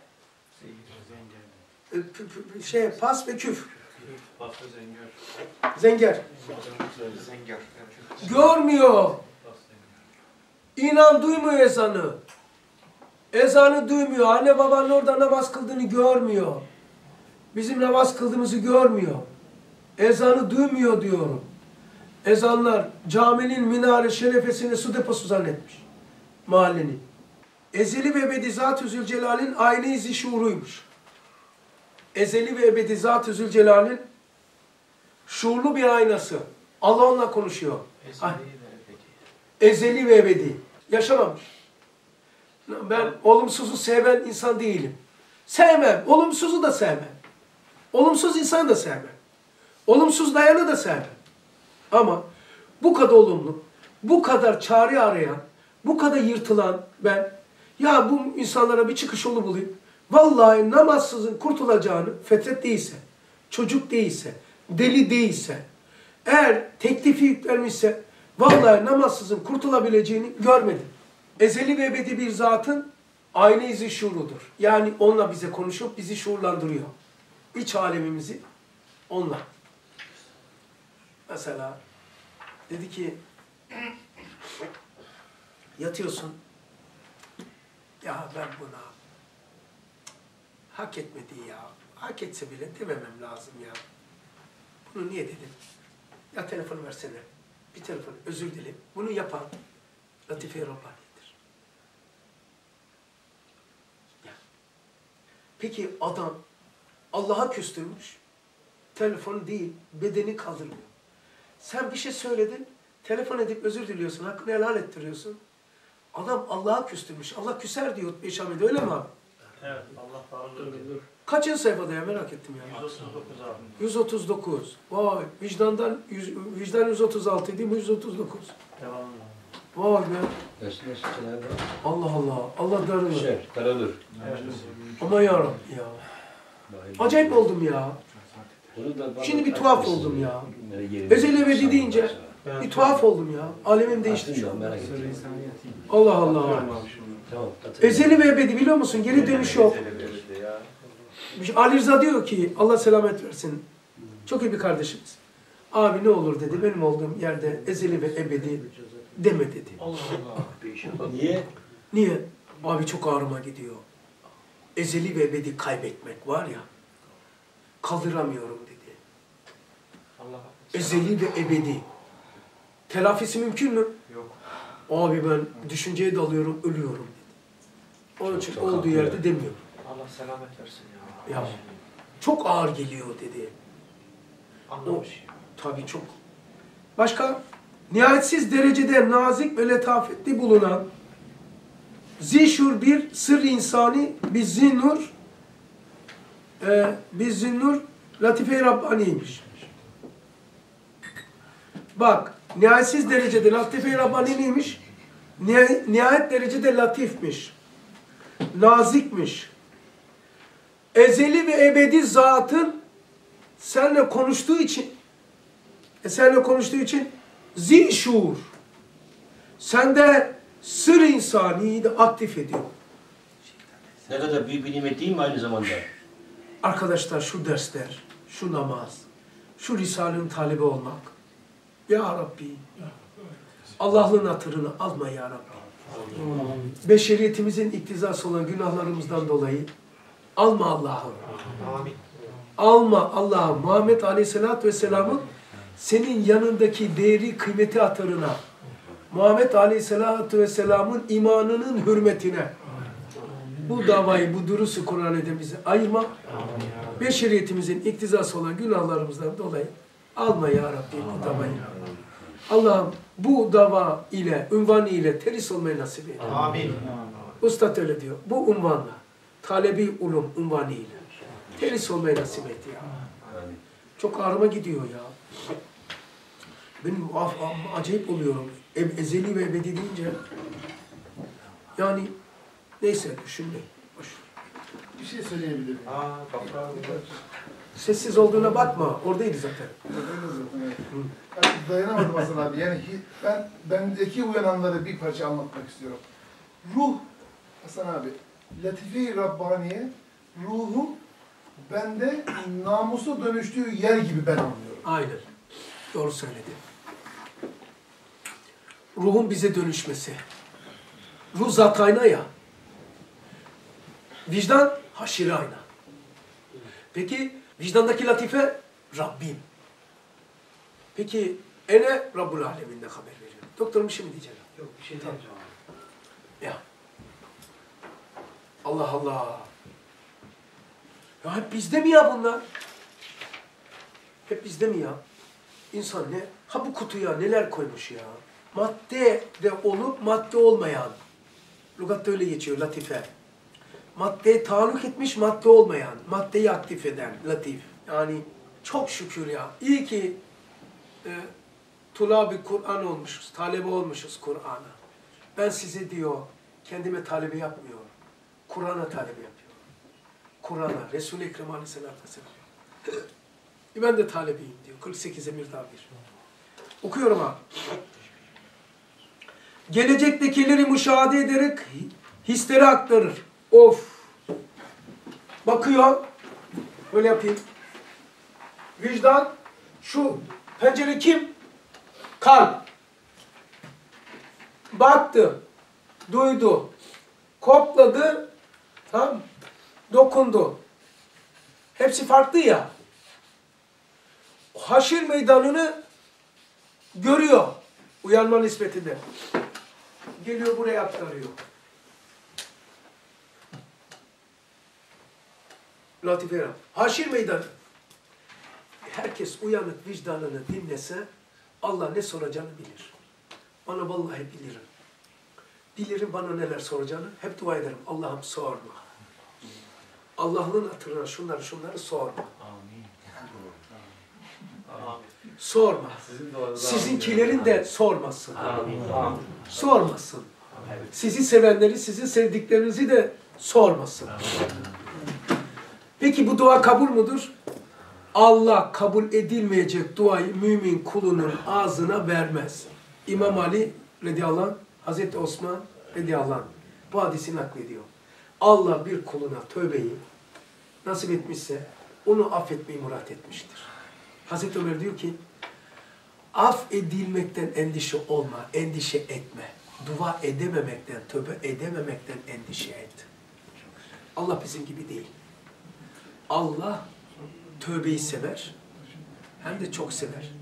e, şey pas ve küf. Pas ve zenger. Zenger. Zenger. Görmüyor. İnan duymuyor ezanı. Ezanı duymuyor. Anne babanın orada namaz kıldığını görmüyor. Bizim namaz kıldığımızı görmüyor. Ezanı duymuyor diyorum. Ezanlar caminin minare şerefesini su deposu zannetmiş. Mahallenin. Ezeli ve ebedi Zat-ı Zülcelal'in aynı izi şuuruymuş. Ezeli ve ebedi Zat-ı Zülcelal'in şuurlu bir aynası. Allah onunla konuşuyor. Ezeli ve ebedi. Ezeli ve ebedi. Yaşamamış. Ben olumsuzu seven insan değilim. Sevmem. Olumsuzu da sevmem. Olumsuz insan da sevmem. Olumsuz dayanı da sevmem. Ama bu kadar olumlu, bu kadar çare arayan, bu kadar yırtılan ben, ya bu insanlara bir çıkış yolu bulayım. Vallahi namazsızın kurtulacağını, fetret değilse, çocuk değilse, deli değilse, eğer teklifi yüklenmişse, vallahi namazsızın kurtulabileceğini görmedim. Ezeli ve ebedi bir zatın aynı izi şuurudur. Yani onunla bize konuşup bizi şuurlandırıyor. İç alemimizi onunla. Mesela dedi ki yatıyorsun, ya ben buna hak etmedi ya, hak etse bile dememem lazım ya. Bunu niye dedim? Ya telefonu versene, bir telefon, özür dilerim. Bunu yapan Latife-i Rabbani'dir. Peki adam Allah'a küstürmüş, telefonu değil, bedeni kaldırmıyor. Sen bir şey söyledin, telefon edip özür diliyorsun, hakkını helal ettiriyorsun. Adam Allah'a küstürmüş. Allah küser diyor Beşame'de, öyle mi abi? Evet, Allah bağlıdır. Kaçıncı sayfada ya, merak ettim ya. yüz otuz dokuz abi. yüz otuz dokuz. Vay, vicdandan, yüz, vicdan yüz otuz altı idi, bu yüz otuz dokuz. Devam. Vay be. Nasıl nasıl Cenab-ı Hak? Allah Allah, Allah darılır. Şey, daralır. Evet. Ama yarabbim ya. Acayip oldum ya. Şimdi bir tuhaf oldum ya. Ezeli ebedi deyince bir tuhaf oldum ya. Alemim değişti şu an. Allah Allah. Ezeli ve ebedi biliyor musun? Geri dönüş yok. Ali Rıza diyor ki, Allah selamet versin. Çok iyi bir kardeşimiz. Abi ne olur dedi, benim olduğum yerde ezeli ve ebedi deme dedi. Allah Allah. Niye? Niye? Abi çok ağrıma gidiyor. Ezeli ve ebedi kaybetmek var ya, kaldıramıyorum dedi. Allah Ezeli ve ebedi. Telafisi mümkün mü? Yok. Abi ben düşünceye dalıyorum, ölüyorum. Onun için olduğu yerde demiyor. Allah selamet versin ya. Ya çok ağır geliyor dedi. Anlamış. O, tabii çok. Başka? Nihayetsiz derecede nazik ve letafetli bulunan zişur bir sır insani bizinnur e, bizinnur latife-i Rabbani'ymiş. Bak, nihayetsiz derecede latife-i Rabbani neymiş? Nihayet derecede latifmiş. Nazikmiş. Ezeli ve ebedi zatın seninle konuştuğu için e seninle konuştuğu için zişur. Sende sır insaniyi de aktif ediyor. Ne kadar büyük bir nimet değil mi aynı zamanda? Arkadaşlar şu dersler, şu namaz, şu Risale'nin talebi olmak. Ya Rabbi, Allah'ın hatırını alma ya Rabbi. Beşeriyetimizin iktizası olan günahlarımızdan dolayı alma Allah'ım. Amin. Alma Allah'ım. Muhammed Aleyhisselatü Vesselam'ın senin yanındaki değeri, kıymeti hatırına, Muhammed Aleyhisselatü Vesselam'ın imanının hürmetine, bu davayı, bu durusu Kur'an-ı bize ayırma. Beşeriyetimizin iktizası olan günahlarımızdan dolayı alma ya Rabbi bu davayı. Allah'ım bu dava ile, ünvanı ile teris olmayı nasip et. Amin. Ustad öyle diyor. Bu unvanla, talebi ulum unvanı ile teris olmayı nasip et ya. Çok ağrıma gidiyor ya. Benim af, af, acayip oluyorum. E, ezeli ve ebedi deyince. Yani neyse düşünmeyin. Boş. Bir şey söyleyebilirim. Aa, toprağı. Sessiz olduğuna bakma. Oradaydı zaten. Yani dayanamadım Hasan abi. Yani ben bendeki uyananları bir parça anlatmak istiyorum. Ruh, Hasan abi, Latife-i Rabbaniye, ruhum bende namusa dönüştüğü yer gibi ben anlıyorum. Aynen. Doğru söyledi. Ruhun bize dönüşmesi. Ruh zat ayna ya. Vicdan haşire ayna. Peki vicdandaki latife Rabbim. Peki ene Rabbul Alemin'de haber veriyor. Doktorum bir şey mi diyeceğim? Yok bir şey diyeceğim. Ya. Allah Allah. Ya hep bizde mi ya bunlar? Hep bizde mi ya? İnsan ne? Ha bu kutuya neler koymuş ya? Madde de olup madde olmayan. Lügatta öyle geçiyor latife. Maddeye taalluk etmiş madde olmayan. Maddeyi aktif eden latif. Yani çok şükür ya. İyi ki e, tulab-ı Kur'an olmuşuz. Talebe olmuşuz Kur'an'a. Ben size diyor kendime talebe yapmıyorum. Kur'an'a talebe yapıyorum. Kur'an'a, Resul-i Ekrem Aleyhisselatü Vesselam. Ben de talebeyim diyor. kırk sekiz emir daha bir. Okuyorum ha. Gelecektekileri müşahede ederek hisleri aktarır. Of! Bakıyor. Böyle yapayım. Vicdan. Şu. Pencere kim? Kalp. Baktı. Duydu. Kokladı. Tamam. Dokundu. Hepsi farklı ya. Haşir meydanını görüyor. Uyanma nispetinde. Geliyor buraya aktarıyor. Latife Rab. Haşir meydanı. Herkes uyanık vicdanını dinlese Allah ne soracağını bilir. Bana vallahi bilirim. Bilirim bana neler soracağını. Hep dua ederim. Allah'ım sorma. Allah'ın hatırına şunları şunları sorma. Amin. Sorma. Sizinkilerin de sormasın. Sormasın. Sizi sevenleri, sizin sevdiklerinizi de sormasın. Peki bu dua kabul mudur? Allah kabul edilmeyecek duayı mümin kulunun ağzına vermez. İmam Ali radıyallahu anh, Hazreti Osman radıyallahu anh bu hadisi naklediyor. Allah bir kuluna tövbeyi nasip etmişse onu affetmeyi murat etmiştir. Hazreti Ömer diyor ki af edilmekten endişe olma, endişe etme. Dua edememekten, tövbe edememekten endişe et. Allah bizim gibi değil. Allah tövbeyi sever, hem de çok sever.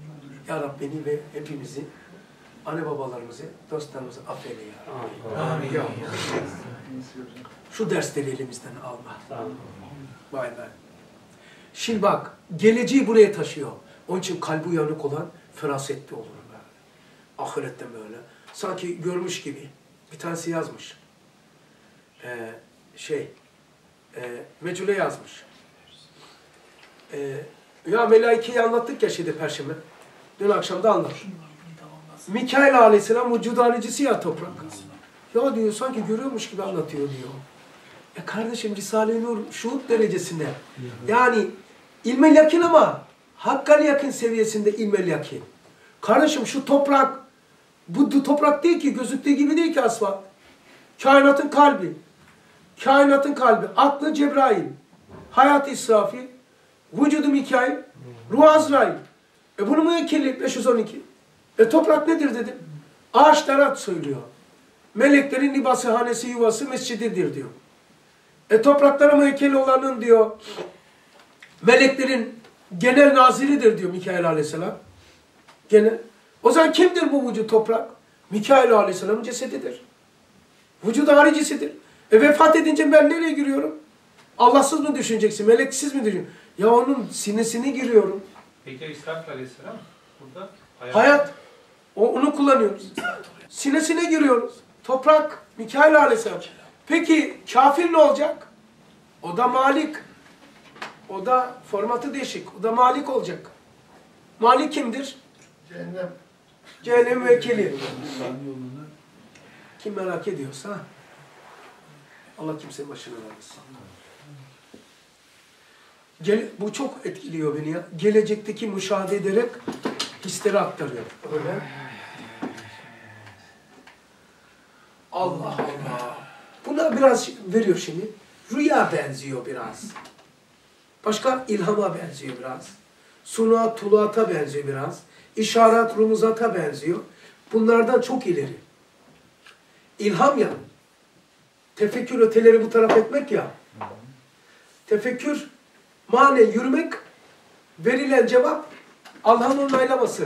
Ya Rabbi beni ve hepimizi, anne babalarımızı, dostlarımızı affeyle ya Rabbi. Amin. Ya. Şu dersleri elimizden alma. Vay be. Şimdi bak, geleceği buraya taşıyor. Onun için kalbi uyanık olan ferasetli olur böyle. Ahiretten böyle. Sanki görmüş gibi. Bir tanesi yazmış. Ee, şey, e, Mecule yazmış. Ee, ya Melaike'yi anlattık ya şeyde Perşembe. Dün akşam da anlattık. Mikail Aleyhisselam vücudanicisi ya toprak. Ya diyor sanki görüyormuş gibi anlatıyor diyor. Ya kardeşim Risale-i Nur şuhud derecesinde. Yani ilmel yakin ama hakkal yakın seviyesinde ilmel yakin. Kardeşim şu toprak, bu toprak değil ki, gözüktüğü gibi değil ki asfalt. Kainatın kalbi. Kainatın kalbi. Aklı Cebrail. Hayat İsrafil. Vücudu Mikail. Ruh Azrail. E bunu müekkili beş yüz on iki. E toprak nedir dedim. Ağaçlara söylüyor. Meleklerin libası, hanesi, yuvası, mescididir diyor. E topraklara müekkeli olanın diyor, meleklerin genel naziridir diyor Mikail Aleyhisselam. Genel. O zaman kimdir bu vücut toprak? Mikail Aleyhisselam'ın cesedidir. Vücudu haricisidir. E vefat edince ben nereye giriyorum? Allahsız mı düşüneceksin, meleksiz mi düşüneceksin? Ya onun sinesine giriyorum. Peki İsrafil Aleyhisselam burada hayat. Hayat. O, onu kullanıyoruz. Sinesine giriyoruz. Toprak, Mikail Aleyhisselam. Peki kafir ne olacak? O da Malik. O da formatı değişik. O da Malik olacak. Malik kimdir? Cehennem. Cehennem vekili. Kim merak ediyorsa Allah kimsenin başına vermesin. Gele, bu çok etkiliyor beni ya. Gelecekteki müşahede ederek hisleri aktarıyor. Öyle. Allah Allah. Buna biraz veriyor şimdi. Rüya benziyor biraz. Başka ilhama benziyor biraz. Sunat, tulata benziyor biraz. İşaret, rumuzata benziyor. Bunlardan çok ileri. İlham ya. Tefekkür öteleri bu taraf etmek ya. Tefekkür, mane, yürümek, verilen cevap Allah'ın onaylaması.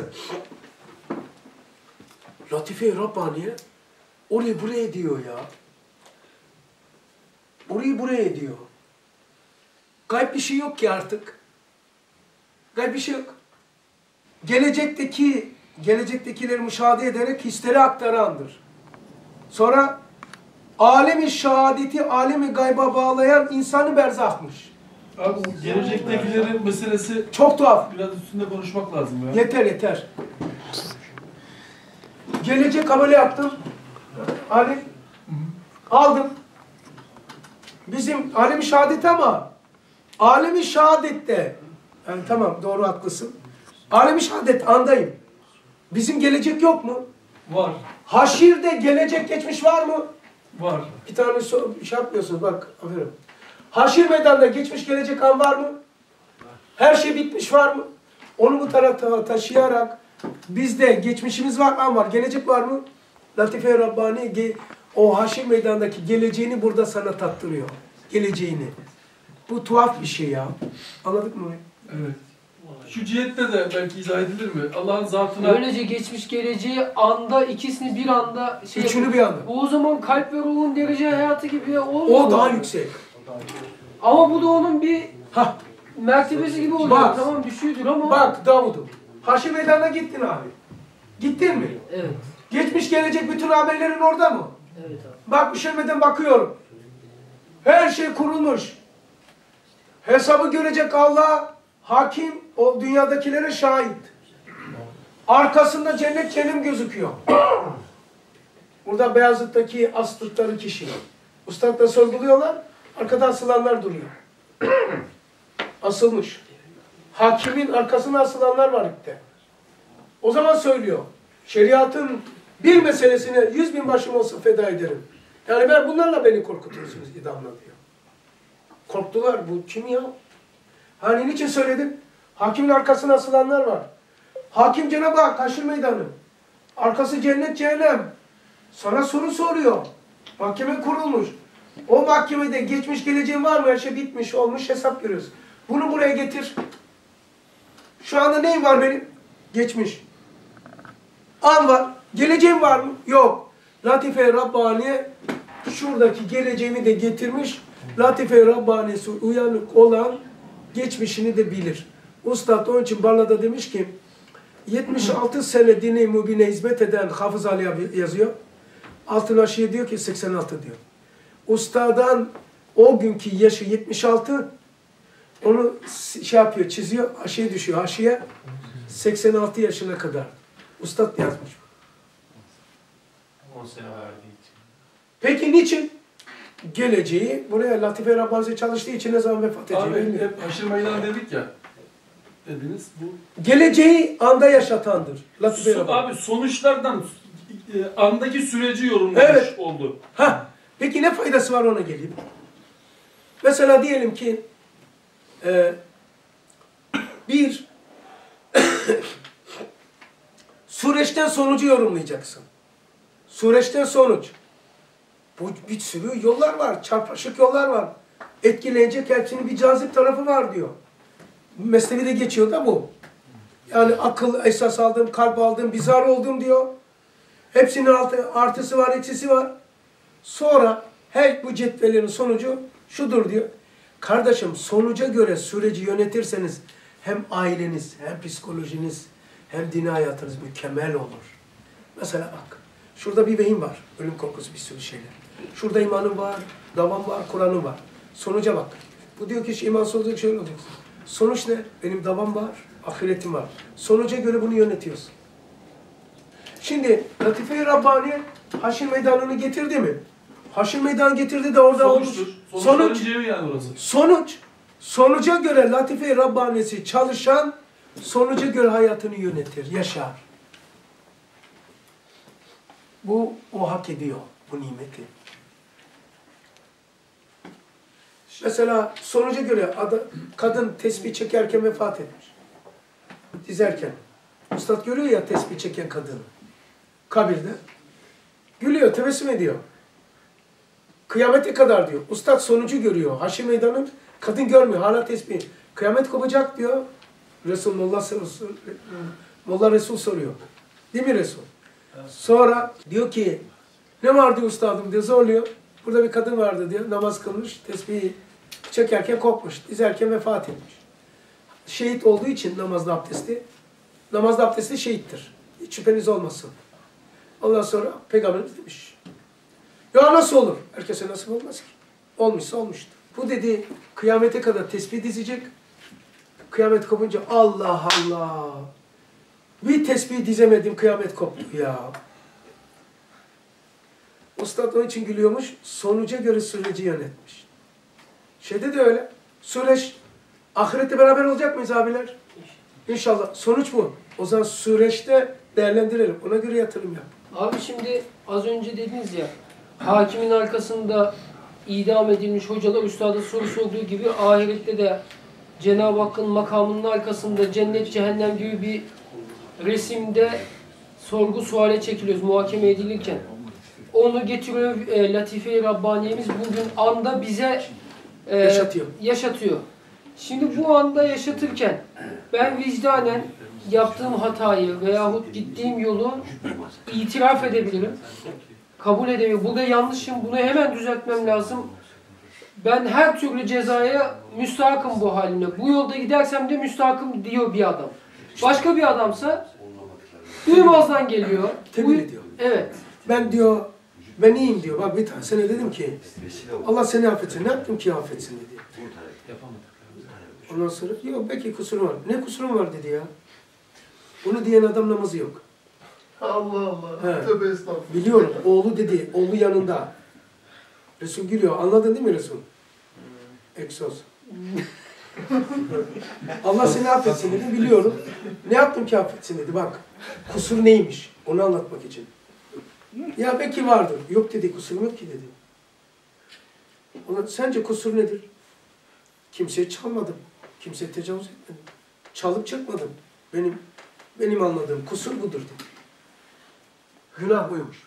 Latife-i Rabbaniye orayı buraya diyor ya. Orayı buraya diyor. Gayb bir şey yok ki artık. Gayb bir şey yok. Gelecekteki, gelecektekileri müşahede ederek hisleri aktarandır. Sonra alemi şehadeti, alemi gayba bağlayan insanı berzahmış. Abi bu gelecektekilerin meselesi çok tuhaf. Biraz üstünde konuşmak lazım ya. Yeter yeter. Gelecek ameli yaptım. Alim. Aldım. Bizim alemi şehadet ama alemi şehadette yani tamam doğru haklısın. Alemi şehadet andayım. Bizim gelecek yok mu? Var. Haşirde gelecek geçmiş var mı? Var. Bir tane so şey yapmıyorsunuz bak aferin. Haşir meydanda geçmiş gelecek an var mı? Her şey bitmiş var mı? Onu bu tarafa taşıyarak bizde geçmişimiz var, an var. Gelecek var mı? Latife-i Rabbani o haşir meydandaki geleceğini burada sana tattırıyor. Geleceğini. Bu tuhaf bir şey ya. Anladık mı? Evet. Şu cihette de belki izah edilir mi? Allah'ın zatına... Böylece geçmiş geleceği anda ikisini bir anda şey Üçünü yapıyor. bir anda. O zaman kalp ve ruhun derece hayatı gibi olmuyor. O daha yüksek. Ama bu da onun bir Hah. mertebesi gibi oluyor. Bak. Tamam düşüyordur ama. Bak Davud'um. Haşir meydana gittin abi. Gittin mi? Evet. Geçmiş gelecek bütün haberlerin orada mı? Evet abi. Bak üşenmeden bakıyorum. Her şey kurulmuş. Hesabı görecek Allah, hakim, o dünyadakilere şahit. Arkasında cennet cehennem gözüküyor. Burada Beyazıt'taki astıkları kişi. Ustadla sorguluyorlar, arkada asılanlar duruyor. Asılmış. Hakimin arkasına asılanlar var işte. O zaman söylüyor. Şeriatın bir meselesine yüz bin başım olsa feda ederim. Yani ben bunlarla beni korkutuyorsunuz idamla diyor. Korktular. Bu kim ya? Hani niçin söyledim? Hakimin arkasına asılanlar var. Hakim Cenab-ı Hak haşr meydanı. Arkası cennet cehennem. Sana soru soruyor. Mahkeme kurulmuş. O mahkemede geçmiş geleceğin var mı? Her şey bitmiş, olmuş, hesap görüyoruz. Bunu buraya getir. Şu anda neyim var benim? Geçmiş. An var. Geleceğim var mı? Yok. Latife-i Rabbaniye şuradaki geleceğimi de getirmiş. Latife-i Rabbaniyesi uyanık olan geçmişini de bilir. Ustad onun için Barla'da demiş ki yetmiş altı sene dini mübine hizmet eden Hafız Ali abi yazıyor. Altın aşıya diyor ki seksen altı diyor. Ustadan o günkü yaşı yetmiş altı, onu şey yapıyor, çiziyor, aşıya düşüyor. Aşıya seksen altı yaşına kadar. Ustad yazmış. on sene verdiği için. Peki niçin? Geleceği, buraya Latife Rabbani'ye çalıştığı için ne zaman vefat edeceği Abi bilmiyor. hep haşır meydan dedik ya. Dediniz bu. Geleceği anda yaşatandır. Latife So, Rabbani. abi sonuçlardan e, andaki süreci yorumlamış Evet. oldu. Ha, peki ne faydası var ona geleyim. Mesela diyelim ki e, bir süreçten sonucu yorumlayacaksın. Süreçten sonuç. Bu bir sürü yollar var, çarpışık yollar var. Etkileyecek hepsinin bir cazip tarafı var diyor. Mesnevi'de geçiyor da bu. Yani akıl esas aldım, kalp aldım, bizar oldum diyor. Hepsinin altı, artısı var, eksisi var. Sonra her bu cetvelin sonucu şudur diyor. Kardeşim sonuca göre süreci yönetirseniz hem aileniz, hem psikolojiniz, hem dini hayatınız mükemmel olur. Mesela bak, şurada bir vehim var. Ölüm korkusu, bir sürü şeyler. Şurada imanım var, davam var, Kur'an'ım var. Sonuca bak. Bu diyor ki imansız olacak, şöyle olacak. Sonuç ne? Benim davam var, ahiretim var. Sonuca göre bunu yönetiyorsun. Şimdi Latife-i Rabbani Haşr Meydanı'nı getirdi mi? Haşr Meydanı getirdi de orada Sonuçtur. olmuş. Sonuçların Sonuç. cevi yani orası. Sonuç. Sonuca göre Latife-i Rabbanisi çalışan, sonuca göre hayatını yönetir, yaşar. Bu, o hak ediyor bu nimeti. Mesela sonuca göre adam, kadın tesbih çekerken vefat etmiş. Dizerken. Üstad görüyor ya tesbih çeken kadını. Kabirde. Gülüyor, tebessüm ediyor. Kıyamete kadar diyor. Ustad sonucu görüyor. Haşr Meydanı kadın görmüyor. Hala tesbih. Kıyamet kopacak diyor. Resul Molla, Molla Resul soruyor. Değil mi Resul? Sonra diyor ki ne var diyor ustadım diyor, zorluyor. Burada bir kadın vardı diyor. Namaz kılmış. Tesbihi çekerken kopmuş. Dizerken vefat etmiş. Şehit olduğu için namazda abdesti. Namazda abdesti şehittir. Hiç şüpheniz olmasın. Ondan sonra Peygamberimiz demiş. Ya nasıl olur? Herkese nasip olmaz ki. Olmuşsa olmuştu. Bu dedi kıyamete kadar tesbih dizecek. Kıyamet kopunca Allah Allah. Bir tesbih dizemedim, kıyamet koptu ya. Ustad onun için gülüyormuş. Sonuca göre süreci yönetmiş. Şeyde de öyle. Süreç. Ahirette beraber olacak mıyız abiler? İnşallah. Sonuç bu. O zaman süreçte değerlendirelim. Ona göre yatırım yap. Abi şimdi az önce dediniz ya, hakimin arkasında idam edilmiş hocalar üstada soru sorduğu gibi ahirette de Cenab-ı Hakk'ın makamının arkasında cennet cehennem gibi bir resimde sorgu suale çekiliyoruz muhakeme edilirken. Onu getiriyor e, Latife-i Rabbaniyemiz bugün anda bize e, yaşatıyor. yaşatıyor. Şimdi bu anda yaşatırken ben vicdanen yaptığım hatayı veyahut gittiğim yolu itiraf edebilirim. Kabul edebilirim. Burada yanlışım, bunu hemen düzeltmem lazım. Ben her türlü cezaya müstahakım bu haline. Bu yolda gidersem de müstahakım diyor bir adam. Başka bir adamsa duymazdan geliyor. Tebrik ediyor. Evet. Ben diyor, ben iyiyim diyor. Bak bir tanesine dedim ki, Allah seni affetsin. Ne yaptım ki affetsin dedi. Ondan sonra, yok belki kusurum var. Ne kusurum var dedi ya. Bunu diyen adam namazı yok. Allah Allah. He. Tövbe estağfurullah. Biliyorum. Oğlu dedi. Oğlu yanında. Resul gülüyor. Anladın değil mi Resul? Egzoz. Allah seni affetsin dedi. Biliyorum. Ne yaptım ki affetsin dedi. Bak. Kusur neymiş? Onu anlatmak için. Ya belki vardır. Yok dedi. Kusurum yok ki dedi. Ona, sence kusur nedir? Kimseye çalmadım. Kimseye tecavüz etmedim. Çalıp çıkmadım. Benim benim anladığım kusur budur dedi. Günah buymuş.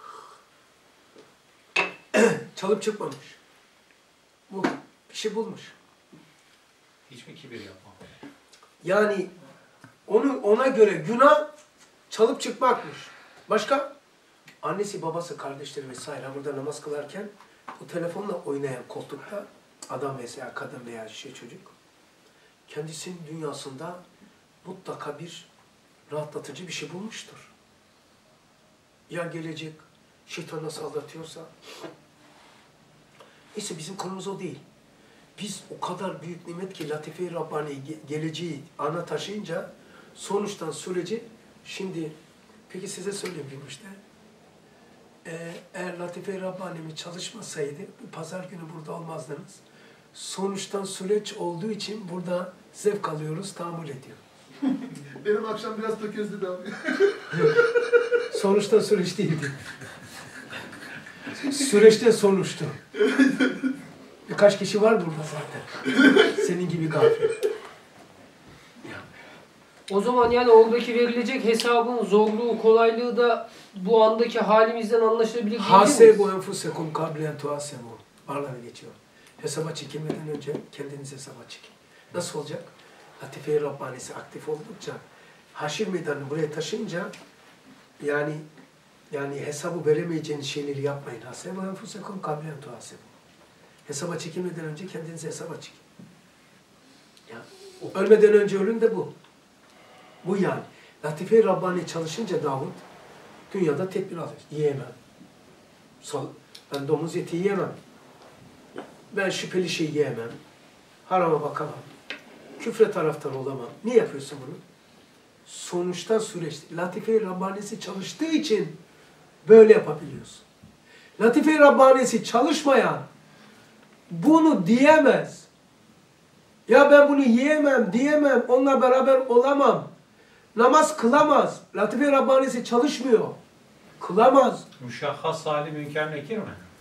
Çalıp çıkmamış. Bu bir şey bulmuş. Hiç mi kibir yapmamış? Yani Onu, ona göre günah çalıp çıkmakmış. Başka? Annesi, babası, kardeşleri vesaire burada namaz kılarken bu telefonla oynayan koltukta adam veya kadın veya şey çocuk kendisinin dünyasında mutlaka bir rahatlatıcı bir şey bulmuştur. Ya gelecek şeytan nasıl aldatıyorsa. Neyse bizim konumuz o değil. Biz o kadar büyük nimet ki Latife-i Rabbani geleceği ana taşıyınca sonuçtan süreci şimdi peki size söyleyeyim bir işte. Ee, eğer Latife-i Rabbani'mi çalışmasaydı bu pazar günü burada olmazdınız. Sonuçtan süreç olduğu için burada zevk alıyoruz, tahammül ediyor. Benim akşam biraz tökezledi abi. Sonuçtan süreç değildi. Süreçten sonuçtu. Birkaç kişi var burada zaten. Senin gibi gafil. O zaman yani oradaki verilecek hesabın zorluğu, kolaylığı da bu andaki halimizden anlaşılabilir değil mi? Hasebu enfusekum kablen tuhasebu. Barlara geçiyor. Hesaba çekilmeden önce kendiniz hesaba çekin. Nasıl olacak? Latife-i Rabbanisi aktif oldukça, haşir meydanını buraya taşınca yani yani hesabı veremeyeceğiniz şeyleri yapmayın. Hasebu enfusekum kablen tuhasebu. Hesaba çekilmeden önce kendinizi hesaba çekin. Yani, ölmeden önce ölün de bu. Bu yani. Latife-i Rabbani çalışınca Davud dünyada tedbir alır. Yiyemem. Ben domuz eti yiyemem. Ben şüpheli şey yiyemem. Harama bakamam. Küfre taraftar olamam. Niye yapıyorsun bunu? Sonuçta süreçte. Latife-i Rabbanisi çalıştığı için böyle yapabiliyorsun. Latife-i Rabbanisi çalışmayan bunu diyemez. Ya ben bunu yiyemem, diyemem, onunla beraber olamam. Namaz kılamaz. Latife-i Rabbanisi çalışmıyor. Kılamaz. Müşahhas hali münker nekir mi?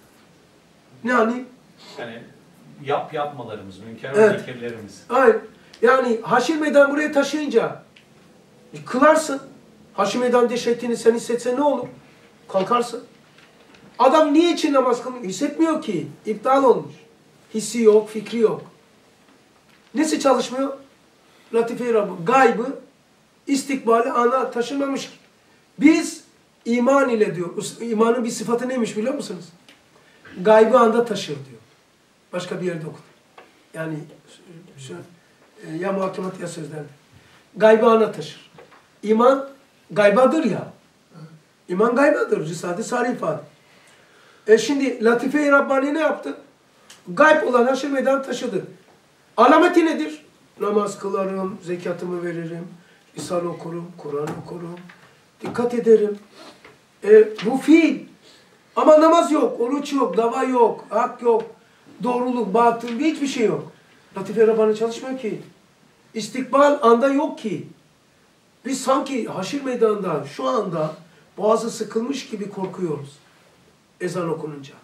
Yani? Yani yap yapmalarımız, münker Evet. nekirlerimiz. Hayır. Yani haşir meydan buraya taşıyınca e, kılarsın. Haşir meydan dehşetini sen hissetsen ne olur? Kalkarsın. Adam niye için namaz kılmıyor? Hissetmiyor ki. İptal olmuş. Hissi yok, fikri yok. Nesi çalışmıyor? Latife-i Rabbani. Gaybı, istikbali ana taşınmamış ki. Biz iman ile diyor. İmanın bir sıfatı neymiş biliyor musunuz? Gaybı anda taşır diyor. Başka bir yerde okudum. Yani şu, ya muhakemat ya sözlerde. Gaybı ana taşır. İman gaybadır ya. İman gaybadır. Risale-i Sarı ifade. E şimdi Latife-i Rabbani ne yaptı? Gayb olan haşir meydan taşıdı. Alameti nedir? Namaz kılarım, zekatımı veririm, İsa'nı okurum, Kur'an okurum, dikkat ederim. E, bu fiil. Ama namaz yok, oruç yok, dava yok, hak yok, doğruluk, batıl, hiçbir şey yok. Latife-i Rabbani çalışmıyor ki. İstikbal anda yok ki. Biz sanki haşir meydanında şu anda boğazı sıkılmış gibi korkuyoruz. Ezan okununca.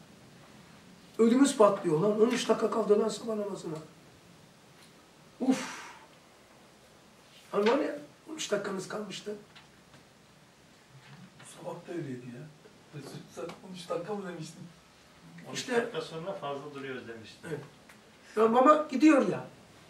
Ödümüz patlıyor lan. on üç dakika kaldı lan sabah namazına. Uf. Hani var ya, on üç dakikamız kalmıştı. Sabah da öyleydi ya. Sen on üç dakika mı demiştin? on üç İşte- dakika sonra fazla duruyoruz demiştim. Evet. Ya ama gidiyor ya.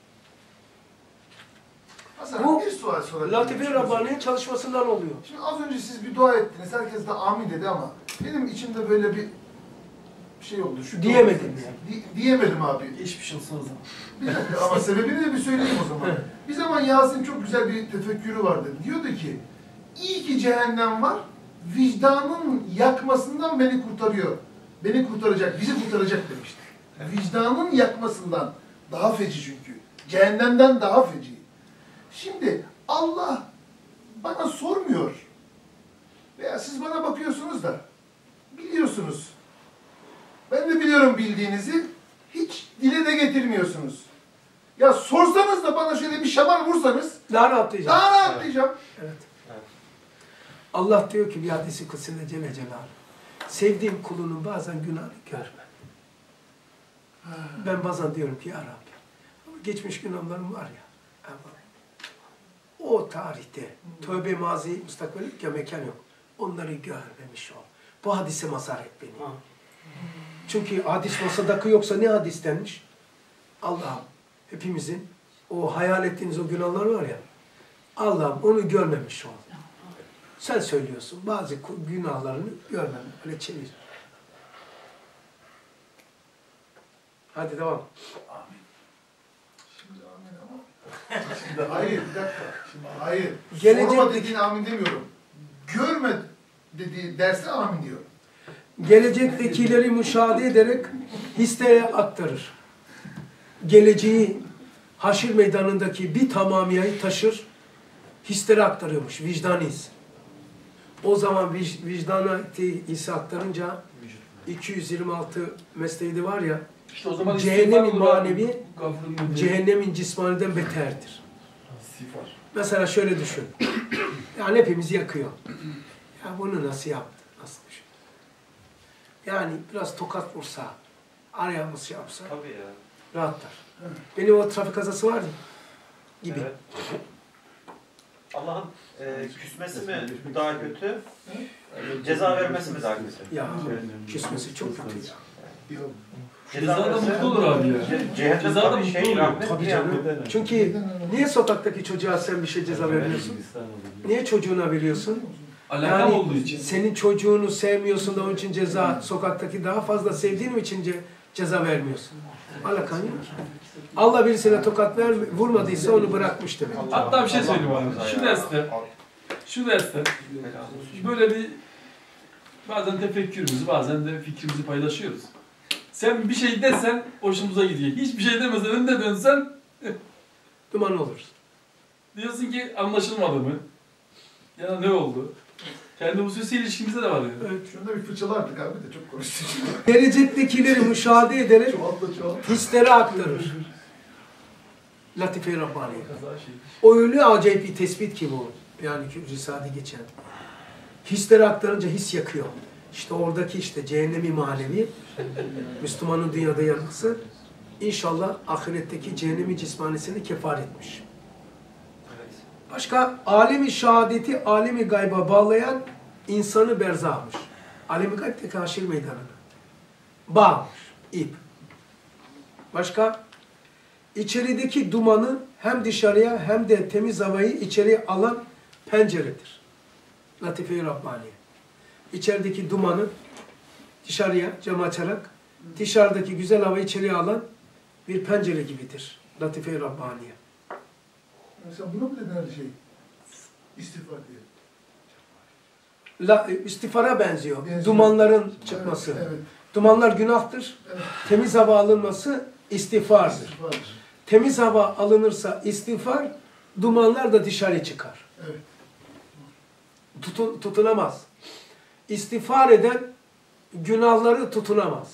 Hasan Bu bir sual sorabilirim. Latife-i Rabbani'nin çalışmasından oluyor. Şimdi az önce siz bir dua ettiniz. Herkes de amin dedi ama benim içimde böyle bir şey oldu. Şu Diyemedim yani. Di- diyemedim abi. Geçmiş olsun o zaman. Bir dakika ama sebebini de bir söyleyeyim o zaman. Bir zaman Yasin çok güzel bir tefekkürü vardı. Diyordu ki, iyi ki cehennem var, vicdanın yakmasından beni kurtarıyor. Beni kurtaracak, bizi kurtaracak demişti. Vicdanın yakmasından, daha feci çünkü. Cehennemden daha feci. Şimdi Allah bana sormuyor. Veya siz bana bakıyorsunuz da, biliyorsunuz. Ben de biliyorum bildiğinizi, hiç dile de getirmiyorsunuz. Ya sorsanız da bana şöyle bir şaman vursanız, Daha rahatlayacağım. daha rahatlayacağım. Evet. Allah diyor ki bir hadisi kutsinde Celle Celaluhu. Sevdiğim kulunun bazen günahını görme. Ben bazen diyorum ki ya Rabbi, geçmiş günahlarım var ya. Ama o tarihte tövbe mazi, müstakbelik ya mekan yok. Onları görmemiş ol. Bu hadise mazhar et beni. Çünkü hadis masadaki yoksa ne hadis denmiş? Allah'ım hepimizin o hayal ettiğiniz o günahlar var ya, Allah'ım onu görmemiş ol. Sen söylüyorsun. Bazı günahlarını görmem. Öyle çevir. Hadi devam. Şimdi amin ama. Şimdi hayır bir dakika. Şimdi hayır. Gelecek... Sorma dediğin amin demiyorum. Görme dediği derse amin diyor. Gelecektekileri müşahede ederek hislere aktarır. Geleceği haşir meydanındaki bir tamamiyayı taşır, hislere aktarıyormuş, vicdan his. O zaman vic, vicdana hissi aktarınca iki yüz yirmi altı mesleği var ya, İşte o zaman cehennemin manevi, gafurun cehennemin cismaniden beterdir. İstiğfar. Mesela şöyle düşün, yani hepimizi yakıyor. Ya bunu nasıl yaptı, nasıl düşün? Yani biraz tokat vursa, arayamız şey yapsa, Tabii ya. rahatlar. Benim o trafik kazası vardı gibi. Evet. Allah'ın e, küsmesi mi daha kötü, ceza vermesi mi daha kötü? Ya küsmesi çok kötü ya. Cezada mutlu olur abi ya. Cehennem Cezada tabii mutlu şey, oluyor. rahmet Tabii yani. canım. Çünkü niye sokaktaki çocuğa sen bir şey ceza vermiyorsun? Niye çocuğuna veriyorsun? Alakam Yani olduğu için. senin çocuğunu sevmiyorsun da onun için ceza, sokaktaki daha fazla sevdiğin için ce, ceza vermiyorsun. Alakan yok. Allah birisine tokat ver, vurmadıysa onu bırakmış demek. Hatta bir şey söyleyeyim abi. Şu derste, şu derste böyle bir bazen tefekkürümüzü, bazen de fikrimizi paylaşıyoruz. Sen bir şey desen hoşumuza gidiyor. Hiçbir şey demesen, önüne dönsen duman oluruz. Diyorsun ki anlaşılmadı mı? Ya ne oldu? Kendi hususi ilişkimizde de var yani. Evet, şurada bir fırçalardık abi de çok konuştuk. Gelecektekileri müşahede ederek Çoğaltla çoğaltla. hislere aktarır. Latife-i Rabbani. O öyle acayip bir tespit ki bu. Yani Risale geçen. Hislere aktarınca his yakıyor. İşte oradaki işte cehennemi manevi, Müslümanın dünyada yanması, inşallah ahiretteki cehennemi cismanesini kefar etmiş. Başka, alemi şehadeti, alemi gayba bağlayan insanı berzahmış. Alemi gaybdeki haşir meydanına. Bağmış, ip. Başka, içerideki dumanı hem dışarıya hem de temiz havayı içeriye alan penceredir. Latife-i Rabbani. İçerideki dumanı dışarıya cam açarak dışarıdaki güzel havayı içeriye alan bir pencere gibidir. Latife-i Rabbaniye. Mesela buna mı dedin her şey? İstiğfar diye. La, istifara benziyor. benziyor. Dumanların çıkması. Evet, evet. Dumanlar günahtır. Evet. Temiz hava alınması istiğfardır. İstiğfardır. Temiz hava alınırsa istiğfar, dumanlar da dışarı çıkar. Evet. Tutun, tutunamaz. İstiğfar eden günahları tutunamaz.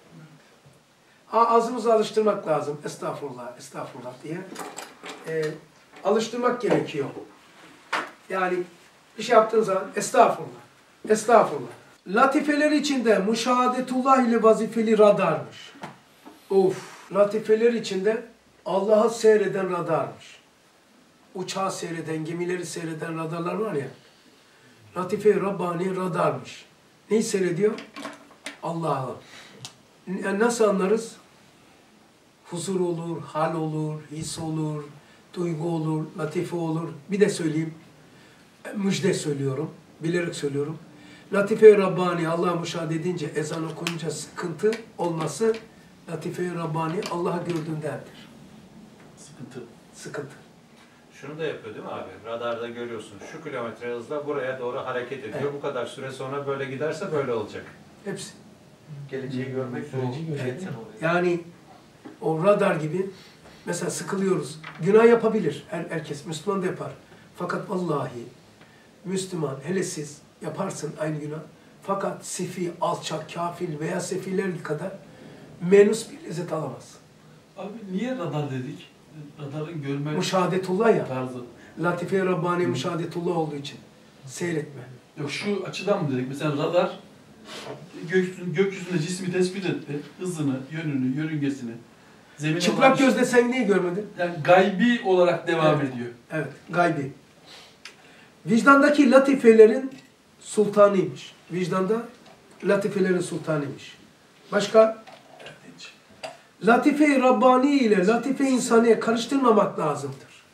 Ha, ağzımızı alıştırmak lazım. Estağfurullah, estağfurullah diye. Ee, alıştırmak gerekiyor. Yani bir şey yaptığın zaman estağfurullah, estağfurullah. Latifeler içinde müşahadetullah ile vazifeli radarmış. Of, latifeler içinde Allah'ı seyreden radarmış. Uçağı seyreden, gemileri seyreden radarlar var ya. Latife-i Rabbani radarmış. Neyi seyrediyor? Allah'ı. Nasıl anlarız? Huzur olur, hal olur, his olur, duygu olur, latife olur. Bir de söyleyeyim, müjde söylüyorum, bilerek söylüyorum. Latife-i Rabbani Allah'a müşahede edince, ezan okuyunca sıkıntı olması, Latife-i Rabbani Allah'ı gördüğündendir. Sıkıntı. Sıkıntı. Şunu da yapıyor değil mi abi? Radarda görüyorsun. Şu kilometre hızla buraya doğru hareket ediyor. Evet. Bu kadar süre sonra böyle giderse böyle olacak. Hepsi. Geleceği görmek Süreci bu. Evet. Yani o radar gibi mesela sıkılıyoruz. Günah yapabilir. Her, herkes. Müslüman da yapar. Fakat vallahi Müslüman, hele siz yaparsın aynı günah. Fakat sifi, alçak, kafir veya sefiler kadar menus bir lezzet alamaz. Abi niye radar dedik? Radarın görme Müşahadetullah ya. tarzı. Latife-i Rabbani müşahadetullah olduğu için. Seyretme. Yok şu açıdan mı dedik? Mesela radar gökyüzünde, gökyüzünde cismi tespit etti. Hızını, yönünü, yörüngesini. Zemine Çıplak olan- gözle sen neyi görmedin? Yani gaybi olarak devam Evet. ediyor. Evet, gaybi. Vicdandaki latifelerin sultanıymış. Vicdanda latifelerin sultanıymış. Başka? Latife-i Rabbani ile latife-i insaniye karıştırmamak lazımdır.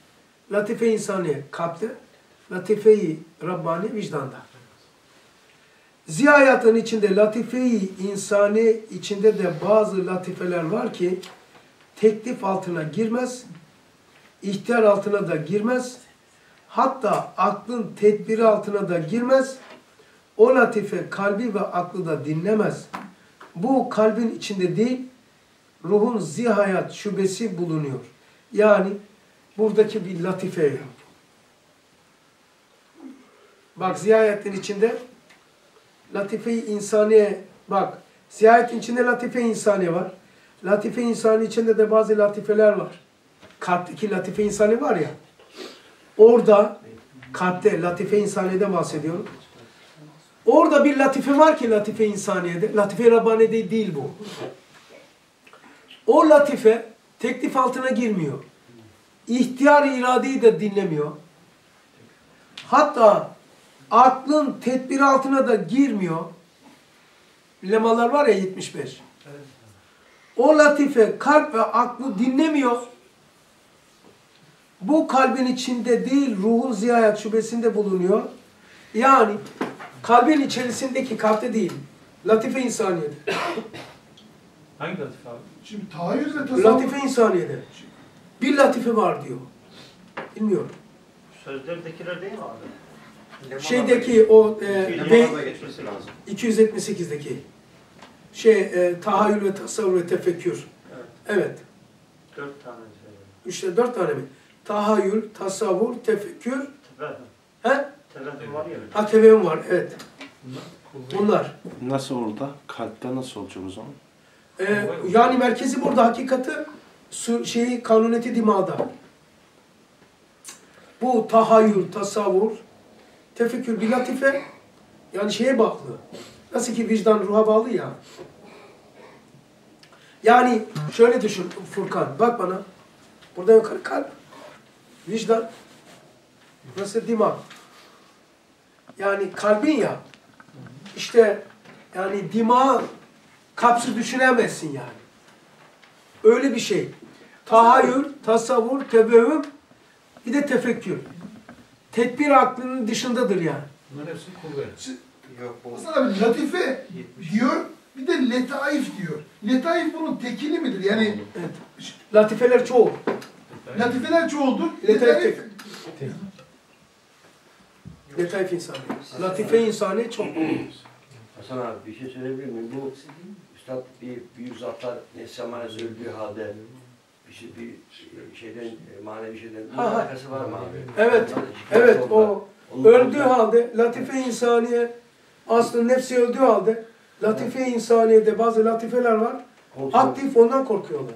latife-i insaniye kalpte, latife-i Rabbani vicdanda. Ziyayatın içinde latife-i insani içinde de bazı latifeler var ki teklif altına girmez, ihtiyar altına da girmez, hatta aklın tedbiri altına da girmez. O latife kalbi ve aklı da dinlemez. Bu kalbin içinde değil, ruhun zihayat şubesi bulunuyor. Yani buradaki bir latife. Bak ziyayetin içinde latife-i insaniye, bak ziyayetin içinde latife-i insaniye var. Latife-i insani içinde de bazı latifeler var. Kalpteki latife-i insani var ya, orada kalpte latife-i insaniyeden bahsediyorum. Orada bir latife var ki latife-i insaniyede, latife-i Rabbani'de değil bu. O latife teklif altına girmiyor. İhtiyar iradeyi de dinlemiyor. Hatta aklın tedbiri altına da girmiyor. Lemalar var ya yetmiş beş. O latife kalp ve aklı dinlemiyor. Bu kalbin içinde değil, ruhun ziyayat şubesinde bulunuyor. Yani kalbin içerisindeki kalpte değil. Latife insaniyede. Hangi latife abi? Şimdi tahayyül ve tasavvur. Latife insaniyede. Bir latife var diyor. Bilmiyorum. Sözlerdekiler değil mi abi? Şeydeki o e, Lemalarda geçmesi lazım. iki yüz yetmiş sekizdeki şey e, tahayyül ve tasavvur ve tefekkür. Evet. Evet. Dört tane şey. İşte dört tane mi? Tahayyül, tasavvur, tefekkür. Tefekkür. He? Tefekkür var ya. Ha tevehüm var. Evet. Bunlar. Nasıl orada? Kalpte nasıl olacak o zaman? Ee, yani merkezi burada hakikati su, şeyi kanuniyeti dimada. Bu tahayyül, tasavvur, tefekkür, bir latife yani şeye bağlı. Nasıl ki vicdan ruha bağlı ya. Yani şöyle düşün Furkan, bak bana. Burada yukarı kalp, vicdan, burası dima. Yani kalbin ya, işte yani dima kapsül düşünemezsin yani. Öyle bir şey. Tahayyül, tasavvur, tevehüm, bir de tefekkür. Tedbir aklının dışındadır yani. Bunların hepsi kuvvet. Yok bu. Hasan abi latife diyor, bir de letaif diyor. Letaif bunun tekili midir? Yani evet. Latifeler çoğul. Latifeler çoğuldur. Letaif Letaif tek. Letaif insani. Latife insani çok. Hasan abi bir şey söyleyebilir miyim? Bu Üstad bir büyük zatlar Neslihan'a söylediği halde bir, şey, bir şeyden, manevi şeyden Ha, ha. alakası var mı abi? Evet, evet o öldüğü halde latife insaniye aslında nefsi öldüğü halde latife insaniyede bazı latifeler var. Aktif ondan korkuyorlar.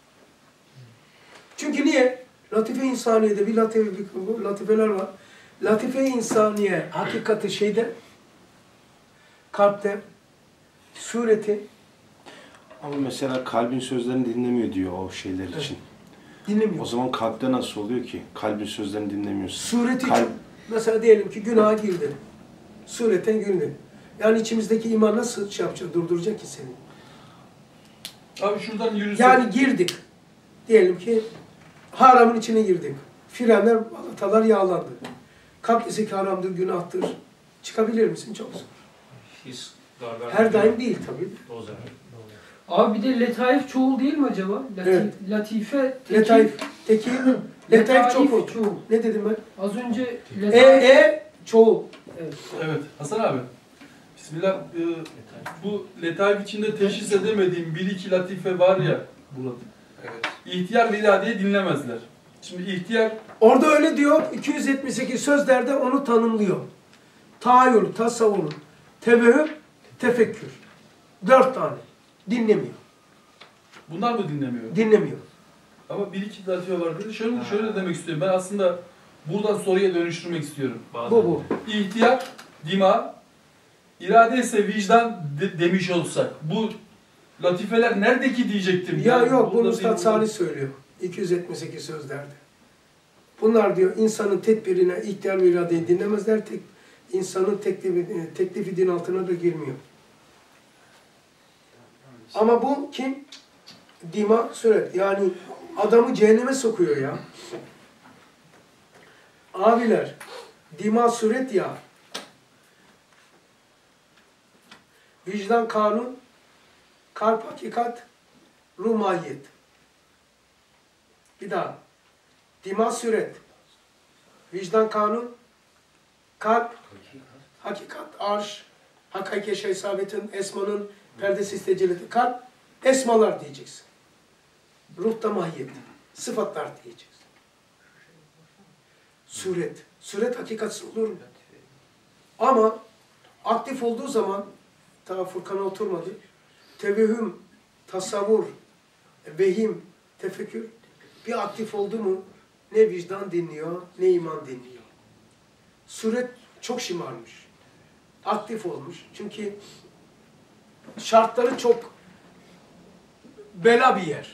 Çünkü niye? Latife insaniyede bir latife, bir latifeler var. Latife insaniye hakikati şeyde kalpte sureti. Ama mesela kalbin sözlerini dinlemiyor diyor o şeyler Evet. için. Dinlemiyor. O zaman kalpte nasıl oluyor ki? Kalbin sözlerini dinlemiyorsun. Sureti Kalp... çok. Mesela diyelim ki günaha girdin. Sureten girdin. Yani içimizdeki iman nasıl şey yapacak, durduracak ki seni? Abi şuradan yürüsek. Yani girdik. Diyelim ki haramın içine girdik. Frenler, balatalar yağlandı. Kalp dese ki haramdır, günahtır. Çıkabilir misin? Çok zor. His, gargar, Her daim değil tabii. Dozer. Abi bir de letaif çoğul değil mi acaba? Latif, Evet. Latife tekil. Letaif, tekil, letaif çok oldu. çoğul. Ne dedim ben? Az önce E, letaif... e, çoğul. Evet. Evet Hasan abi. Bismillah. e, bu letaif içinde teşhis edemediğim bir iki latife var ya burada. Evet. İhtiyar ve iradeyi dinlemezler. Şimdi ihtiyar Orada öyle diyor. iki yüz yetmiş sekiz sözlerde onu tanımlıyor. Tahayyül, tasavvur, tevehüm, tefekkür. Dört tane. Dinlemiyor. bunlar mı dinlemiyor? Dinlemiyor. Ama bir iki latife var dedi. Şöyle, şöyle demek istiyorum. Ben aslında buradan soruya dönüştürmek istiyorum. Bazen. Bu bu. İhtiyar, dima, irade ise vicdan de- demiş olsak. Bu latifeler nerede ki diyecektim. Ya Yani yok, bunu burada Üstad bir- Salih söylüyor. iki yüz yetmiş sekiz sözlerde. Bunlar diyor insanın tedbirine, ihtiyar ve iradeyi dinlemezler. Tek, insanın teklifi, teklifi din altına da girmiyor. Ama bu kim? Dima, süret. Yani adamı cehenneme sokuyor ya. Abiler, dima suret ya. Vicdan kanun, kalp hakikat, ruh mahiyet. Bir daha. Dima suret, vicdan kanun, kalp, hakikat, arş, hakiki şey sabitin, esmanın perdesi tecellisi, kalp, esmalar diyeceksin. Ruhta mahiyet, sıfatlar diyeceksin. Suret, suret hakikatsiz olur mu? Ama aktif olduğu zaman, daha Furkan'a oturmadı, tevehüm, tasavvur, vehim, tefekkür, bir aktif oldu mu ne vicdan dinliyor, ne iman dinliyor. Suret çok şımarmış, aktif olmuş. Çünkü şartları çok bela bir yer.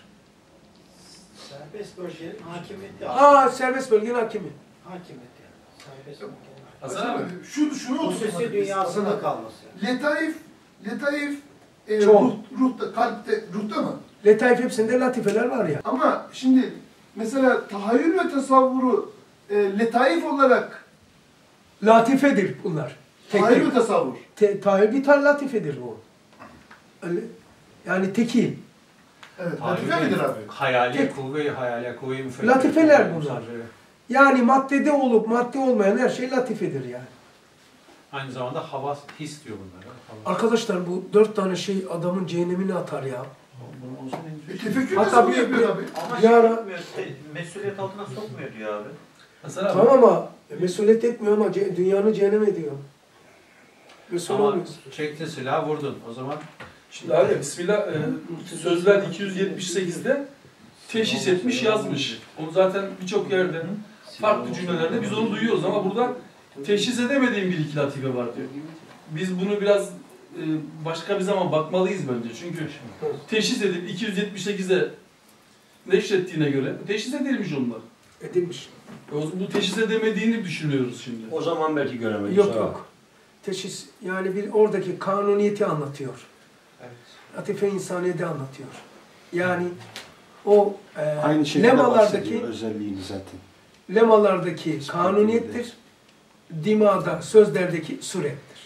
Serbest bölgenin hakimiyeti. Ha, serbest bölgenin hakimi. Hakimiyeti yani. Serbest bölgenin. Hasan abi. Şu, şunu Hususi oturtmadık. dünyasında kalması. Letaif, letaif e, Çok. ruh, ruhta, kalpte, ruhta mı? Letaif hepsinde latifeler var ya. Ama şimdi mesela tahayyül ve tasavvuru e, letaif olarak Latifedir bunlar. tahayyül ve Tekil. tasavvur. Te, tahayyül bir tane latifedir bu. Öyle. Yani tekil. Evet, latife midir abi? Hayali Tek- kuvve, hayali kuvve müfekkir. Latifeler bunlar. Yani maddede olup madde olmayan her şey latifedir yani. Aynı zamanda hava, his diyor bunlara. Hava. Arkadaşlar bu dört tane şey adamın cehennemine atar ya. E, tefekkür Hatta nasıl bir- yapıyor abi? Ama Bir şey ara- yapmıyor, te- mesuliyet altına sokmuyor diyor abi. Hasan abi. Tamam ama mesuliyet etmiyor ama ce- dünyanı cehennem ediyor. Mesul Ama olmuyorsun. çektin silahı vurdun. O zaman Şimdi abi Bismillah e, Sözler iki yüz yetmiş sekizde teşhis etmiş yazmış. Onu zaten birçok yerde farklı cümlelerde biz onu duyuyoruz ama burada teşhis edemediğim bir iki latife var diyor. Biz bunu biraz e, başka bir zaman bakmalıyız bence. Çünkü teşhis edip iki yüz yetmiş sekizde neşrettiğine göre teşhis edilmiş onlar. Edilmiş. O, bu teşhis edemediğini düşünüyoruz şimdi. O zaman belki göremeyiz. Yok ha. yok. Teşhis yani bir oradaki kanuniyeti anlatıyor. Latife insaniyeti anlatıyor. Yani o e, Aynı şekilde bahsediyor lemalardaki özelliğini zaten. lemalardaki kanuniyettir. Dimada, sözlerdeki surettir.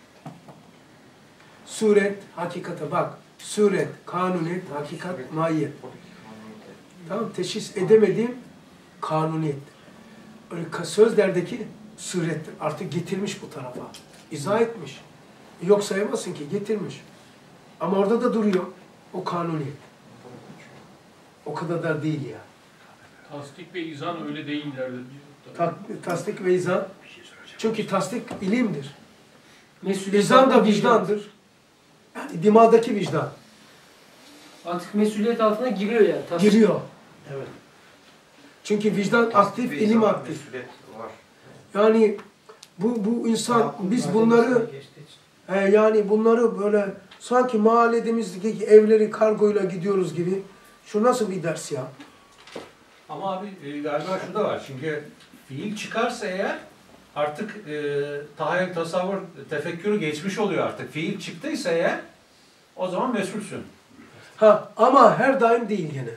Suret, hakikate bak. Suret, kanuniyet, hakikat, mahiyet. Tamam, teşhis edemediğim kanuniyettir. Öyle ka- sözlerdeki surettir. Artık getirmiş bu tarafa. İzah etmiş. Yok sayamazsın ki, getirmiş. Ama orada da duruyor. O kanuniyet. O kadar da değil ya. Tasdik ve izan öyle değillerdi. Ta- tasdik ve izan. Çünkü tasdik ilimdir. Mesuliyet İzan da altına vicdandır. Yani dimadaki vicdan. Artık mesuliyet altına giriyor yani. Tasdik. Giriyor. Evet. Çünkü vicdan aktif, Ve ilim insanın aktif. mesuliyet var. Yani bu bu insan, biz bunları e, yani bunları böyle sanki mahallemizdeki evleri kargoyla gidiyoruz gibi. Şu nasıl bir ders ya? ama abi e, galiba şu da var. Çünkü fiil çıkarsa eğer artık e, tahayyül, tasavvur, tefekkürü geçmiş oluyor artık. Fiil çıktıysa eğer o zaman mesulsün. Ha ama her daim değil gene.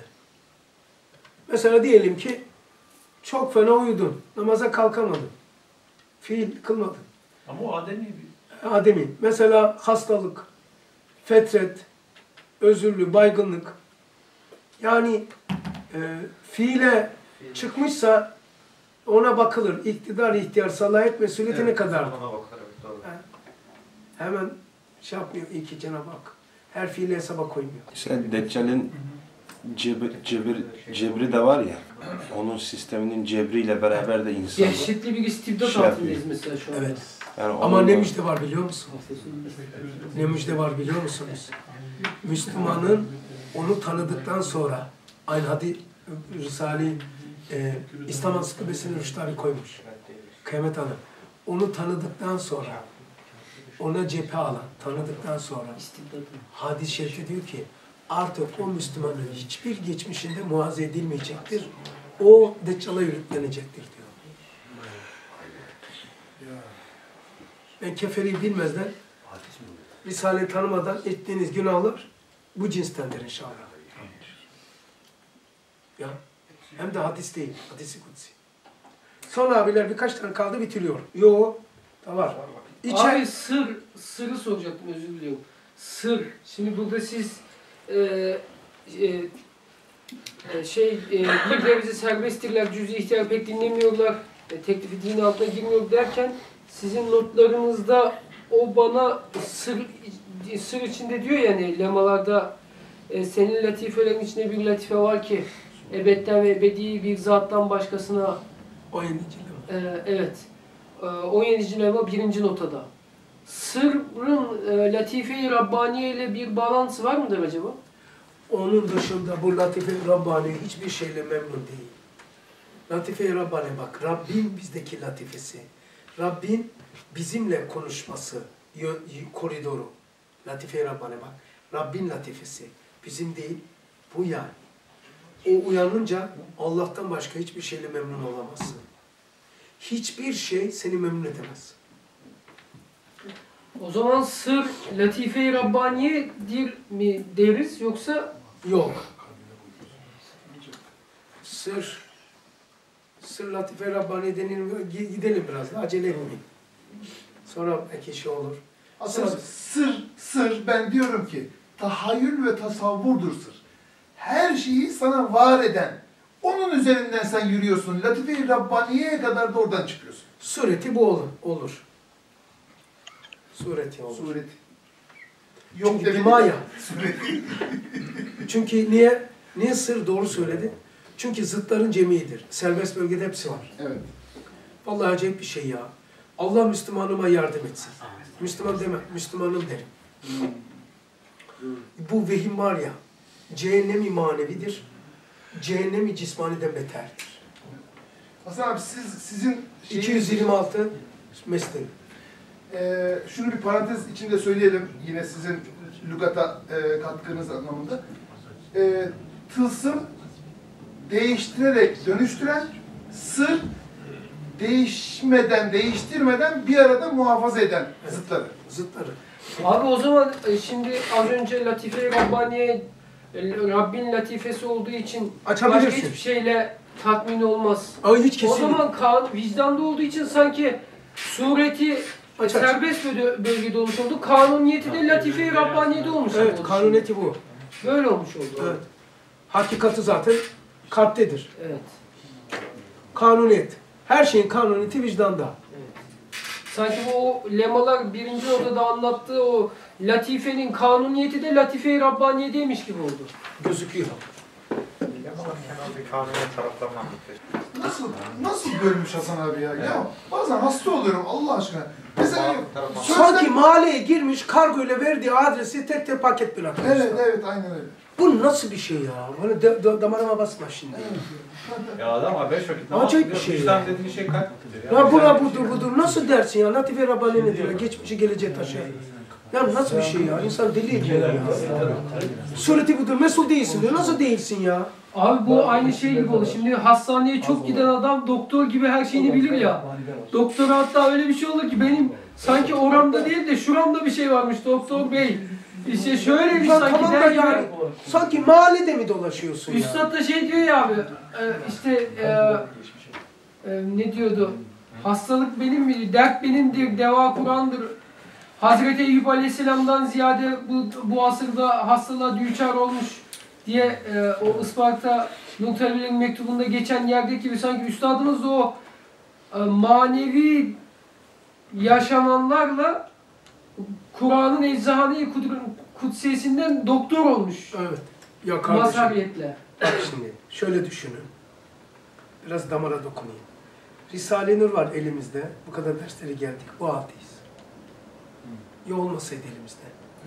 Mesela diyelim ki çok fena uyudun, namaza kalkamadın. Fiil kılmadın. Ama o ademi bir... Ademi. Mesela hastalık, fetret, özürlü, baygınlık. Yani e, fiile çıkmışsa ona bakılır. İktidar, ihtiyar, salahiyet, mesuliyeti ne Evet, kadar? ona bakar, evet, doğru. Hemen şey yapmıyor. İyi ki Cenab-ı Hak her fiili hesaba koymuyor. Mesela Deccal'in cebir, cebir, cebri de var ya, onun sisteminin cebriyle beraber de insan. Dehşetli bir istibdat Şey altındayız yapıyor. mesela şu anda. Evet. Yani Ama onun ne da- müjde var biliyor musun? Ne müjde var biliyor musunuz? Müslümanın onu tanıdıktan sonra, aynı hadi Risale-i e, İslam Ansiklopedisini Rüştari koymuş. Kıyamet Hanım. Onu tanıdıktan sonra, ona cephe alan, tanıdıktan sonra hadis-i şerifte diyor ki artık o Müslümanın hiçbir geçmişinde muhaze edilmeyecektir. O Deccal'a yürütlenecektir diyor. Ben keferi bilmezden, Risale'yi tanımadan ettiğiniz günahlar bu cinstendir inşallah. Ya. Hem de hadis değil, hadis-i kutsi. Son abiler birkaç tane kaldı bitiriyor. Yo, da var. İçer... Abi sır, sırrı soracaktım, özür diliyorum. Sır, şimdi burada siz e, e, e, şey, e, birbirlerinizi serbesttirler, cüz-i ihtiyar pek dinlemiyorlar, e, teklifi dinin altına girmiyor derken sizin notlarınızda o bana sır, sır içinde diyor yani lemalarda e, senin latifelerin içinde bir latife var ki ebedden ve ebedi bir zattan başkasına on yedinci lema. E, evet. E, on yedinci lema birinci notada. Sırrın e, latife-i Rabbaniye ile bir bağlantısı var mıdır acaba? Onun dışında bu latife-i Rabbani hiçbir şeyle memnun değil. Latife-i Rabbani bak, Rabbin bizdeki latifesi. Rabbin bizimle konuşması, koridoru. Latife-i Rabbani bak. Rabbin latifesi. Bizim değil, bu yani. O uyanınca Allah'tan başka hiçbir şeyle memnun olamazsın. Hiçbir şey seni memnun edemez. O zaman sır latife-i Rabbaniye'dir mi deriz yoksa? Yok. Sır, sır latife-i Rabbaniye denilmiyor. Gidelim biraz da, acele etmeyin. Sonra belki şey olur. Aslında sır, sır, sır ben diyorum ki tahayyül ve tasavvurdur sır. Her şeyi sana var eden, onun üzerinden sen yürüyorsun. Latife-i Rabbaniye'ye kadar da oradan çıkıyorsun. Sureti bu olur. olur. Sureti olur. Sureti. Yok Çünkü dimaya. Sureti. Çünkü niye? Niye sır doğru söyledi? Çünkü zıtların cemiidir. Serbest bölgede hepsi var. Evet. Vallahi acayip bir şey ya. Allah Müslümanıma yardım etsin. Müslüman deme, Müslümanım derim. Bu vehim var ya, cehennemi manevidir, cehennemi cismaniden beterdir. Hasan abi siz, sizin... iki yüz yirmi altı mesleği. Ee, şunu bir parantez içinde söyleyelim, yine sizin lügata e, katkınız anlamında. E, tılsım değiştirerek dönüştüren, sır değişmeden, değiştirmeden bir arada muhafaza eden zıtları. Zıtları. Abi o zaman şimdi az önce latife-i Rabbaniye Rabbin latifesi olduğu için başka hiçbir şeyle tatmin olmaz. Ay, hiç kesin. O zaman kan, vicdanda olduğu için sanki sureti aç, serbest aç. bölgede olmuş oldu. Kanuniyeti de latife-i Rabbaniye'de olmuş evet, oldu. Kanuniyeti bu. Böyle olmuş oldu. Evet. Hakikati zaten kalptedir. Evet. Kanuniyet. Her şeyin kanuniyeti vicdanda. Evet. Sanki o lemalar birinci odada anlattığı o latifenin kanuniyeti de latife-i Rabbaniye'deymiş gibi oldu. Gözüküyor. Lemalar genel bir kanuniyet taraflarından Nasıl, nasıl bölmüş Hasan abi ya? Evet. Ya bazen hasta oluyorum Allah aşkına. Mesela sanki mahalleye girmiş kargoyla verdiği adresi tek tek paket bırakmış. Evet evet aynen öyle. Bu nasıl bir şey ya? Bana de, de, damarıma basma şimdi. Evet. Ya adam abi beş vakit namaz acayip bir şey. vicdan dediğin şey kalptir. Ya, ya buna budur budur. Nasıl dersin ya? Latife Rabbani nedir? Geçmişi geleceğe taşıyor. Ya nasıl bir şey ya? İnsan deli ediyor ya. Sureti budur. Mesul değilsin diyor. Nasıl değilsin ya? Abi bu aynı şey gibi oldu. Şimdi hastaneye çok giden adam doktor gibi her şeyini bilir ya. Doktora hatta öyle bir şey olur ki benim sanki oramda değil de şuramda bir şey varmış doktor bey. İşte şöyle bir sanki tamam der yani, gibi. sanki mahallede mi dolaşıyorsun ya? Üstad da şey diyor ya abi, e, işte e, e, ne diyordu? Hastalık benim mi? Dert benimdir, deva Kur'an'dır. Hazreti Eyüp Aleyhisselam'dan ziyade bu, bu asırda hastalığa düçar olmuş diye e, o Isparta Nur Talebelerin mektubunda geçen yerdeki gibi sanki üstadımız da o e, manevi yaşananlarla Kur'an'ın eczane-i kudsiyesinden doktor olmuş. Evet. Ya kardeşim. Mazhariyetle. Bak şimdi şöyle düşünün. Biraz damara dokunayım. Risale-i Nur var elimizde. Bu kadar derslere geldik. Bu haldeyiz. Ya olmasaydı elimizde.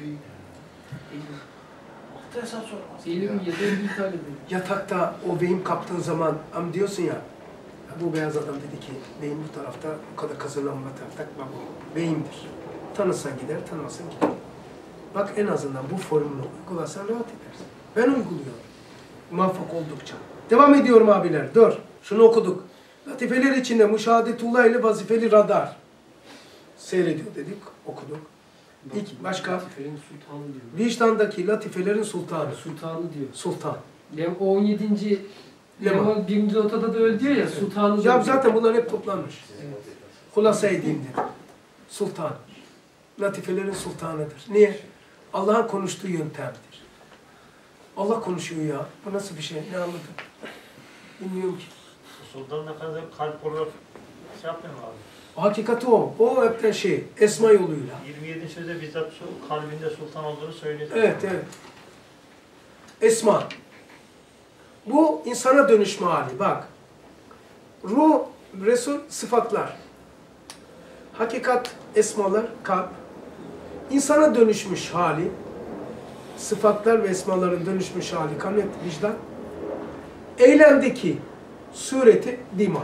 İlim yeter bir tane yatakta o vehim kaptığın zaman am diyorsun ya, bu beyaz adam dedi ki vehim bu tarafta, bu kadar kazananma tarafta, bak bu vehimdir. Tanırsan gider, tanımazsan gider. Bak en azından bu formunu uygulasan rahat edersin. Ben uyguluyorum. Muvaffak oldukça. Devam ediyorum abiler. Dur. Şunu okuduk. Latifeler içinde müşahadetullah ile vazifeli radar. Seyrediyor dedik, okuduk. İlk başka latifelerin sultanı diyor. vicdandaki latifelerin sultanı. Sultanı diyor. Sultan. O on yedinci Lema. Ama birinci notada da öyle diyor ya, sultanı Ya diyor. zaten bunlar hep toplanmış. Hulasa-i dindir. Sultan. Latifelerin sultanıdır. Niye? Allah'ın konuştuğu yöntemdir. Allah konuşuyor ya. Bu nasıl bir şey? Ne anladın? Bilmiyorum ki. Sultan ne kadar kalp olarak şey yapmıyor mu abi? Hakikati o. O hepten şey. Esma yoluyla. yirmi yedi sözde bizzat su- kalbinde sultan olduğunu söylüyor. Evet, evet. Esma. Bu insana dönüşme hali. Bak. Ruh, Resul, sıfatlar. Hakikat, esmalar, kalp. İnsana dönüşmüş hali. Sıfatlar ve esmaların dönüşmüş hali. Kamet, vicdan. Eylemdeki sureti dima.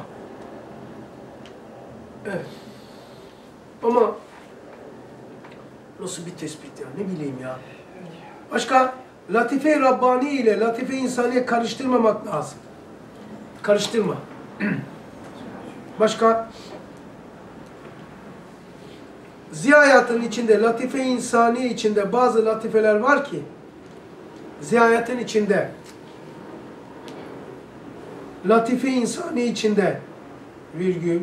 Evet. Ama nasıl bir tespit ya? Ne bileyim ya. Başka? Latife-i Rabbani ile latife-i insaniye karıştırmamak lazım. Karıştırma. Başka? Ziya hayatının içinde, latife-i insaniye içinde bazı latifeler var ki, ziya hayatın içinde, latife-i insaniye içinde, virgül,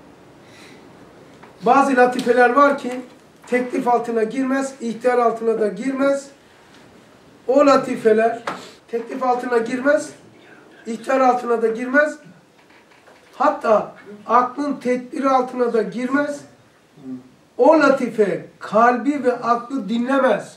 bazı latifeler var ki, teklif altına girmez, ihtiyar altına da girmez. O latifeler teklif altına girmez, ihtiyar altına da girmez. Hatta aklın tedbiri altına da girmez. O latife kalbi ve aklı dinlemez.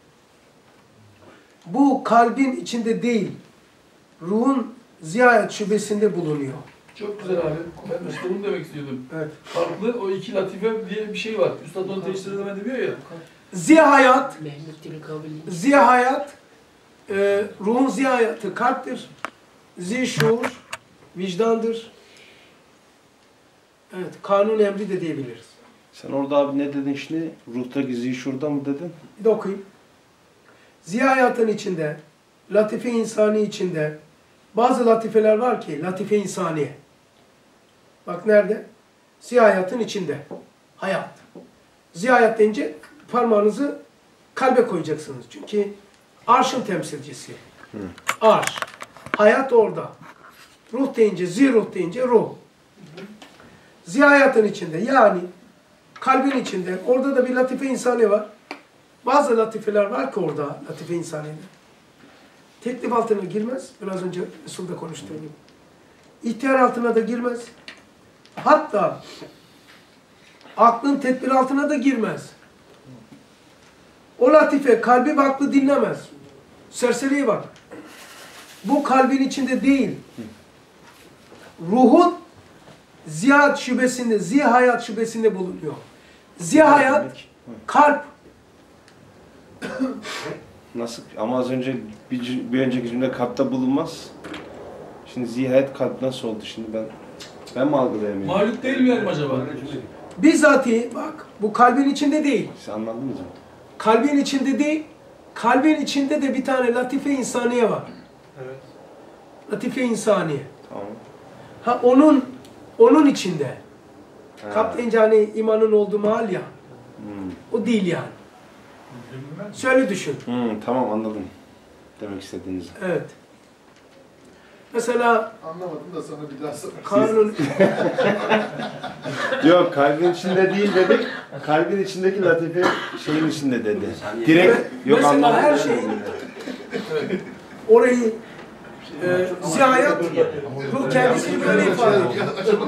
Bu kalbin içinde değil, ruhun ziyayet şubesinde bulunuyor. Çok güzel abi. Ben işte bunu demek istiyordum. Evet. Farklı o iki latife diye bir şey var. Üstad onu teşhir edemedi diyor ya. Ziya hayat, Mehmet Dili Kabili. ziya hayat, e, ruhun ziya hayatı kalptir. Ziya şuur, vicdandır. Evet, kanun emri de diyebiliriz. Sen orada abi ne dedin şimdi? Ruhtaki zişurda mı dedin? Bir de okuyayım. Ziya hayatın içinde, latife insani içinde bazı latifeler var ki, latife insaniye. Bak nerede? Ziya hayatın içinde. Hayat. Ziya hayat deyince parmağınızı kalbe koyacaksınız. Çünkü arşın temsilcisi. Hı. Arş. Hayat orada. Ruh deyince, zi ruh deyince ruh. Ziya hayatın içinde. Yani kalbin içinde. Orada da bir latife insani var. Bazı latifeler var ki orada, latife insaniyede. Teklif altına girmez. Biraz önce Resul'da konuştuğum gibi. İhtiyar altına da girmez. Hatta aklın tedbir altına da girmez. O latife kalbi ve aklı dinlemez. Serseriye bak. Bu kalbin içinde değil. Ruhun ziyat şubesinde, zihayat şubesinde bulunuyor. Zihayat kalp. Nasıl? Ama az önce bir, bir önceki cümle kalpte bulunmaz. Şimdi zihayet kalp nasıl oldu şimdi ben ben mi algılayamıyorum? Mahluk değil mi yani acaba? Bizzati bak bu kalbin içinde değil. Siz anladınız mı? Kalbin içinde değil. Kalbin içinde de bir tane latife insaniye var. Evet. Latife insaniye. Tamam. Ha onun onun içinde. Ha. Kalp deyince hani imanın olduğu mahal ya. Hmm. O değil yani. Şöyle düşün. Hmm, tamam anladım. Demek istediğinizi. Evet. Mesela Anlamadım da sana bir daha sorayım. kanun Yok kalbin içinde değil dedik. Kalbin içindeki latife şeyin içinde dedi. Direkt yok mesela anlamadım. her şey orayı e, ziyayat ruh kendisini böyle ifade ediyor.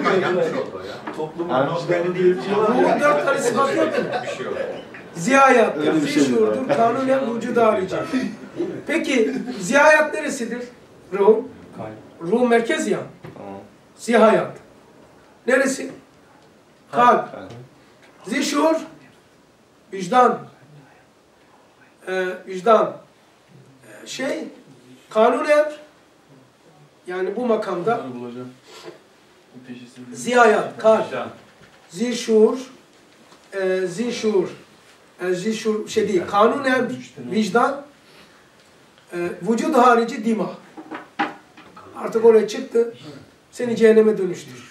Ruhun dört tane sıfatı yok mu? Ziyayat, Öyle bir şey mi zişurdur, kanunen vücudu harici. Peki ziyayat neresidir? Ruh. Ruh merkez ya. Tamam. Zihayat. Neresi? Kalp. Zişur. Vicdan. Ee, vicdan. Ee, şey. Kanun emr. Yani bu makamda zihayat, kalp. Zişur. E, zişur. E, zişur şey değil. Kanun emr. Vicdan. E, vücud harici dima. Artık oraya çıktı. Seni cehenneme dönüştür.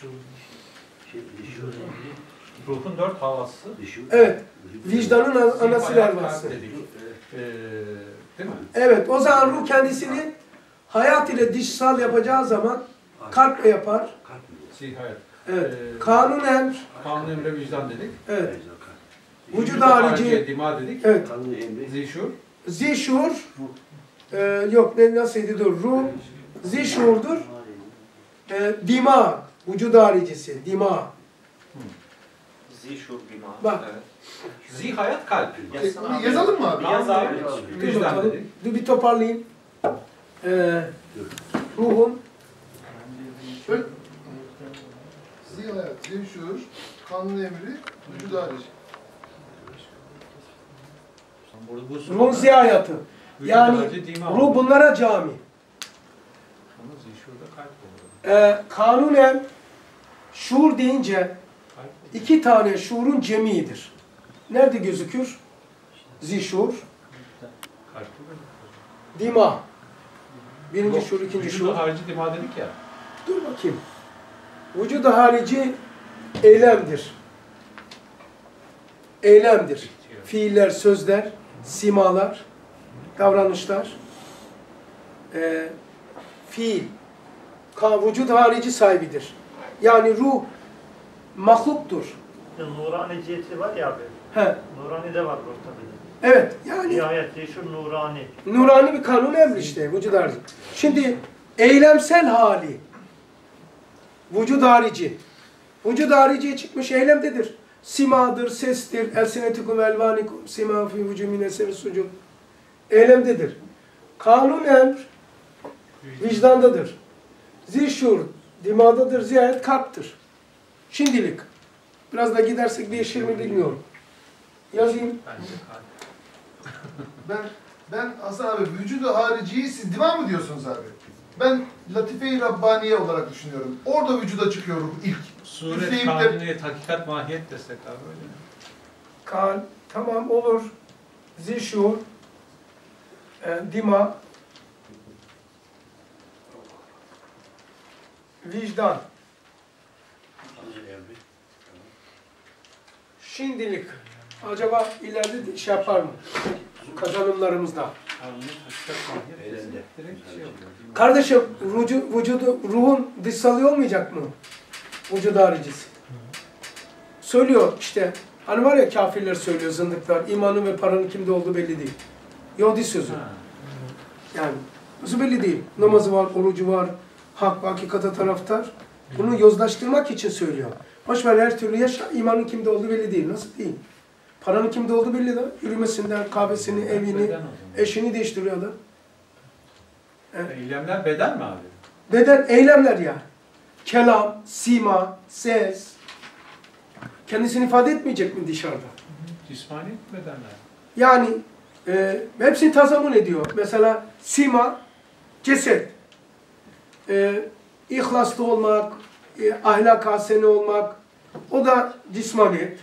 Ruhun dört havası. Evet. Vicdanın anası larvası. Dedik. Ee, değil mi? Evet. O zaman ruh kendisini Hayat ile dişsal yapacağı zaman kalple yapar. Zihayat. Evet. Ee, Kanun emr. Kanun emre vicdan dedik. Evet. Vücut Vücud harici. dima dedik. Evet. Zişur. Zişur. E, yok ne nasıldı dur. Ruh. Zişurdur. E, dima. Vücud haricisi. Dima. Zişur dima. Bak. Evet. Zihayat kalp. Bunu yazalım mı abi? Yaz abi. Dur Vicdan bakalım. dedik. Dur bir toparlayayım. Ee, ruhun Şöyle. Zihayat, zevşur, kanun emri, vücud harici. Burada bu ruhun zihayatı. Vücud Yani harici dima ruh oldu. bunlara cami. Ama zişurda kalp olur. Ee, kanunen şuur deyince Kalp olur. iki tane şuurun cemiidir. Nerede gözükür? Zişur, Kalp olur. dima. Birinci Yok, şuur, ikinci vücudu şuur. harici dima dedik ya. Dur bakayım. Vücud harici eylemdir. Eylemdir. Fiiller, sözler, simalar, davranışlar. Ee, fiil. Ka vücud harici sahibidir. Yani ruh mahluktur. Nurani ciheti var ya abi. He. Nurani de var burada bir de. Evet. Yani Nihayet şu nurani. nurani bir kanun emri işte vücud harici. Şimdi eylemsel hali vücud harici. Vücud hariciye çıkmış eylemdedir. Simadır, sestir, elsinetikum elvanikum, sima fi vücumin eseri sucud. Eylemdedir. Kanun emr vicdandadır. Zişur dimadadır, zihayet kalptir. Şimdilik. Biraz da gidersek değişir mi bilmiyorum. Yazayım. Bence kalp. Ben ben Hasan abi vücudu hariciyi siz dima mı diyorsunuz abi? Ben Latife-i Rabbaniye olarak düşünüyorum. Orada vücuda çıkıyor ruh ilk. Suret, Üfleyip de- kanuniyet, hakikat, mahiyet desek abi öyle mi? Kan, tamam olur. Zişur, e, dima, vicdan. Şimdilik acaba ileride de şey yapar mı? Kazanımlarımızda. Kanuniyet, hakikat, mahiyet desek direkt şey oluyor. Kardeşim vücudu, vücudu, ruhun dışsalı olmayacak mı? Vücud haricisi. Söylüyor işte. Hani var ya kafirler söylüyor, zındıklar. İmanın ve paranın kimde olduğu belli değil. Yahudi sözü. Ha. Yani nasıl belli değil. Namazı var, orucu var, hak ve hakikate taraftar. Bunu yozlaştırmak için söylüyor. Boş ver her türlü yaşa, imanın kimde olduğu belli değil. Nasıl değil? Paranın kimde olduğu belli de. Yürümesinden, kahvesini, evini, Beden o zaman. eşini değiştiriyor adam. Eylemler beden mi abi? Beden, eylemler yani. Kelam, sima, ses. Kendisini ifade etmeyecek mi dışarıda? Cismani bedenler. Yani e, hepsini tazamun ediyor. Mesela sima, ceset. E, ihlaslı olmak, e, ahlak haseni olmak. O da cismaniyet.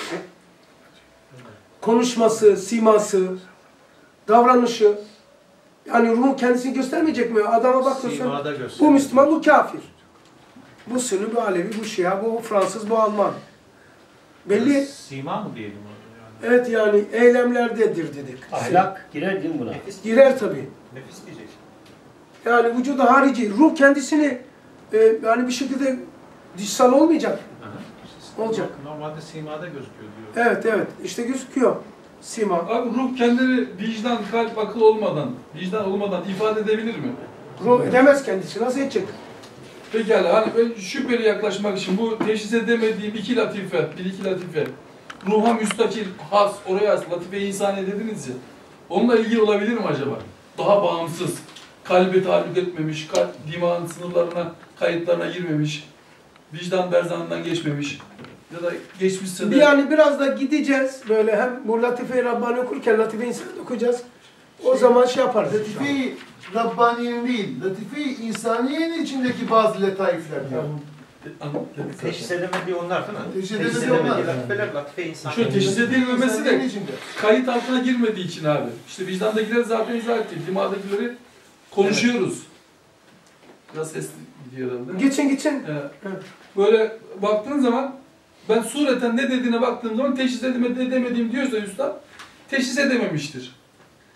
Konuşması, siması, davranışı. Yani ruhun kendisini göstermeyecek mi? Adama bakıyorsun, Simada gösteriyor. bu Müslüman, bu kafir. Bu Sünni, bu Alevi, bu Şia, bu Fransız, bu Alman. Belli. Sima mı diyelim onu? Yani? Evet yani eylemlerdedir dedik. Ahlak girer değil mi buna? Girer tabii. Nefis diyecek. Yani vücudu harici, ruh kendisini e, yani bir şekilde dışsal olmayacak. Aha. Olacak. Normalde simada gözüküyor diyor. Evet evet işte gözüküyor. Sima. Abi ruh kendini vicdan, kalp, akıl olmadan, vicdan olmadan ifade edebilir mi? Ruh edemez kendisi. Nasıl edecek? Pekala hani ben şüpheli yaklaşmak için bu teşhis edemediğim iki latife, bir iki latife, ruha müstakil, has, oraya has, latife-i insani dediniz ya, onunla ilgili olabilir mi acaba? Daha bağımsız, kalbe tahallük etmemiş, kalp, dimağın sınırlarına, kayıtlarına girmemiş, vicdan berzanından geçmemiş ya da geçmişse de... Yani biraz da gideceğiz böyle hem bu Latife-i Rabbani okurken Latife-i İnsani okuyacağız. O zaman şey yaparız. Latife-i Rabbaniye'nin değil, Latife-i İnsaniye'nin içindeki bazı letaifler diyor. Teşhis edemediği onlar değil mi? Teşhis edemediği onlar. latifeler, latife insan. Şu teşhis edilmemesi İnsaniye'nin de içinde. kayıt altına girmediği için abi. İşte vicdandakiler zaten izah etti. Dimağdakileri konuşuyoruz. Biraz sesli gidiyor herhalde. Geçin geçin. Evet. Böyle baktığın zaman ben sureten ne dediğine baktığım zaman teşhis edemediğim diyorsa üstad teşhis edememiştir.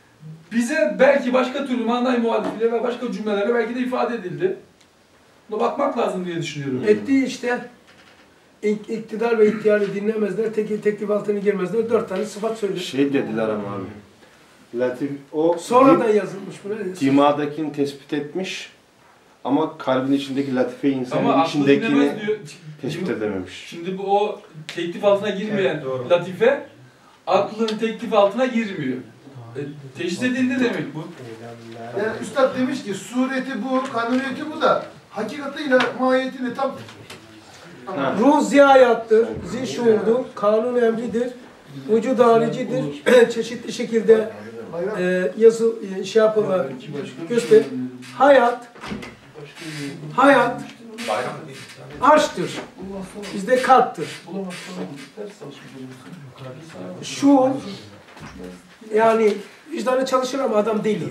bize belki başka türlü manay muhalifiyle ve başka cümlelerle belki de ifade edildi. Buna bakmak lazım diye düşünüyorum. Ettiği işte İk- iktidar ve ihtiyarı dinlemezler, tek, teklif altına girmezler. Dört tane sıfat söylüyor. Şey dediler ama abi. Latif o Sonradan yazılmış bu. dimadakini tespit etmiş ama kalbin içindeki latife insanın Ama aklı içindekini dinlemez diyor. tespit edememiş. Şimdi bu o teklif altına girmeyen Evet, doğru. latife aklın teklif altına girmiyor. E, teşhis edildi demek bu. Yani Üstad demiş ki sureti bu, kanuniyeti bu da hakikatiyle, mahiyetiyle tam Ruh ziyayattır, zişuurdur, kanun emridir, vücud haricidir. Çeşitli şekilde e, yazı e, şey yapılan göster. Hayat, hayat arştır. Bizde kalptir. Şuur, yani vicdanı çalışır ama adam deli.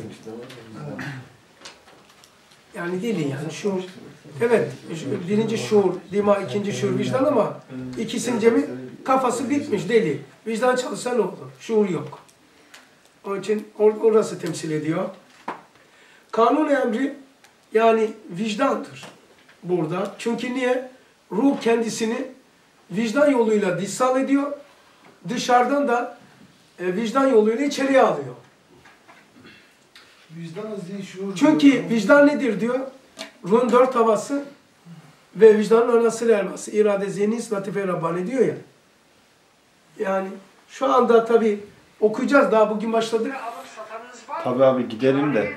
Yani deli yani şuur. Evet, birinci şuur, dima, ikinci şuur, vicdan ama ikisinin cemi kafası bitmiş, deli. Vicdan çalışsa ne olur? Şuur yok. Onun için or orası temsil ediyor. Kanun emri yani vicdandır burada. Çünkü niye? Ruh kendisini vicdan yoluyla dissal ediyor. Dışarıdan da e, vicdan yoluyla içeriye alıyor. vicdan-ı zişuur. Çünkü vicdan nedir diyor? Ruhun dört havası ve vicdanın anası elması. İrade, zihni, latife, Rabbani diyor ya. Yani şu anda tabi okuyacağız. Daha bugün başladık. Tabii abi gidelim de.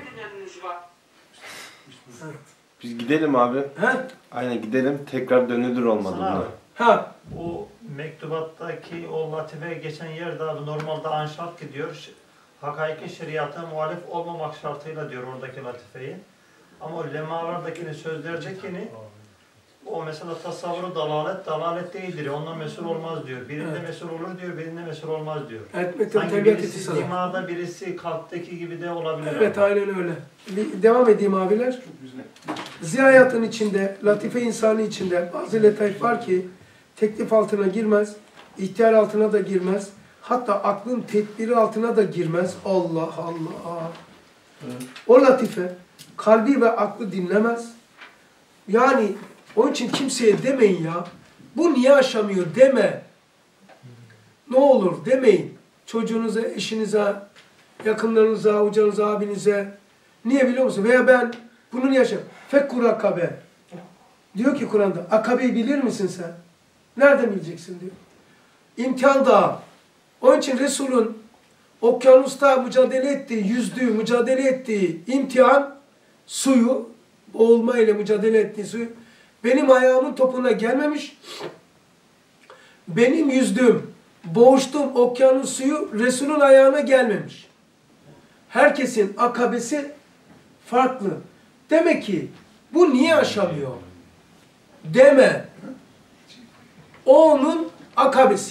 Biz gidelim abi. He? Aynen gidelim. Tekrar dönülür olmadı Sana buna. abi, Ha. o mektubattaki o latife geçen yerde abi normalde anşart gidiyor. Ş- Hakaiki şeriata muhalif olmamak şartıyla diyor oradaki latifeyi. Ama o lemalardakini, sözlercekini o mesela tasavvuru dalalet, dalalet değildir. Ondan mesul olmaz diyor. Birinde Evet. mesul olur diyor, birinde mesul olmaz diyor. Etmekten Sanki tevbiyat birisi etisala. dimada, birisi kalpteki gibi de olabilir. Evet abi. aynen öyle. Bir devam edeyim abiler. Ziyayatın içinde, latife insanı içinde bazı letaif var ki teklif altına girmez, ihtiyar altına da girmez. Hatta aklın tedbiri altına da girmez. Allah Allah. O latife kalbi ve aklı dinlemez. Yani onun için kimseye demeyin ya. Bu niye aşamıyor deme. Ne olur demeyin. Çocuğunuza, eşinize, yakınlarınıza, hocanıza, abinize. Niye biliyor musun? Veya ben bunu niye yaşıyorum? Fekkur akabe. Diyor ki Kur'an'da, akabeyi bilir misin sen? Nereden bileceksin diyor. İmtihan dağı. Onun için Resul'ün okyanusta mücadele ettiği, yüzdüğü, mücadele ettiği imtihan suyu, boğulma ile mücadele ettiği suyu benim ayağımın topuna gelmemiş. Benim yüzdüğüm, boğuştuğum okyanus suyu Resul'ün ayağına gelmemiş. Herkesin akabesi farklı. Demek ki bu niye aşamıyor? Deme. O onun akabesi.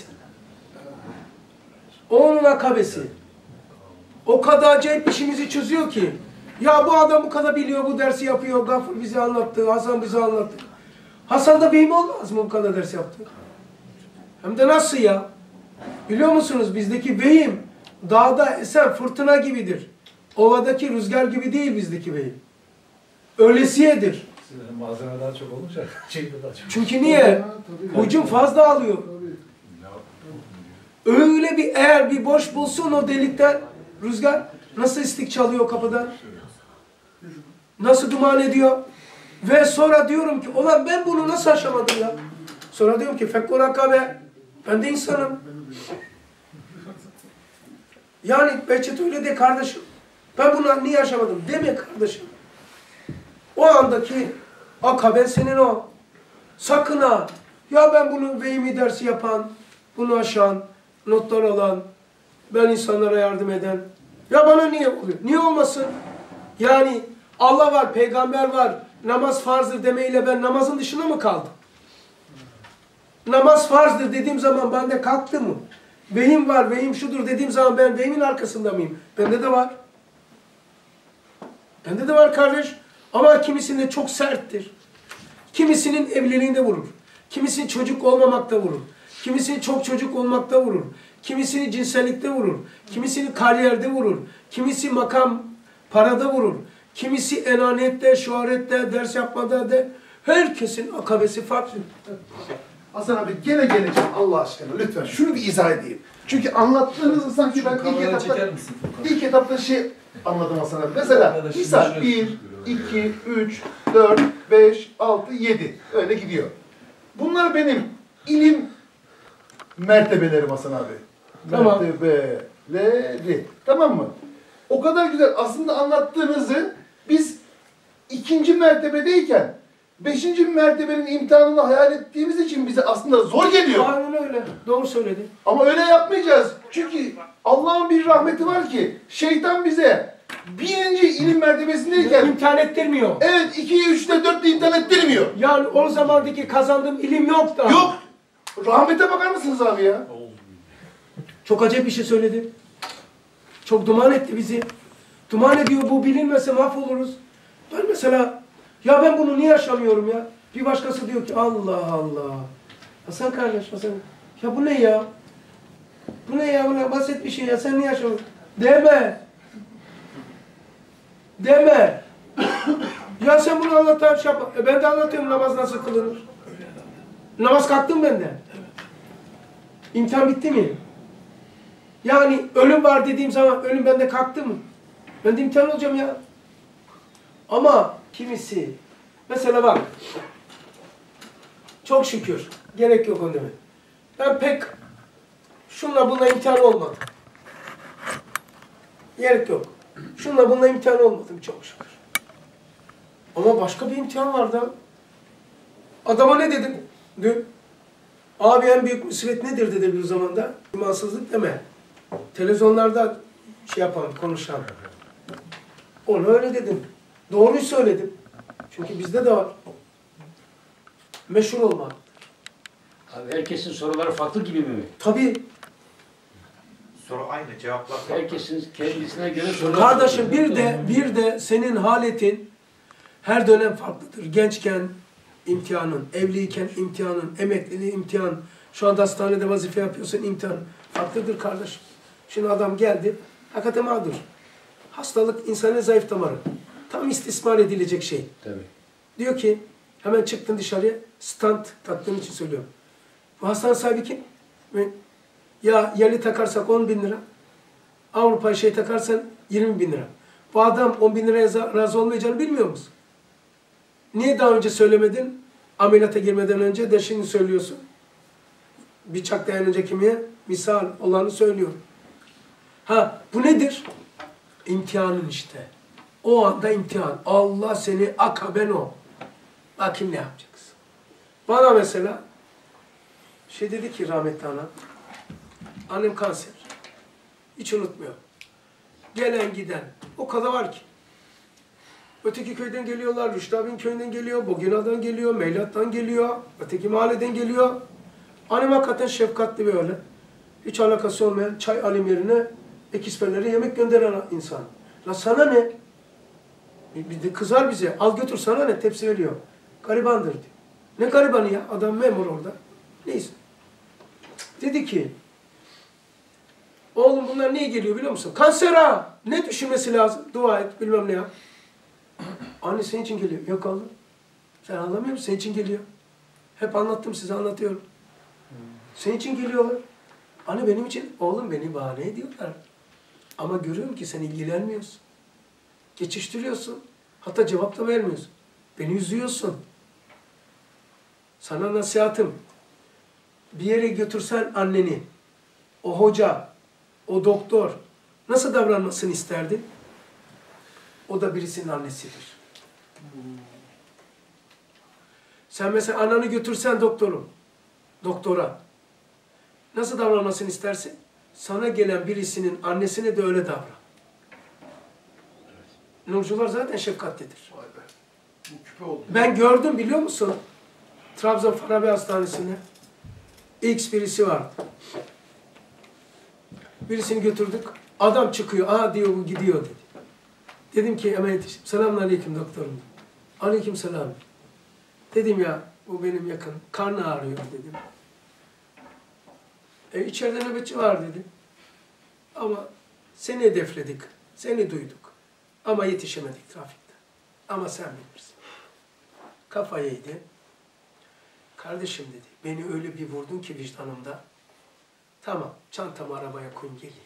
O onun akabesi. O kadar acayip işimizi çözüyor ki. Ya bu adam bu kadar biliyor, bu dersi yapıyor. Gafur bize anlattı, Hasan bize anlattı. Hasan da vehim olmaz mı bu kadar ders yaptı? Hem de nasıl ya? Biliyor musunuz bizdeki vehim dağda esen fırtına gibidir. Ovadaki rüzgar gibi değil bizdeki vehim. Öylesiyedir. Malzeme daha çok olunca şey daha çok. Çünkü niye? Hücum fazla alıyor. Öyle bir eğer bir boş bulsun o delikten rüzgar nasıl istik çalıyor kapıdan? Nasıl duman ediyor? Ve sonra diyorum ki ulan ben bunu nasıl aşamadım ya? Sonra diyorum ki fekkur akabe. Ben de insanım. Yani Behçet öyle de kardeşim. Ben bunu niye aşamadım? Deme kardeşim. O andaki akabe senin o. Sakın ha. Ya ben bunu vehimi dersi yapan, bunu aşan, notlar alan, ben insanlara yardım eden. Ya bana niye oluyor? Niye olmasın? Yani Allah var, peygamber var, namaz farzdır demeyle ben namazın dışına mı kaldım? Namaz farzdır dediğim zaman bende kalktı mı? Vehim var, vehim şudur dediğim zaman ben vehimin arkasında mıyım? Bende de var. Bende de var kardeş. Ama kimisinde çok serttir. Kimisinin evliliğinde vurur. Kimisinin çocuk olmamakta vurur. Kimisinin çok çocuk olmakta vurur. Kimisini cinsellikte vurur. Kimisini kariyerde vurur. Kimisi makam, parada vurur. Kimisi enaniyette, şöhrette, ders yapmada de. Herkesin akabesi farklı. Hasan abi gene geleceğim Allah aşkına lütfen şunu bir izah edeyim. Çünkü anlattığınızı sanki ben ilk etapta, ilk etapta şey anladım Hasan abi. Mesela misal bir, iki, üç, dört, beş, altı, yedi öyle gidiyor. Bunlar benim ilim mertebelerim Hasan abi. Tamam. Mertebeleri. Tamam mı? O kadar güzel aslında anlattığınızı biz ikinci mertebedeyken beşinci mertebenin imtihanını hayal ettiğimiz için bize aslında zor geliyor. Aynen öyle. Doğru söyledi. Ama öyle yapmayacağız. Çünkü Allah'ın bir rahmeti var ki şeytan bize birinci ilim mertebesindeyken imtihan ettirmiyor. Evet, iki, üçte, dörtte imtihan ettirmiyor. Yani o zamandaki kazandığım ilim yok da. Yok. Rahmete bakar mısınız abi ya? Çok acayip bir şey söyledi. Çok duman etti bizi. Duman ediyor, bu bilinmese mahvoluruz. Ben mesela, ya ben bunu niye yaşamıyorum ya? Bir başkası diyor ki Allah Allah. Hasan kardeş, Hasan. Ya bu ne ya? Bu ne ya? Bu ne basit bir şey ya. Sen niye yaşamıyorsun? Deme. Deme. Ya sen bunu Allah'tan şey yapma. E ben de anlatıyorum namaz nasıl kılınır. Namaz kalktım benden. İmtihan bitti mi? Yani ölüm var dediğim zaman ölüm bende kalktı mı? Ben de imtihan olacağım ya. Ama kimisi, mesela bak, çok şükür, gerek yok onu demek. Ben pek şunla bununla imtihan olmadım. Gerek yok. Şunla bununla imtihan olmadım çok şükür. Ama başka bir imtihan vardı. Adama ne dedim dün? Abi en büyük musibet nedir dedi bir zamanda? İmansızlık deme. Televizyonlarda şey yapan, konuşan. Onu öyle dedim. Doğruyu söyledim. Çünkü bizde de var. Meşhur olmak. Abi herkesin soruları farklı gibi mi? Tabii. Soru aynı, cevaplar farklı. Herkesin kendisine göre soruları. Kardeşim bir de bir de senin haletin her dönem farklıdır. Gençken imtihanın, evliyken imtihanın, emekliliği imtihan, şu anda hastanede vazife yapıyorsun imtihan farklıdır kardeşim. Şimdi adam geldi, hakikaten mağdur. Hastalık insanın zayıf damarı. Tam istismar edilecek şey. Tabii. Diyor ki, hemen çıktın dışarıya, stand taktığım için söylüyorum. Bu hastane sahibi kim? Ya yerli takarsak on bin lira, Avrupa şey takarsan yirmi bin lira. Bu adam on bin liraya razı olmayacağını bilmiyor musun? Niye daha önce söylemedin? Ameliyata girmeden önce de şimdi söylüyorsun. Bıçak dayanınca kimiye? Misal olanı söylüyor. Ha bu nedir? İmtihanın işte. O anda imtihan. Allah seni akaben o. Bakayım ne yapacaksın? Bana mesela şey dedi ki rahmetli anam. Annem kanser. Hiç unutmuyor. Gelen giden. O kadar var ki. Öteki köyden geliyorlar. Rüştü abinin köyünden geliyor. Bogina'dan geliyor. Meylat'tan geliyor. Öteki mahalleden geliyor. Annem hakikaten şefkatli böyle. Hiç alakası olmayan çay alim yerine ekisperlere yemek gönderen insan. La sana ne? Bir de kızar bize. Al götür sana ne? Tepsi veriyor. Garibandır diyor. Ne garibanı ya? Adam memur orada. Neyse. Dedi ki oğlum bunlar niye geliyor biliyor musun? Kanser ha! Ne düşünmesi lazım? Dua et bilmem ne ya. Anne senin için geliyor. Yok oğlum. Sen anlamıyor musun? Senin için geliyor. Hep anlattım size anlatıyorum. Senin için geliyorlar. Anne benim için. Oğlum beni bahane ediyorlar. Ama görüyorum ki sen ilgilenmiyorsun. Geçiştiriyorsun. Hatta cevap da vermiyorsun. Beni üzüyorsun. Sana nasihatım. Bir yere götürsen anneni, o hoca, o doktor nasıl davranmasını isterdin? O da birisinin annesidir. Sen mesela ananı götürsen doktorum, doktora nasıl davranmasını istersin? Sana gelen birisinin annesine de öyle davran. Nurcular zaten şefkatlidir. Ben gördüm biliyor musun? Trabzon Farabi Hastanesi'nde X birisi var. Birisini götürdük. Adam çıkıyor. Aa diyor bu gidiyor dedi. Dedim ki hemen yetiştim. Selamun aleyküm doktorum. Aleyküm selam. Dedim ya bu benim yakın. Karnı ağrıyor dedim. E içeride nöbetçi var dedi. Ama seni hedefledik, seni duyduk. Ama yetişemedik trafikte. Ama sen bilirsin. Kafayı yedi. Kardeşim dedi, beni öyle bir vurdun ki vicdanımda. Tamam, çantamı arabaya koyun geleyim.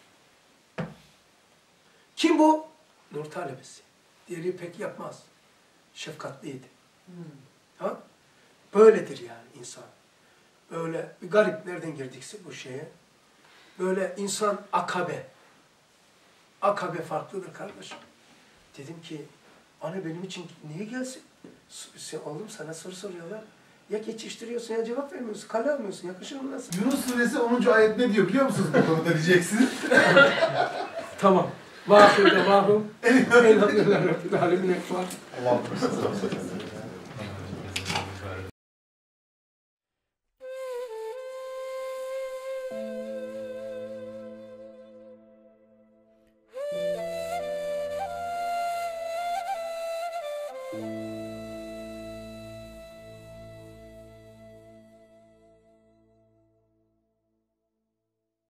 Kim bu? Nur talebesi. Diğeri pek yapmaz. Şefkatliydi. Hmm. Ha? Böyledir yani insan. Böyle bir garip, nereden girdikse bu şeye. Böyle insan akabe. Akabe farklıdır kardeşim. Dedim ki, anne benim için niye gelsin? Sen, oğlum sana soru soruyorlar. Ya geçiştiriyorsun ya cevap vermiyorsun, kale almıyorsun. Yakışır mı nasıl? Yunus suresi onuncu ayet ne diyor biliyor musunuz bu konuda diyeceksiniz? Tamam. Vâfirde vâhum. Elhamdülillah Rabbil alemin ekber. Allah'ım.